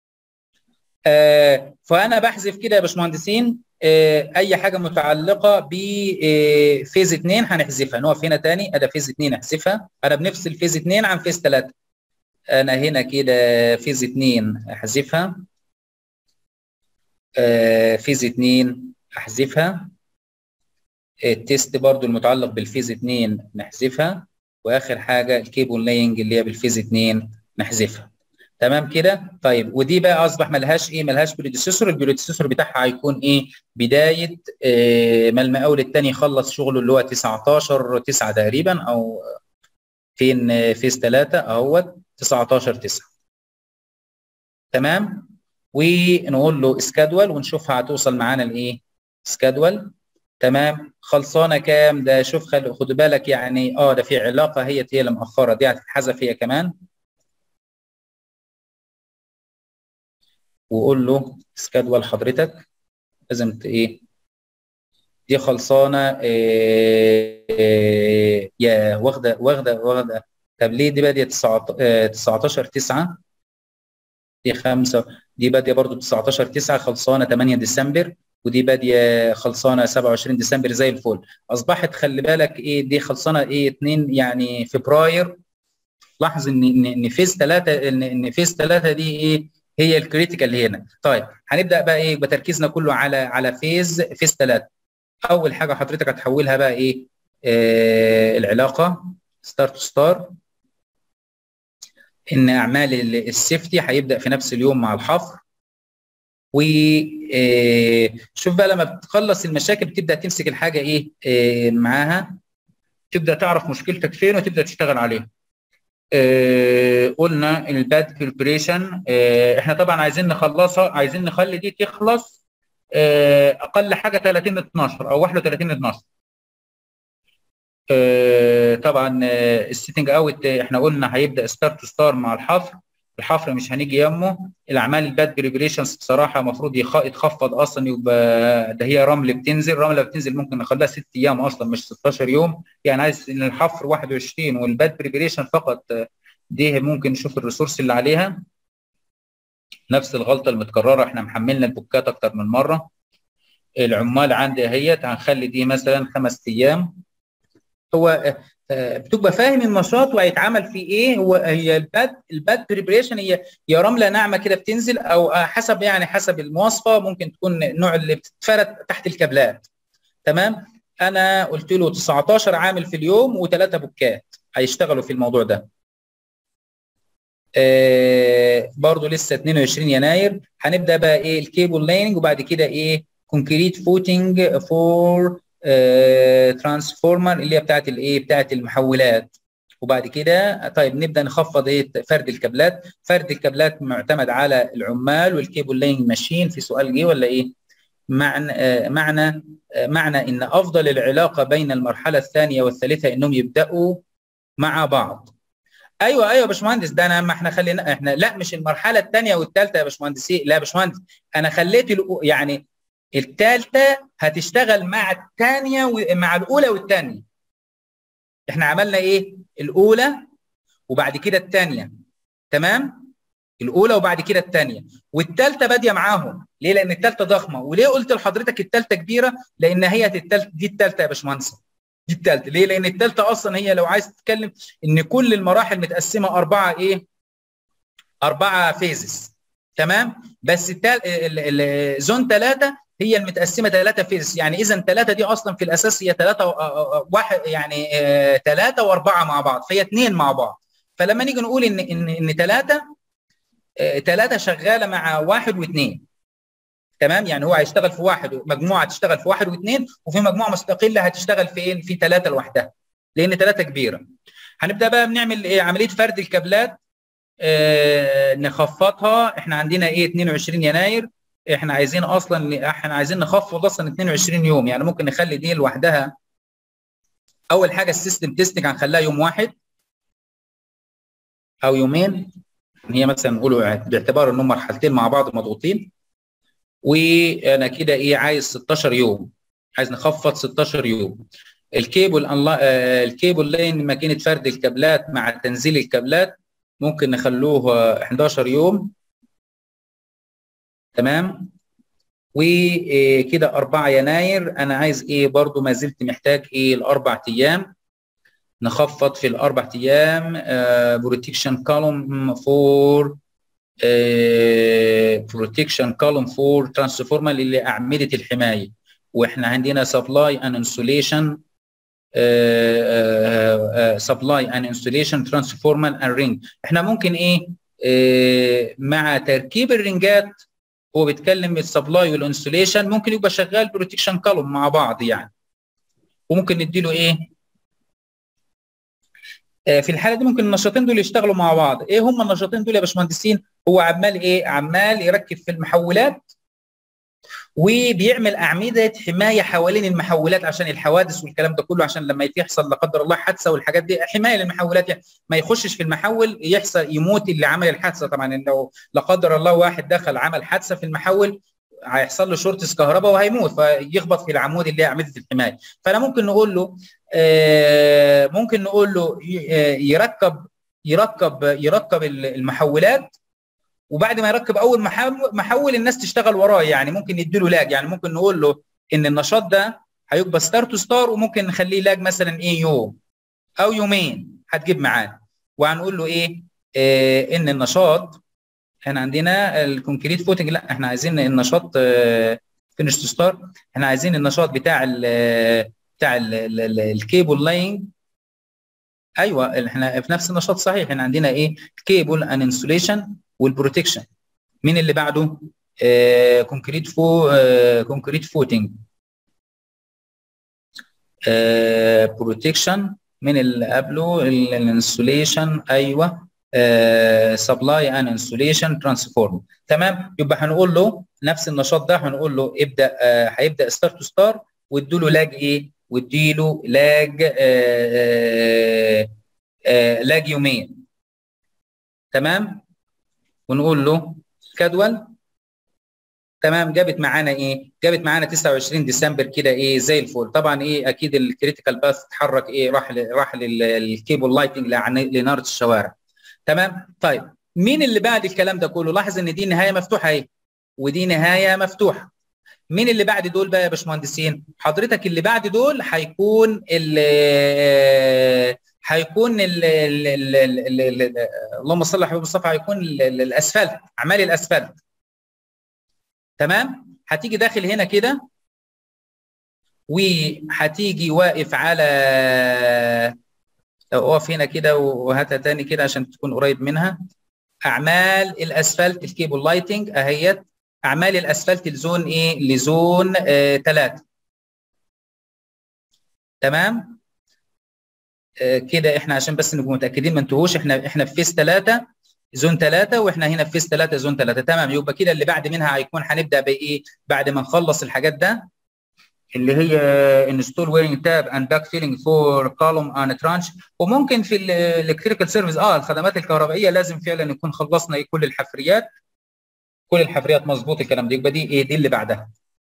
فانا بحذف كده يا باشمهندسين اي حاجه متعلقه بفيز 2 هنحذفها. نقف هنا تاني، ادي فيز 2 احذفها. انا بنفصل فيز 2 عن فيز 3. انا هنا كده فيز 2 احذفها، فيز 2 احذفها. التيست برضو المتعلق بالفيز 2 نحذفها. واخر حاجه الكيبل لاينج اللي هي بالفيز 2 نحذفها. تمام كده. طيب ودي بقى اصبح ملهاش ايه، ملهاش بريديسيسور. البريديسيسور بتاعها هيكون ايه، بدايه ما المقاول الثاني يخلص شغله اللي هو 19/9 تقريبا، او فين فيز 3 اهوت 19/9. تمام. ونقول له اسكادول ونشوفها هتوصل معانا لايه. اسكادول. تمام. خلصانه كام ده؟ شوف خد بالك يعني ده في علاقه هي اللي مأخره، دي هتتحذف هي كمان. وقول له اسكادول حضرتك لازم ايه دي خلصانه يا واخده. طب ليه دي باديه 19/9؟ دي 5. دي باديه برضو 19/9 خلصانه 8 ديسمبر، ودي باديه خلصانه 27 ديسمبر زي الفل. اصبحت خلي بالك ايه دي خلصانه ايه 2 يعني فبراير. لاحظ ان فيز 3 ان فيز 3 دي ايه هي الكريتيكال هنا. طيب هنبدا بقى ايه، يبقى تركيزنا كله على فيز 3. اول حاجه حضرتك هتحولها بقى ايه العلاقه ستار تو ستار، ان اعمال السيفتي هيبدا في نفس اليوم مع الحفر. وشوف بقى لما بتخلص المشاكل بتبدا تمسك الحاجه ايه معاها، تبدا تعرف مشكلتك فين وتبدا تشتغل عليها. قلنا الباد بريبريشن احنا طبعا عايزين نخلصها، عايزين نخلي دي تخلص اقل حاجه 30/12 او 31/12. طبعا السيتنج اوت احنا قلنا هيبدا ستار تو ستار مع الحفر. الحفر مش هنيجي يمه. الاعمال الباد بريبريشنز بصراحه المفروض يتخفض اصلا، يبقى ده هي رمل بتنزل، رمله بتنزل ممكن نخليها 6 ايام اصلا مش 16 يوم. يعني عايز ان الحفر 21 والباد بريبريشن فقط. دي ممكن نشوف الريسورس اللي عليها. نفس الغلطه المتكرره، احنا محملنا البوكات اكتر من مره. العمال عندي اهيت هنخلي دي مثلا 5 ايام. هو بتبقى فاهم النشاط وهيتعمل فيه ايه. هي الباد بريبريشن هي رمله ناعمه كده بتنزل، او حسب يعني حسب المواصفه ممكن تكون النوع اللي بتتفرد تحت الكابلات. تمام. انا قلت له 19 عامل في اليوم و3 بوكات هيشتغلوا في الموضوع ده. برضو لسه 22 يناير هنبدا بقى ايه الكيبل لايننج، وبعد كده ايه كونكريت فوتنج فور ترانسفورمر اللي هي بتاعت الايه بتاعت المحولات. وبعد كده طيب نبدا نخفض ايه فرد الكابلات. فرد الكابلات معتمد على العمال والكيبل لايننج ماشين. في سؤال جه ولا ايه؟ معنى ان افضل العلاقه بين المرحله الثانيه والثالثه انهم يبداوا مع بعض. ايوه يا باشمهندس، ده انا ما احنا خلينا احنا لا مش المرحله الثانيه والثالثه يا باشمهندس. لا يا باشمهندس، انا خليت يعني الثالثه هتشتغل مع الثانيه مع الاولى والثانيه. احنا عملنا ايه الاولى وبعد كده الثانيه. تمام. الاولى وبعد كده الثانيه والثالثه باديه معاهم. ليه؟ لان الثالثه ضخمه. وليه قلت لحضرتك الثالثه كبيره؟ لان هي دي الثالثه يا باشمهندس. دي الثالثه. ليه؟ لان الثالثه اصلا هي لو عايز تتكلم ان كل المراحل متقسمه 4 ايه 4 فيزز. تمام. بس زون 3 هي المتقسمه 3 فيزز. يعني اذا 3 دي اصلا في الاساس هي 3 واحد يعني 3 و4 مع بعض، فهي 2 مع بعض. فلما نيجي نقول ان 3 شغاله مع 1 و2. تمام. يعني هو هيشتغل في 1 مجموعه تشتغل في 1 و2، وفي مجموعه مستقله هتشتغل فين في 3 لوحدها، لان 3 كبيره. هنبدا بقى بنعمل ايه عمليه فرد الكابلات. نخفضها. احنا عندنا ايه 22 يناير. احنا عايزين نخفض اصلا 22 يوم. يعني ممكن نخلي دي لوحدها. اول حاجه السيستم تيستنج هنخليها يوم 1 او يومين. هي مثلا نقوله باعتبار انهم مرحلتين مع بعض مضغوطين. وانا كده ايه عايز 16 يوم. عايز نخفض 16 يوم. الكيبل لاين ماكينه فرد الكابلات مع تنزيل الكابلات ممكن نخلوه 11 يوم. تمام. وكده 4 يناير انا عايز ايه برضو ما زلت محتاج ايه ال4 ايام. نخفض في ال4 ايام بروتكشن كولوم فور بروتكشن كولوم فور ترانسفورمر اللي اعمده الحمايه. واحنا عندنا سبلاي اند انسوليشن سبلاي اند انسوليشن ترانسفورمر اند رينج. احنا ممكن ايه مع تركيب الرنجات هو بيتكلم السبلاي والانسوليشن، ممكن يبقى شغال بروتكشن كولوم مع بعض يعني، وممكن نديله ايه في الحاله دي ممكن النشاطين دول يشتغلوا مع بعض. ايه هم النشاطين دول يا باشمهندسين؟ هو عمال ايه؟ عمال يركب في المحولات وبيعمل اعمده حمايه حوالين المحولات عشان الحوادث والكلام ده كله، عشان لما يحصل لا قدر الله حادثه والحاجات دي، حمايه للمحولات يعني ما يخشش في المحول يحصل يموت اللي عمل الحادثه. طبعا لو لا قدر الله واحد دخل عمل حادثه في المحول هيحصل له شورتس كهرباء وهيموت، فيخبط في العمود اللي هي اعمده الحمايه. فانا ممكن نقول له يركب المحولات، وبعد ما يركب اول محول الناس تشتغل وراه. يعني ممكن نديله لاج، يعني ممكن نقول له ان النشاط ده هيبقى ستار تو ستار، وممكن نخليه لاج مثلا ايه يوم او يومين هتجيب معاه. وهنقول له ايه ان النشاط احنا عندنا الكونكريت فوتنج، لا احنا عايزين النشاط فينش تو ستار، احنا عايزين النشاط بتاع الكيبل لاينج. ايوه احنا في نفس النشاط صحيح، احنا عندنا ايه الكيبل ان انسوليشن والبروتكشن. مين اللي بعده؟ كونكريت فوتنج بروتكشن. من اللي قبله؟ الانسوليشن. ايوه سبلاي ان انسوليشن ترانسفورم. تمام. يبقى هنقول له نفس النشاط ده، هنقول له ابدا هيبدا ستار تو ستار، واديله لاج ايه؟ واديله لاج لاج يومين. تمام. ونقول له جدول. تمام. جابت معانا ايه؟ جابت معانا 29 ديسمبر كده ايه زي الفل. طبعا ايه اكيد الكريتيكال باث اتحرك ايه، راح للكيبل لايتنج لناره الشوارع. تمام. طيب مين اللي بعد الكلام ده كله؟ لاحظ ان دي نهايه مفتوحه اهي ودي نهايه مفتوحه. مين اللي بعد دول بقى يا باشمهندسين؟ حضرتك اللي بعد دول هيكون اللهم صل على حبيب المصطفى، هيكون الاسفلت، اعمال الاسفلت. تمام. هتيجي داخل هنا كده وهتيجي واقف على، اقف هنا كده وهاتها تاني كده عشان تكون قريب منها. اعمال الاسفلت الكيبل لايتنج اهيت. اعمال الاسفلت لزون ايه؟ لزون 3. تمام. كده احنا عشان بس نبقى متاكدين ما انتهوش، احنا في فيس 3 زون 3، واحنا هنا في فيس 3 زون 3. تمام. يبقى كده اللي بعد منها هيكون هنبدا بايه؟ بعد ما نخلص الحاجات ده اللي هي انستول ويرنج تاب اند باك فيلينج فور كولوم اند ترانش. وممكن في الالكتريكال سيرفيس الخدمات الكهربائيه لازم فعلا نكون خلصنا كل الحفريات. كل الحفريات مظبوط الكلام ده. يبقى دي ايه؟ دي اللي بعدها.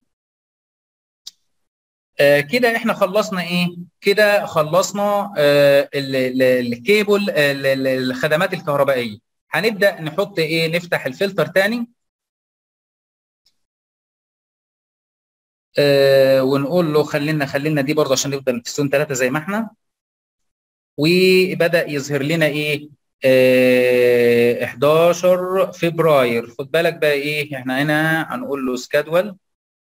كده احنا خلصنا ايه؟ كده خلصنا الكيبل الخدمات الكهربائيه. هنبدا نحط ايه؟ نفتح الفلتر تاني ونقول له خلينا دي برضه عشان نفضل في زون 3 زي ما احنا. وبدا يظهر لنا ايه؟ 11 فبراير. خد بالك بقى ايه؟ احنا هنا هنقول له سكادول.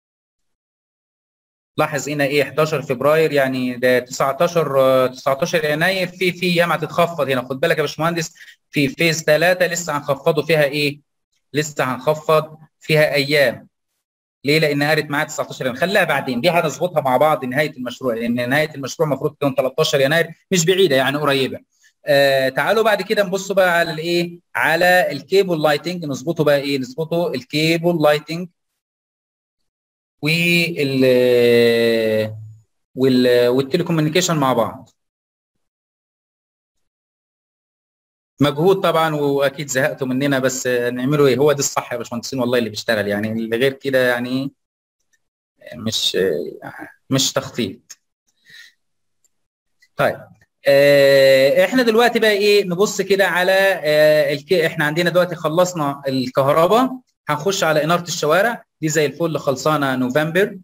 لاحظ هنا ايه 11 فبراير يعني ده 19 يناير. في ايام هتتخفض هنا. خد بالك يا باشمهندس في فيز 3 لسه هنخفضوا فيها ايه؟ لسه هنخفض فيها ايام. ليه؟ لان قالت معاها 19 يناير. خليها بعدين، دي هنظبطها مع بعض نهايه المشروع، لان نهايه المشروع المفروض تكون 13 يناير، مش بعيده يعني قريبه. تعالوا بعد كده نبصوا بقى على الايه؟ على الكيبل لايتنج. نظبطه بقى ايه؟ نظبطه الكيبل لايتنج والتليكومنيكيشن مع بعض. مجهود طبعا، واكيد زهقتوا مننا، بس نعمله ايه؟ هو ده الصح يا باشمهندسين والله اللي بيشتغل، يعني اللي غير كده يعني مش تخطيط. طيب احنا دلوقتي بقى ايه؟ نبص كده على احنا عندنا دلوقتي خلصنا الكهرباء، هنخش على اناره الشوارع. دي زي الفل خلصانه نوفمبر.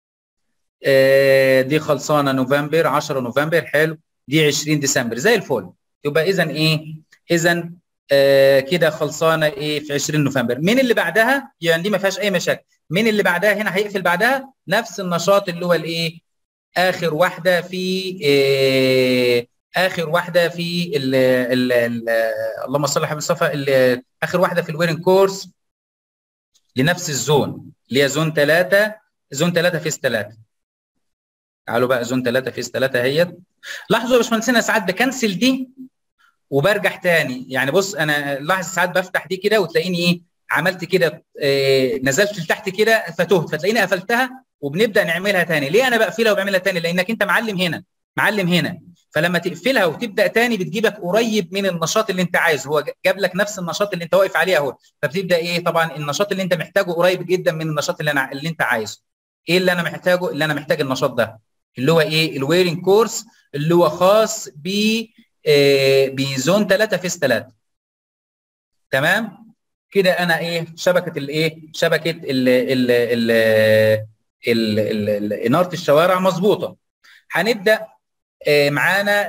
دي خلصانه نوفمبر 10 نوفمبر. حلو. دي 20 ديسمبر زي الفل. يبقى اذا ايه؟ اذا كده خلصانه ايه في 20 نوفمبر. مين اللي بعدها؟ يعني دي ما فيهاش اي مشاكل. مين اللي بعدها؟ هنا هيقفل بعدها نفس النشاط اللي هو الايه؟ اخر واحده في اخر واحده في اللهم صل على مصطفى، اخر واحده في الويرنج كورس لنفس الزون اللي هي زون 3، زون 3 فيس 3. تعالوا بقى زون 3 فيس 3 اهيت. لاحظوا يا باشمهندس انا ساعات بكنسل دي وبرجع تاني، يعني بص انا لاحظ ساعات بفتح دي كده وتلاقيني ايه عملت كده، نزلت لتحت كده فتهت، فتلاقيني قفلتها وبنبدا نعملها تاني. ليه انا بقفلها وبعملها تاني؟ لانك انت معلم هنا معلم هنا، فلما تقفلها وتبدا تاني بتجيبك قريب من النشاط اللي انت عايزه. هو جاب لك نفس النشاط اللي انت واقف عليه اهو، فبتبدا ايه طبعا النشاط اللي انت محتاجه قريب جدا من النشاط اللي انت عايزه. ايه اللي انا محتاجه؟ اللي انا محتاج النشاط ده اللي هو ايه الويرنج كورس اللي هو خاص بزون 3 فيس 3. تمام كده انا ايه شبكه الايه شبكه اناره الشوارع مظبوطه. هنبدا معانا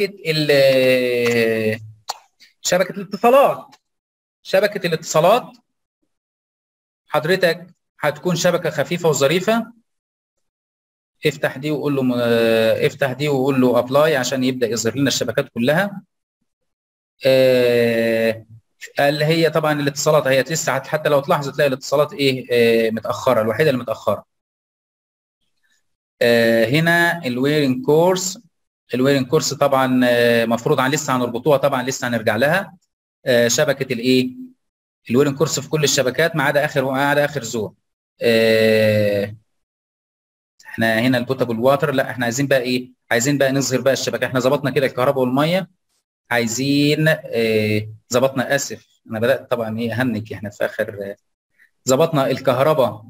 شبكه الاتصالات. شبكه الاتصالات حضرتك هتكون شبكه خفيفه وظريفه. افتح دي وقول له افتح دي وقول له ابلاي عشان يبدا يظهر لنا الشبكات كلها. اللي هي طبعا الاتصالات هي لسه حتى لو تلاحظ تلاقي الاتصالات ايه متاخره، الوحيده اللي متاخره. هنا الويرنج كورس. الويرنج كورس طبعا مفروض لسه هنربطوها، طبعا لسه هنرجع لها. شبكه الايه الويرنج كورس في كل الشبكات ما عدا اخر زون. احنا هنا البوتابل واتر، لا احنا عايزين بقى ايه عايزين بقى نظهر بقى الشبكه. احنا ظبطنا كده الكهرباء والميه، عايزين ظبطنا اسف انا بدات طبعا ايه اهنك احنا في اخر ظبطنا الكهرباء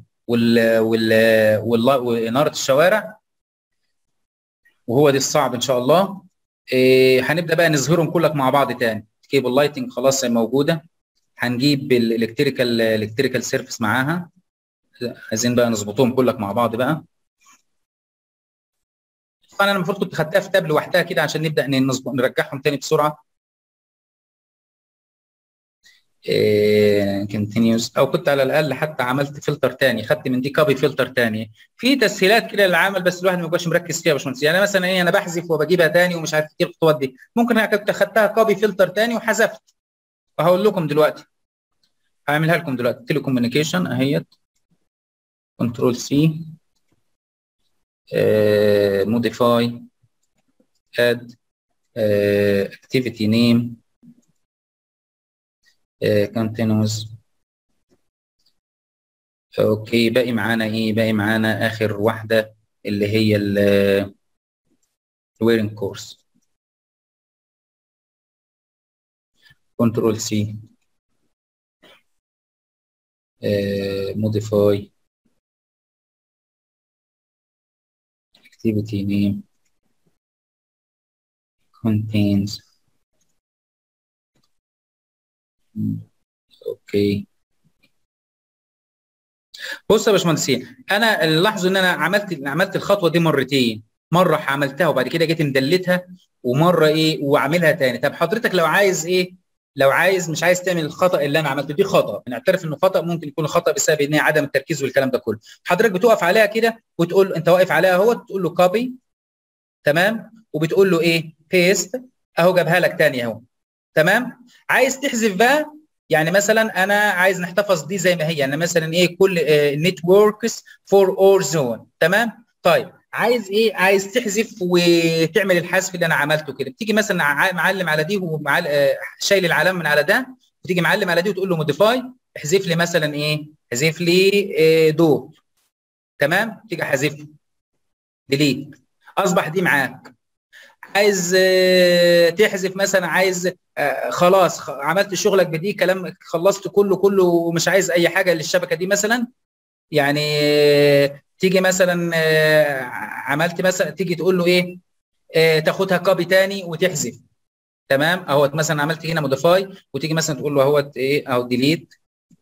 واناره الشوارع، وهو دي الصعب ان شاء الله. هنبدا بقى نظهرهم كلك مع بعض تاني. كيبل لايتنج خلاص موجوده، هنجيب الالكتريكال سيرفيس معاها، عايزين بقى نظبطهم كلك مع بعض بقى. طبعا انا المفروض كنت خدتها في تاب لوحدها كده عشان نبدا نرجعهم تاني بسرعه. كونتينيوس، او كنت على الاقل حتى عملت فلتر تاني، خدت من دي كوبي فلتر تاني. في تسهيلات كده للعمل بس الواحد ما يبقاش مركز فيها يا باشمهندس. يعني مثلا ايه انا بحذف وبجيبها تاني ومش عارف ايه الخطوات دي، ممكن انا كنت خدتها كوبي فلتر تاني وحذفت. وهقول لكم دلوقتي هعملها لكم دلوقتي. تيلي كوميونيكيشن اهيت، كنترول سي، موديفاي، اد، اكتيفيتي نيم، كونتينوس. اوكي باقي معانا ايه؟ باقي معانا اخر واحده اللي هي الويرنج كورس. كنترول سي، موديفاي، اكتيفيتي نيم، contains. اوكي بص يا باشمهندسين، انا لاحظوا ان انا عملت الخطوه دي مرتين. مره عملتها وبعد كده جيت مدلتها، ومره ايه واعملها تاني. طب حضرتك لو عايز ايه لو عايز مش عايز تعمل الخطا اللي انا عملته دي خطا، نعترف انه خطا، ممكن يكون خطا بسبب ان هي عدم التركيز والكلام ده كله. حضرتك بتقف عليها كده وتقول انت واقف عليها اهو، تقول له كوبي تمام، وبتقول له ايه بيست اهو، جابها لك تاني اهو تمام. عايز تحذف بقى، يعني مثلا انا عايز نحتفظ دي زي ما هي، يعني مثلا ايه كل نتوركس فور اور زون تمام. طيب عايز ايه؟ عايز تحذف وتعمل الحذف اللي انا عملته كده. بتيجي مثلا معلم على دي شايل العلامه من على ده، وتيجي معلم على دي وتقول له موديفاي، احذف لي مثلا ايه، احذف لي دول تمام. تيجي حذفه ديليت، اصبح دي معاك. عايز تحذف مثلا، عايز خلاص عملت شغلك بدي كلام، خلصت كله ومش عايز اي حاجه للشبكه دي مثلا، يعني تيجي مثلا عملت مثلا تيجي تقول له ايه تاخدها كوبي تاني وتحذف تمام اهو. مثلا عملت هنا موديفاي وتيجي مثلا تقول له اهو ايه اهو ديليت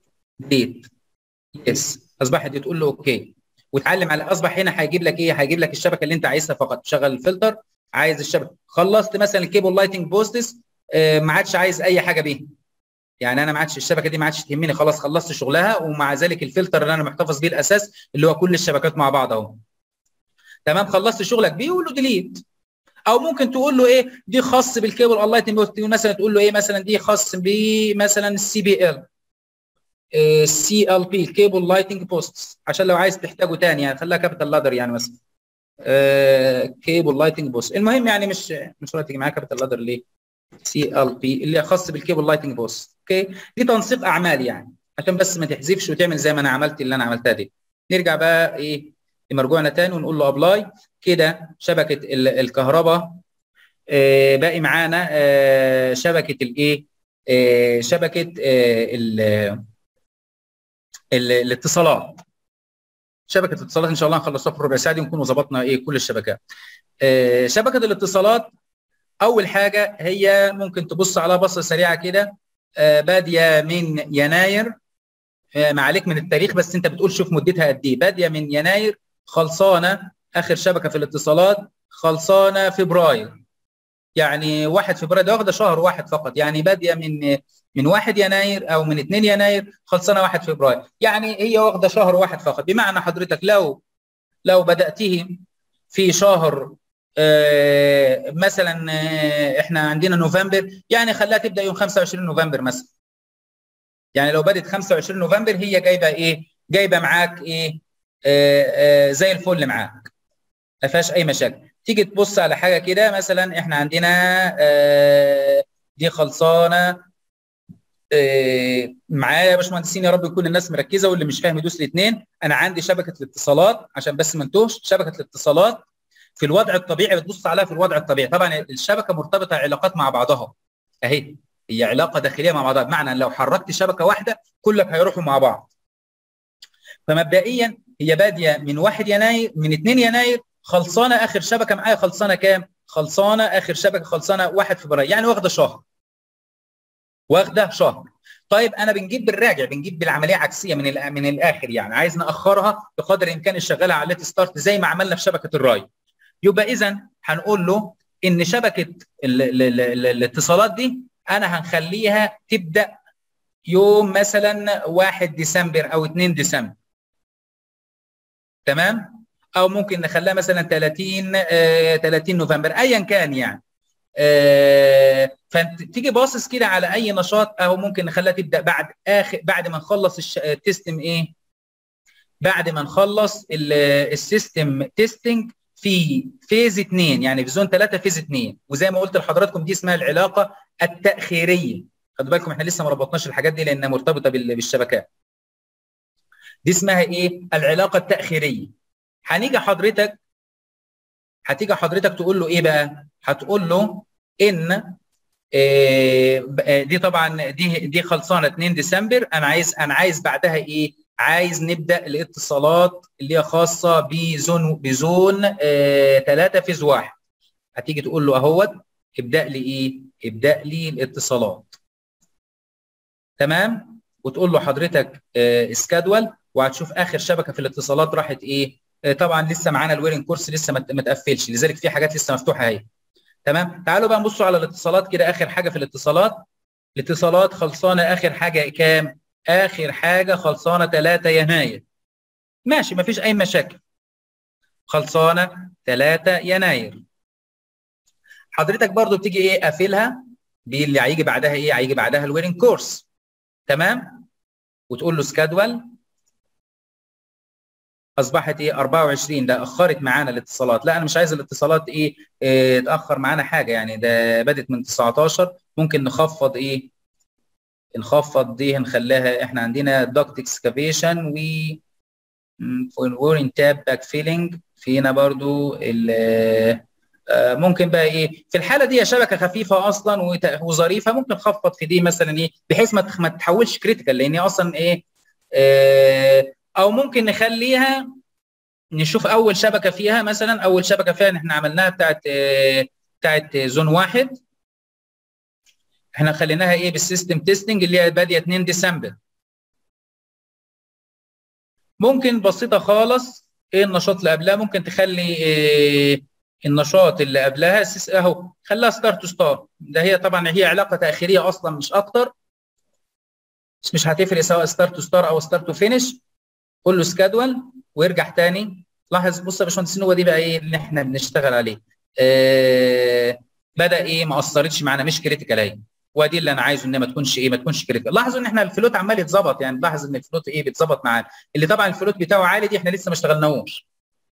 يس، اصبحت دي تقول له اوكي وتعلم على اصبح هنا هيجيب لك ايه، هيجيب لك الشبكه اللي انت عايزها فقط. شغل الفلتر، عايز الشبكه، خلصت مثلا الكيبل لايتنج بوستس، ما عادش عايز اي حاجه بيها، يعني انا ما عادش الشبكه دي ما عادش تهمني، خلاص خلصت شغلها. ومع ذلك الفلتر اللي انا محتفظ بيه الاساس اللي هو كل الشبكات مع بعض اهو تمام. خلصت شغلك بيه وقول له ديليت، او ممكن تقول له ايه دي خاص بالكيبل الله يتم، مثلا تقول له ايه مثلا دي خاص بمثلا السي بي ال، السي ال بي الكيبل لايتنج بوست، عشان لو عايز تحتاجه تاني يعني خليها كابيتال لادر يعني مثلا كيبل لايتنج بوست. المهم يعني مش رايح تيجي معايا كابيتال لادر ليه؟ سي ال بي اللي خاص بالكيبل لايتنج بوست. اوكي دي تنسيق اعمال يعني عشان بس ما تحذفش وتعمل زي ما انا عملت اللي انا عملتها دي. نرجع بقى ايه لمرجوعنا تاني ونقول له ابلاي. كده شبكه الكهرباء باقي معانا شبكه الايه شبكه الاتصالات. شبكه الاتصالات ان شاء الله هنخلصها في ربع ساعه دي ونكون ظبطنا ايه كل الشبكات. شبكه الاتصالات اول حاجه هي ممكن تبص على بصه سريعه كده باديه من يناير، ما عليك من التاريخ بس انت بتقول شوف مدتها قد ايه. باديه من يناير خلصانه اخر شبكه في الاتصالات خلصانه فبراير، يعني 1 فبراير ده واخده شهر واحد فقط، يعني باديه من 1 يناير او من 2 يناير خلصانه 1 فبراير، يعني هي واخده شهر واحد فقط. بمعنى حضرتك لو بداته في شهر مثلا احنا عندنا نوفمبر، يعني خليها تبدا يوم 25 نوفمبر مثلا. يعني لو بدات 25 نوفمبر هي جايبه ايه؟ جايبه معاك ايه؟ زي الفل معاك، ما فيهاش اي مشاكل. تيجي تبص على حاجه كده مثلا احنا عندنا دي خلصانه معايا يا باشمهندسين، يا رب يكون الناس مركزه واللي مش فاهم يدوس الاثنين. انا عندي شبكه الاتصالات عشان بس ما انتوش. شبكه الاتصالات في الوضع الطبيعي بتبص عليها في الوضع الطبيعي، طبعا الشبكه مرتبطه علاقات مع بعضها اهي، هي علاقه داخليه مع بعضها، بمعنى لو حركت شبكه واحده كلك هيروحوا مع بعض. فمبدئيا هي باديه من 1 يناير، من 2 يناير خلصانه اخر شبكه معايا خلصانه كام؟ خلصانه اخر شبكه خلصانه 1 فبراير، يعني واخده شهر. واخده شهر. طيب انا بنجيب بالراجع، بنجيب بالعمليه عكسيه من الاخر، يعني عايز ناخرها بقدر الامكان نشغلها على ليت ستارت زي ما عملنا في شبكه الراي. يبقى اذا هنقول له ان شبكه الاتصالات دي انا هنخليها تبدا يوم مثلا 1 ديسمبر او 2 ديسمبر، تمام؟ او ممكن نخليها مثلا 30 نوفمبر ايا كان يعني. فانت تيجي باصص كده على اي نشاط، او ممكن نخليها تبدا بعد ما نخلص التستم ايه؟ بعد ما نخلص السيستم تيستنج في فيز 2، يعني في زون 3 فيز 2. وزي ما قلت لحضراتكم دي اسمها العلاقه التاخيريه. خدوا بالكم احنا لسه ما ربطناش الحاجات دي لانها مرتبطه بالشبكات. دي اسمها ايه؟ العلاقه التاخيريه. هتيجي حضرتك تقول له ايه بقى؟ هتقول له ان دي طبعا دي خلصانه 2 ديسمبر، انا عايز بعدها ايه؟ عايز نبدا الاتصالات اللي هي خاصه بزون 3 فيز 1. هتيجي تقول له اهوت ابدا لي ايه؟ ابدا لي الاتصالات، تمام؟ وتقول له حضرتك اسكادول، وهتشوف اخر شبكه في الاتصالات راحت ايه. طبعا لسه معانا الويرنج كورس لسه ما تقفلش، لذلك في حاجات لسه مفتوحه اهي، تمام؟ تعالوا بقى نبصوا على الاتصالات كده. اخر حاجه في الاتصالات خلصانه اخر حاجه كام؟ اخر حاجه خلصانه 3 يناير، ماشي ما فيش اي مشاكل، خلصانه 3 يناير. حضرتك برضو بتيجي ايه قافلها باللي هيجي بعدها ايه؟ هيجي بعدها الويرنج كورس، تمام؟ وتقول له سكادول. اصبحت ايه؟ 24. ده اخرت معانا الاتصالات، لا انا مش عايز الاتصالات ايه تاخر معانا حاجه، يعني ده بدت من 19. ممكن نخفض ايه؟ نخفض دي هنخليها احنا عندنا داكت اكسكافيشن وورين تاب باك فيلينج فينا برضو ممكن بقى ايه في الحاله دي شبكه خفيفه اصلا وظريفه، ممكن نخفض في دي مثلا ايه بحيث ما تتحولش كريتيكال، لان اصلا ايه او ممكن نخليها نشوف اول شبكه فيها، مثلا اول شبكه فيها احنا عملناها بتاعت زون 1، احنا خليناها ايه بالسيستم تيستنج اللي هي باديه 2 ديسمبر. ممكن بسيطه خالص ايه النشاط اللي قبلها، ممكن تخلي إيه النشاط اللي قبلها اهو خليها ستار تو ستار. ده هي طبعا هي علاقه تاخيريه اصلا مش اكتر، مش هتفرق سواء ستار تو ستار او ستار تو فينش. قول له سكادول ويرجع تاني. لاحظ بص يا باشمهندس هو دي بقى ايه اللي احنا بنشتغل عليه. بدا ايه ما اثرتش معانا، مش كريتيكال اهي. ودي اللي انا عايزه، ان ما تكونش ايه ما تكونش كريتيكال. لاحظوا ان احنا الفلوت عمال يتظبط، يعني لاحظ ان الفلوت ايه بيتظبط معانا. اللي طبعا الفلوت بتاعه عالي دي احنا لسه ما اشتغلناهوش.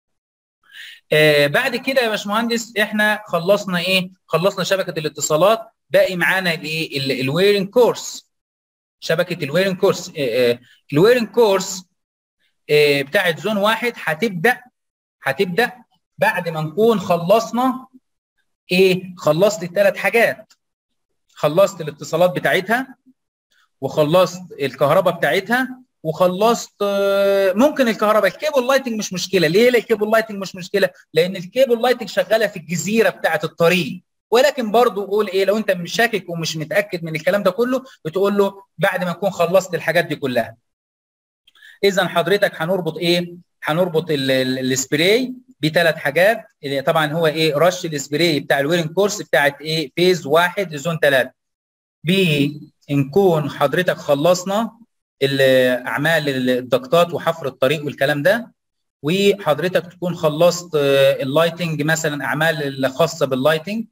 بعد كده يا باشمهندس احنا خلصنا ايه؟ خلصنا شبكه الاتصالات. باقي معانا الايه؟ الويرنج كورس. شبكه الويرنج كورس. الويرنج كورس بتاعت زون واحد هتبدا بعد ما نكون خلصنا ايه؟ خلصت الثلاث حاجات. خلصت الاتصالات بتاعتها، وخلصت الكهرباء بتاعتها، وخلصت ممكن الكهرباء. الكيبل لايتنج مش مشكله. ليه الكيبل لايتنج مش مشكله؟ لان الكيبل لايتنج شغاله في الجزيره بتاعه الطريق. ولكن برضو قول ايه، لو انت مش شاكك ومش متاكد من الكلام ده كله، بتقول له بعد ما نكون خلصت الحاجات دي كلها. اذا حضرتك هنربط ايه؟ هنربط السبراي بثلاث حاجات. اللي طبعا هو ايه؟ رش السبراي بتاع الويرنج كورس بتاعت ايه؟ فيز 1 لزون 3. بنكون حضرتك خلصنا اعمال الضغطات وحفر الطريق والكلام ده، وحضرتك تكون خلصت اللايتنج مثلا، اعمال الخاصه باللايتنج،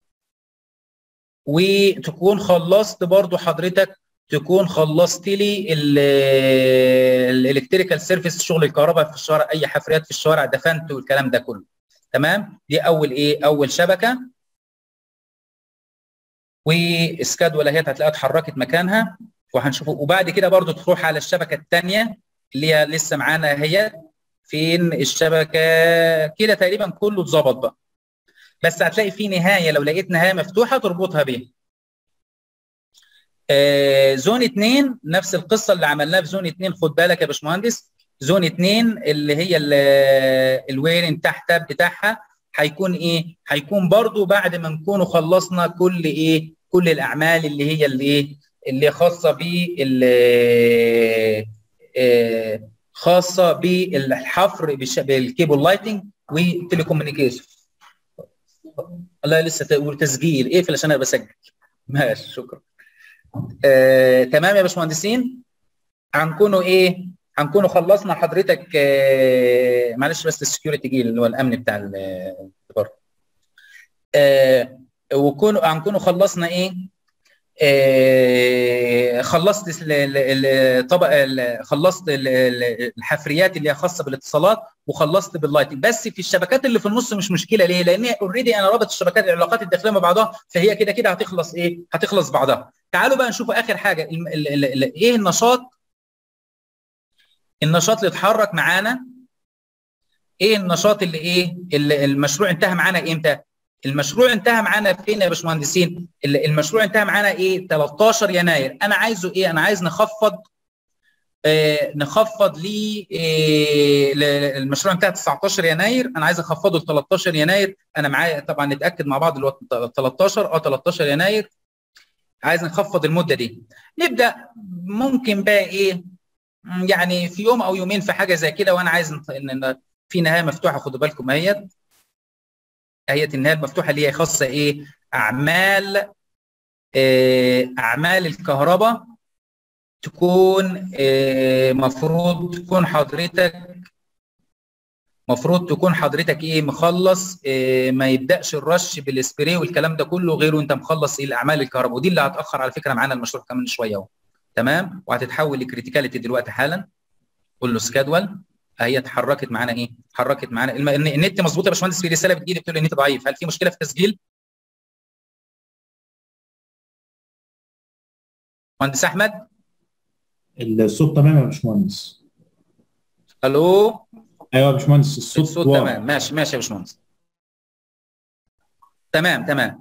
وتكون خلصت برضو حضرتك تكون خلصت لي الالكتريكال سيرفيس، شغل الكهرباء في الشوارع، اي حفريات في الشوارع دفنت والكلام ده كله. تمام. دي اول ايه؟ اول شبكه. والسكادولا هي هتلاقيها اتحركت مكانها وهنشوفه. وبعد كده برضو تروح على الشبكه الثانيه اللي هي لسه معانا، هي فين الشبكه؟ كده تقريبا كله اتظبط بقى، بس هتلاقي في نهايه، لو لقيت نهايه مفتوحه تربطها بيها. زون 2 نفس القصه اللي عملناها في زون 2. خد بالك يا باشمهندس، زون 2 اللي هي الويرنج تحت بتاعها هيكون ايه؟ هيكون برضو بعد ما نكونوا خلصنا كل ايه؟ كل الاعمال اللي هي اللي خاصه خاصه بالحفر بالكيبل لايتنج والتليكومنيكيشن. الله لسه تقول تسجيل ايه؟ عشان انا بسجل. ماشي، شكرا. تمام يا باشمهندسين. هنكونوا ايه؟ هنكونوا خلصنا حضرتك معلش بس السكيورتي جيل اللي هو الامن بتاع البر. هنكونوا خلصنا ايه؟ خلصت الطبق، خلصت الحفريات اللي هي خاصه بالاتصالات، وخلصت باللايتنج. بس في الشبكات اللي في النص مش مشكله. ليه؟ لان اوريدي انا رابط الشبكات، العلاقات الداخليه مع بعضها، فهي كده كده هتخلص ايه؟ هتخلص بعضها. تعالوا بقى نشوف اخر حاجه ايه النشاط اللي اتحرك معانا. ايه النشاط اللي ايه؟ المشروع انتهى معانا امتى؟ المشروع انتهى معانا فين يا باشمهندسين؟ المشروع انتهى معانا ايه؟ 13 يناير. انا عايزه ايه؟ انا عايز نخفض المشروع انتهى 19 يناير، انا عايز اخفضه ل 13 يناير. انا معايا طبعا نتاكد مع بعض الوقت 13 يناير. عايز نخفض المده دي. نبدا ممكن بقى ايه؟ يعني في يوم او يومين في حاجه زي كده. وانا عايز ان في نهايه مفتوحه. خدوا بالكم اهيت النهايه المفتوحه اللي هي خاصه ايه؟ اعمال الكهرباء تكون مفروض تكون حضرتك ايه؟ مخلص ما يبداش الرش بالسبراي والكلام ده كله غير وانت مخلص ايه؟ الاعمال الكهرباء. ودي اللي هتاخر على فكره معانا المشروع كمان شويه اهو. تمام. وهتتحول لكريتيكاليتي دلوقتي حالا. قول له سكادول. هي اتحركت معانا ايه؟ اتحركت معانا النت مظبوط يا باشمهندس. في رساله بتجيلي بتقول لي النت ضعيف. هل في مشكله في التسجيل؟ مهندس احمد؟ الصوت تمام يا باشمهندس. الو. ايوه يا باشمهندس، الصوت واضح. تمام. ماشي يا باشمهندس. تمام.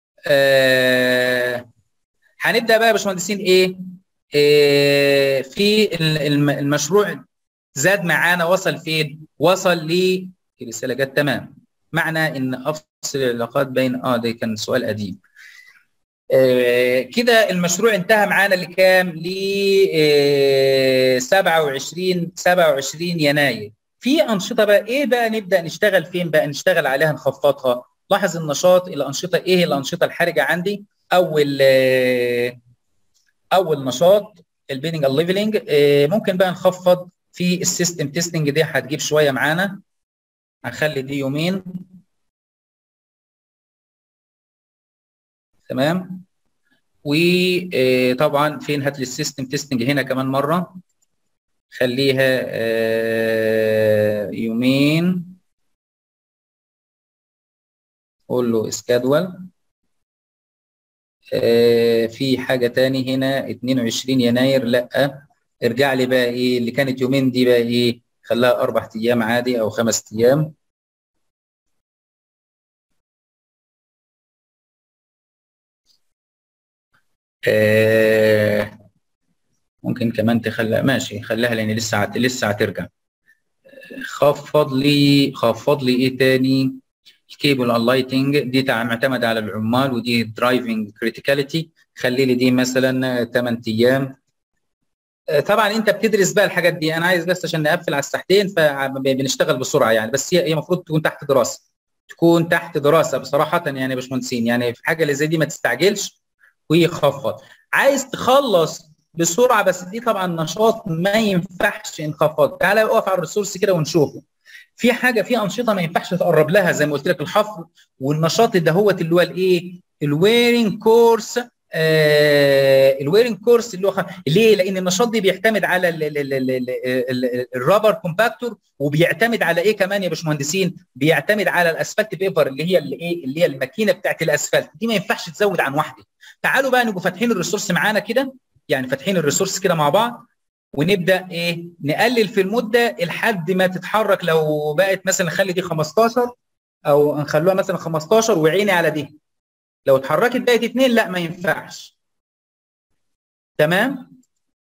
هنبدا بقى يا باشمهندسين ايه؟ في المشروع زاد معانا. وصل فين؟ وصل رساله جت. تمام. معنى ان افصل العلاقات بين ده كان سؤال قديم. كده المشروع انتهى معانا لكام؟ ل 27 يناير. في انشطه بقى ايه بقى؟ نبدا نشتغل فين بقى؟ نشتغل عليها نخفضها. لاحظ النشاط، الانشطه ايه؟ الانشطه الحرجه عندي. اول نشاط البيدنج الليفلنج. ممكن بقى نخفض في السيستم تيستنج. دي هتجيب شويه معانا. هنخلي دي يومين. تمام. وطبعا فين هات لي السيستم تيستنج هنا كمان مره، خليها يومين، قول له اسكادول. في حاجه تاني هنا 22 يناير، لا ارجع لي بقى ايه اللي كانت يومين دي بقى ايه، خلاها 4 ايام عادي او 5 ايام. ممكن كمان تخلى ماشي، خليها لان لسه هترجع. خفض لي ايه تاني، الكيبل اللايتنج دي معتمده على العمال، ودي درايفنج كريتيكاليتي، خلي لي دي مثلا 8 ايام. طبعا انت بتدرس بقى الحاجات دي، انا عايز بس عشان نقفل على الساعتين فبنشتغل بسرعه يعني، بس هي المفروض تكون تحت دراسه، تكون تحت دراسه بصراحه يعني يا باشمهندسين، يعني في حاجه اللي زي دي ما تستعجلش ويخفض. عايز تخلص بسرعه، بس دي طبعا نشاط ما ينفعش انخفاض. تعالى اقف على الريسورس كده ونشوفه. في حاجه، في انشطه ما ينفعش تقرب لها زي ما قلت لك، الحفر والنشاط اللي هو الايه، الويرنج كورس. الويرنج كورس اللي هو ليه؟ لان النشاط دي بيعتمد على الرابر كومباكتور، وبيعتمد على ايه كمان يا باشمهندسين؟ بيعتمد على الاسفلت بيفر اللي هي الماكينه بتاعت الاسفلت دي، ما ينفعش تزود عن واحده. تعالوا بقى نبقوا فاتحين الريسورس معانا كده، يعني فاتحين الريسورس كده مع بعض، ونبدا ايه نقلل في المده لحد ما تتحرك. لو بقت مثلا نخلي دي 15 او نخلوها مثلا 15 وعيني على دي، لو اتحركت بقت 2 لا ما ينفعش. تمام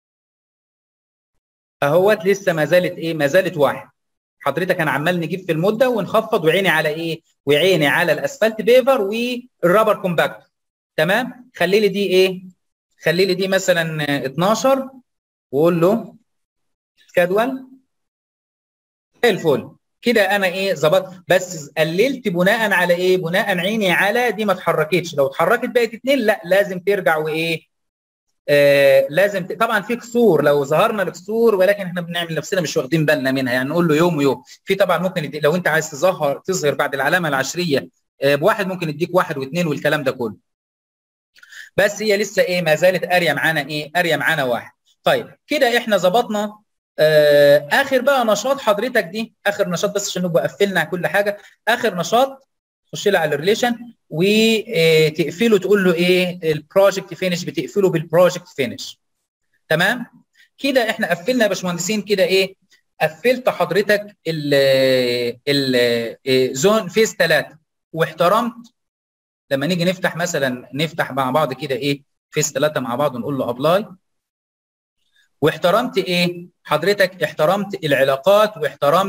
اهوت لسه ما زالت ايه، ما زالت 1. حضرتك انا عمال نجيب في المده ونخفض، وعيني على ايه، وعيني على الاسفلت بيفر والرابر كومباكت. تمام خلي لي دي ايه، خلي لي دي مثلا 12، وقول له جدول زي الفل كده. انا ايه ظبطت، بس قللت بناء على ايه، بناء عيني على دي ما اتحركتش. لو اتحركت بقت 2 لا لازم ترجع وايه، لازم طبعا في كسور، لو ظهرنا الكسور ولكن احنا بنعمل نفسنا مش واخدين بالنا منها، يعني نقول له يوم ويوم. في طبعا ممكن لو انت عايز تظهر بعد العلامه العشريه بواحد، ممكن يديك 1 و2 والكلام ده كله، بس هي لسه ايه ما زالت قاريه معانا ايه، قاريه معانا 1. طيب كده احنا ظبطنا. اخر بقى نشاط حضرتك دي، اخر نشاط بس عشان نبقى قفلنا كل حاجه. اخر نشاط تخش له على الريليشن وتقفله، تقول له ايه البروجكت فينش، بتقفله بالبروجكت فينش. تمام كده احنا قفلنا يا باشمهندسين كده ايه، قفلت حضرتك زون فيز 3 واحترمت. لما نيجي نفتح مثلا، نفتح مع بعض كده ايه فيز 3 مع بعض ونقول له ابلاي، واحترمت ايه حضرتك، احترمت العلاقات،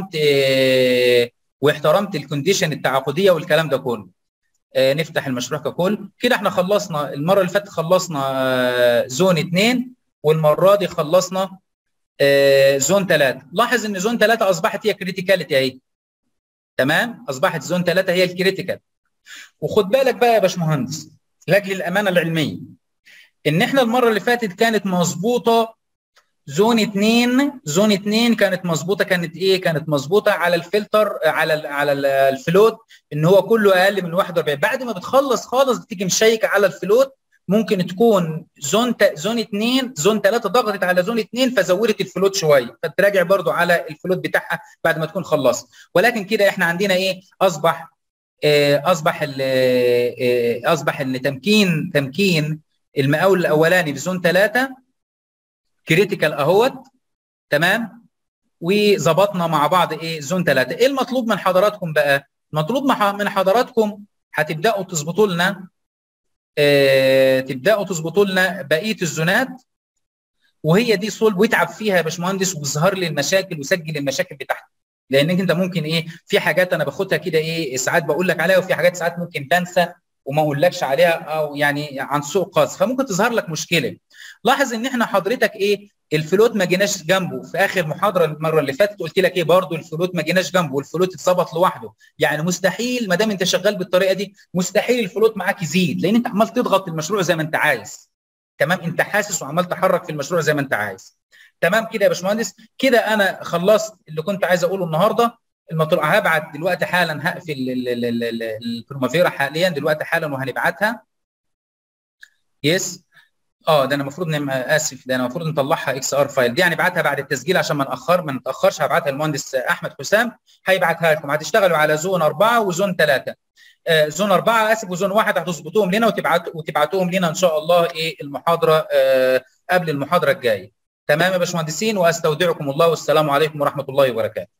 واحترمت الكونديشن التعاقديه والكلام ده كله. نفتح المشروع ككل كده. احنا خلصنا المره اللي فاتت، خلصنا زون 2، والمره دي خلصنا زون 3. لاحظ ان زون 3 اصبحت هي كريتيكاليتي اهي. تمام اصبحت زون 3 هي الكريتيكال. وخد بالك بقى يا باشمهندس لاجل الامانه العلميه، ان احنا المره اللي فاتت كانت مظبوطه زون 2. زون 2 كانت مظبوطه، كانت ايه، كانت مظبوطه على الفلتر، على الفلوت، ان هو كله اقل من 41. بعد ما بتخلص خالص بتيجي مشيك على الفلوت، ممكن تكون زون 2 زون 3 ضغطت على زون 2 فزودت الفلوت شويه، فتراجع برضو على الفلوت بتاعها بعد ما تكون خلصت. ولكن كده احنا عندنا ايه، اصبح ان تمكين المقاول الاولاني في زون 3 كريتيكال اهوت. تمام وظبطنا مع بعض ايه زون 3. ايه المطلوب من حضراتكم بقى؟ مطلوب من حضراتكم هتبداوا تظبطوا لنا بقيه الزونات، وهي دي صلب واتعب فيها يا باشمهندس، وظهر لي المشاكل وسجل المشاكل بتاعتك. لانك انت ممكن ايه، في حاجات انا باخدها كده ايه ساعات بقول لك عليها، وفي حاجات ساعات ممكن تنسى وما اقولكش عليها، او يعني عن سوء قصد فممكن تظهر لك مشكله. لاحظ ان احنا حضرتك ايه الفلوت ما جيناش جنبه في اخر محاضره المره اللي فاتت، قلت لك ايه برضو الفلوت ما جيناش جنبه، والفلوت اتظبط لوحده. يعني مستحيل ما دام انت شغال بالطريقه دي، مستحيل الفلوت معاك يزيد، لان انت عمال تضغط المشروع زي ما انت عايز. تمام انت حاسس وعمال تحرك في المشروع زي ما انت عايز. تمام كده يا باشمهندس. كده انا خلصت اللي كنت عايز اقوله النهارده. المطلوع هبعت دلوقتي حالا، هقفل البرومافيرا حاليا دلوقتي حالا وهنبعتها. يس. ده انا المفروض اسف، ده انا المفروض نطلعها اكس ار فايل دي، يعني ابعتها بعد التسجيل عشان ما نتاخرش. هبعتها للمهندس احمد حسام، هيبعتها لكم. هتشتغلوا على زون 4 وزون 3، زون 4 اسف وزون 1، هتظبطوهم لنا وتبعتوهم لنا ان شاء الله المحاضره قبل المحاضره الجايه. تمام يا باشمهندسين، واستودعكم الله والسلام عليكم ورحمه الله وبركاته.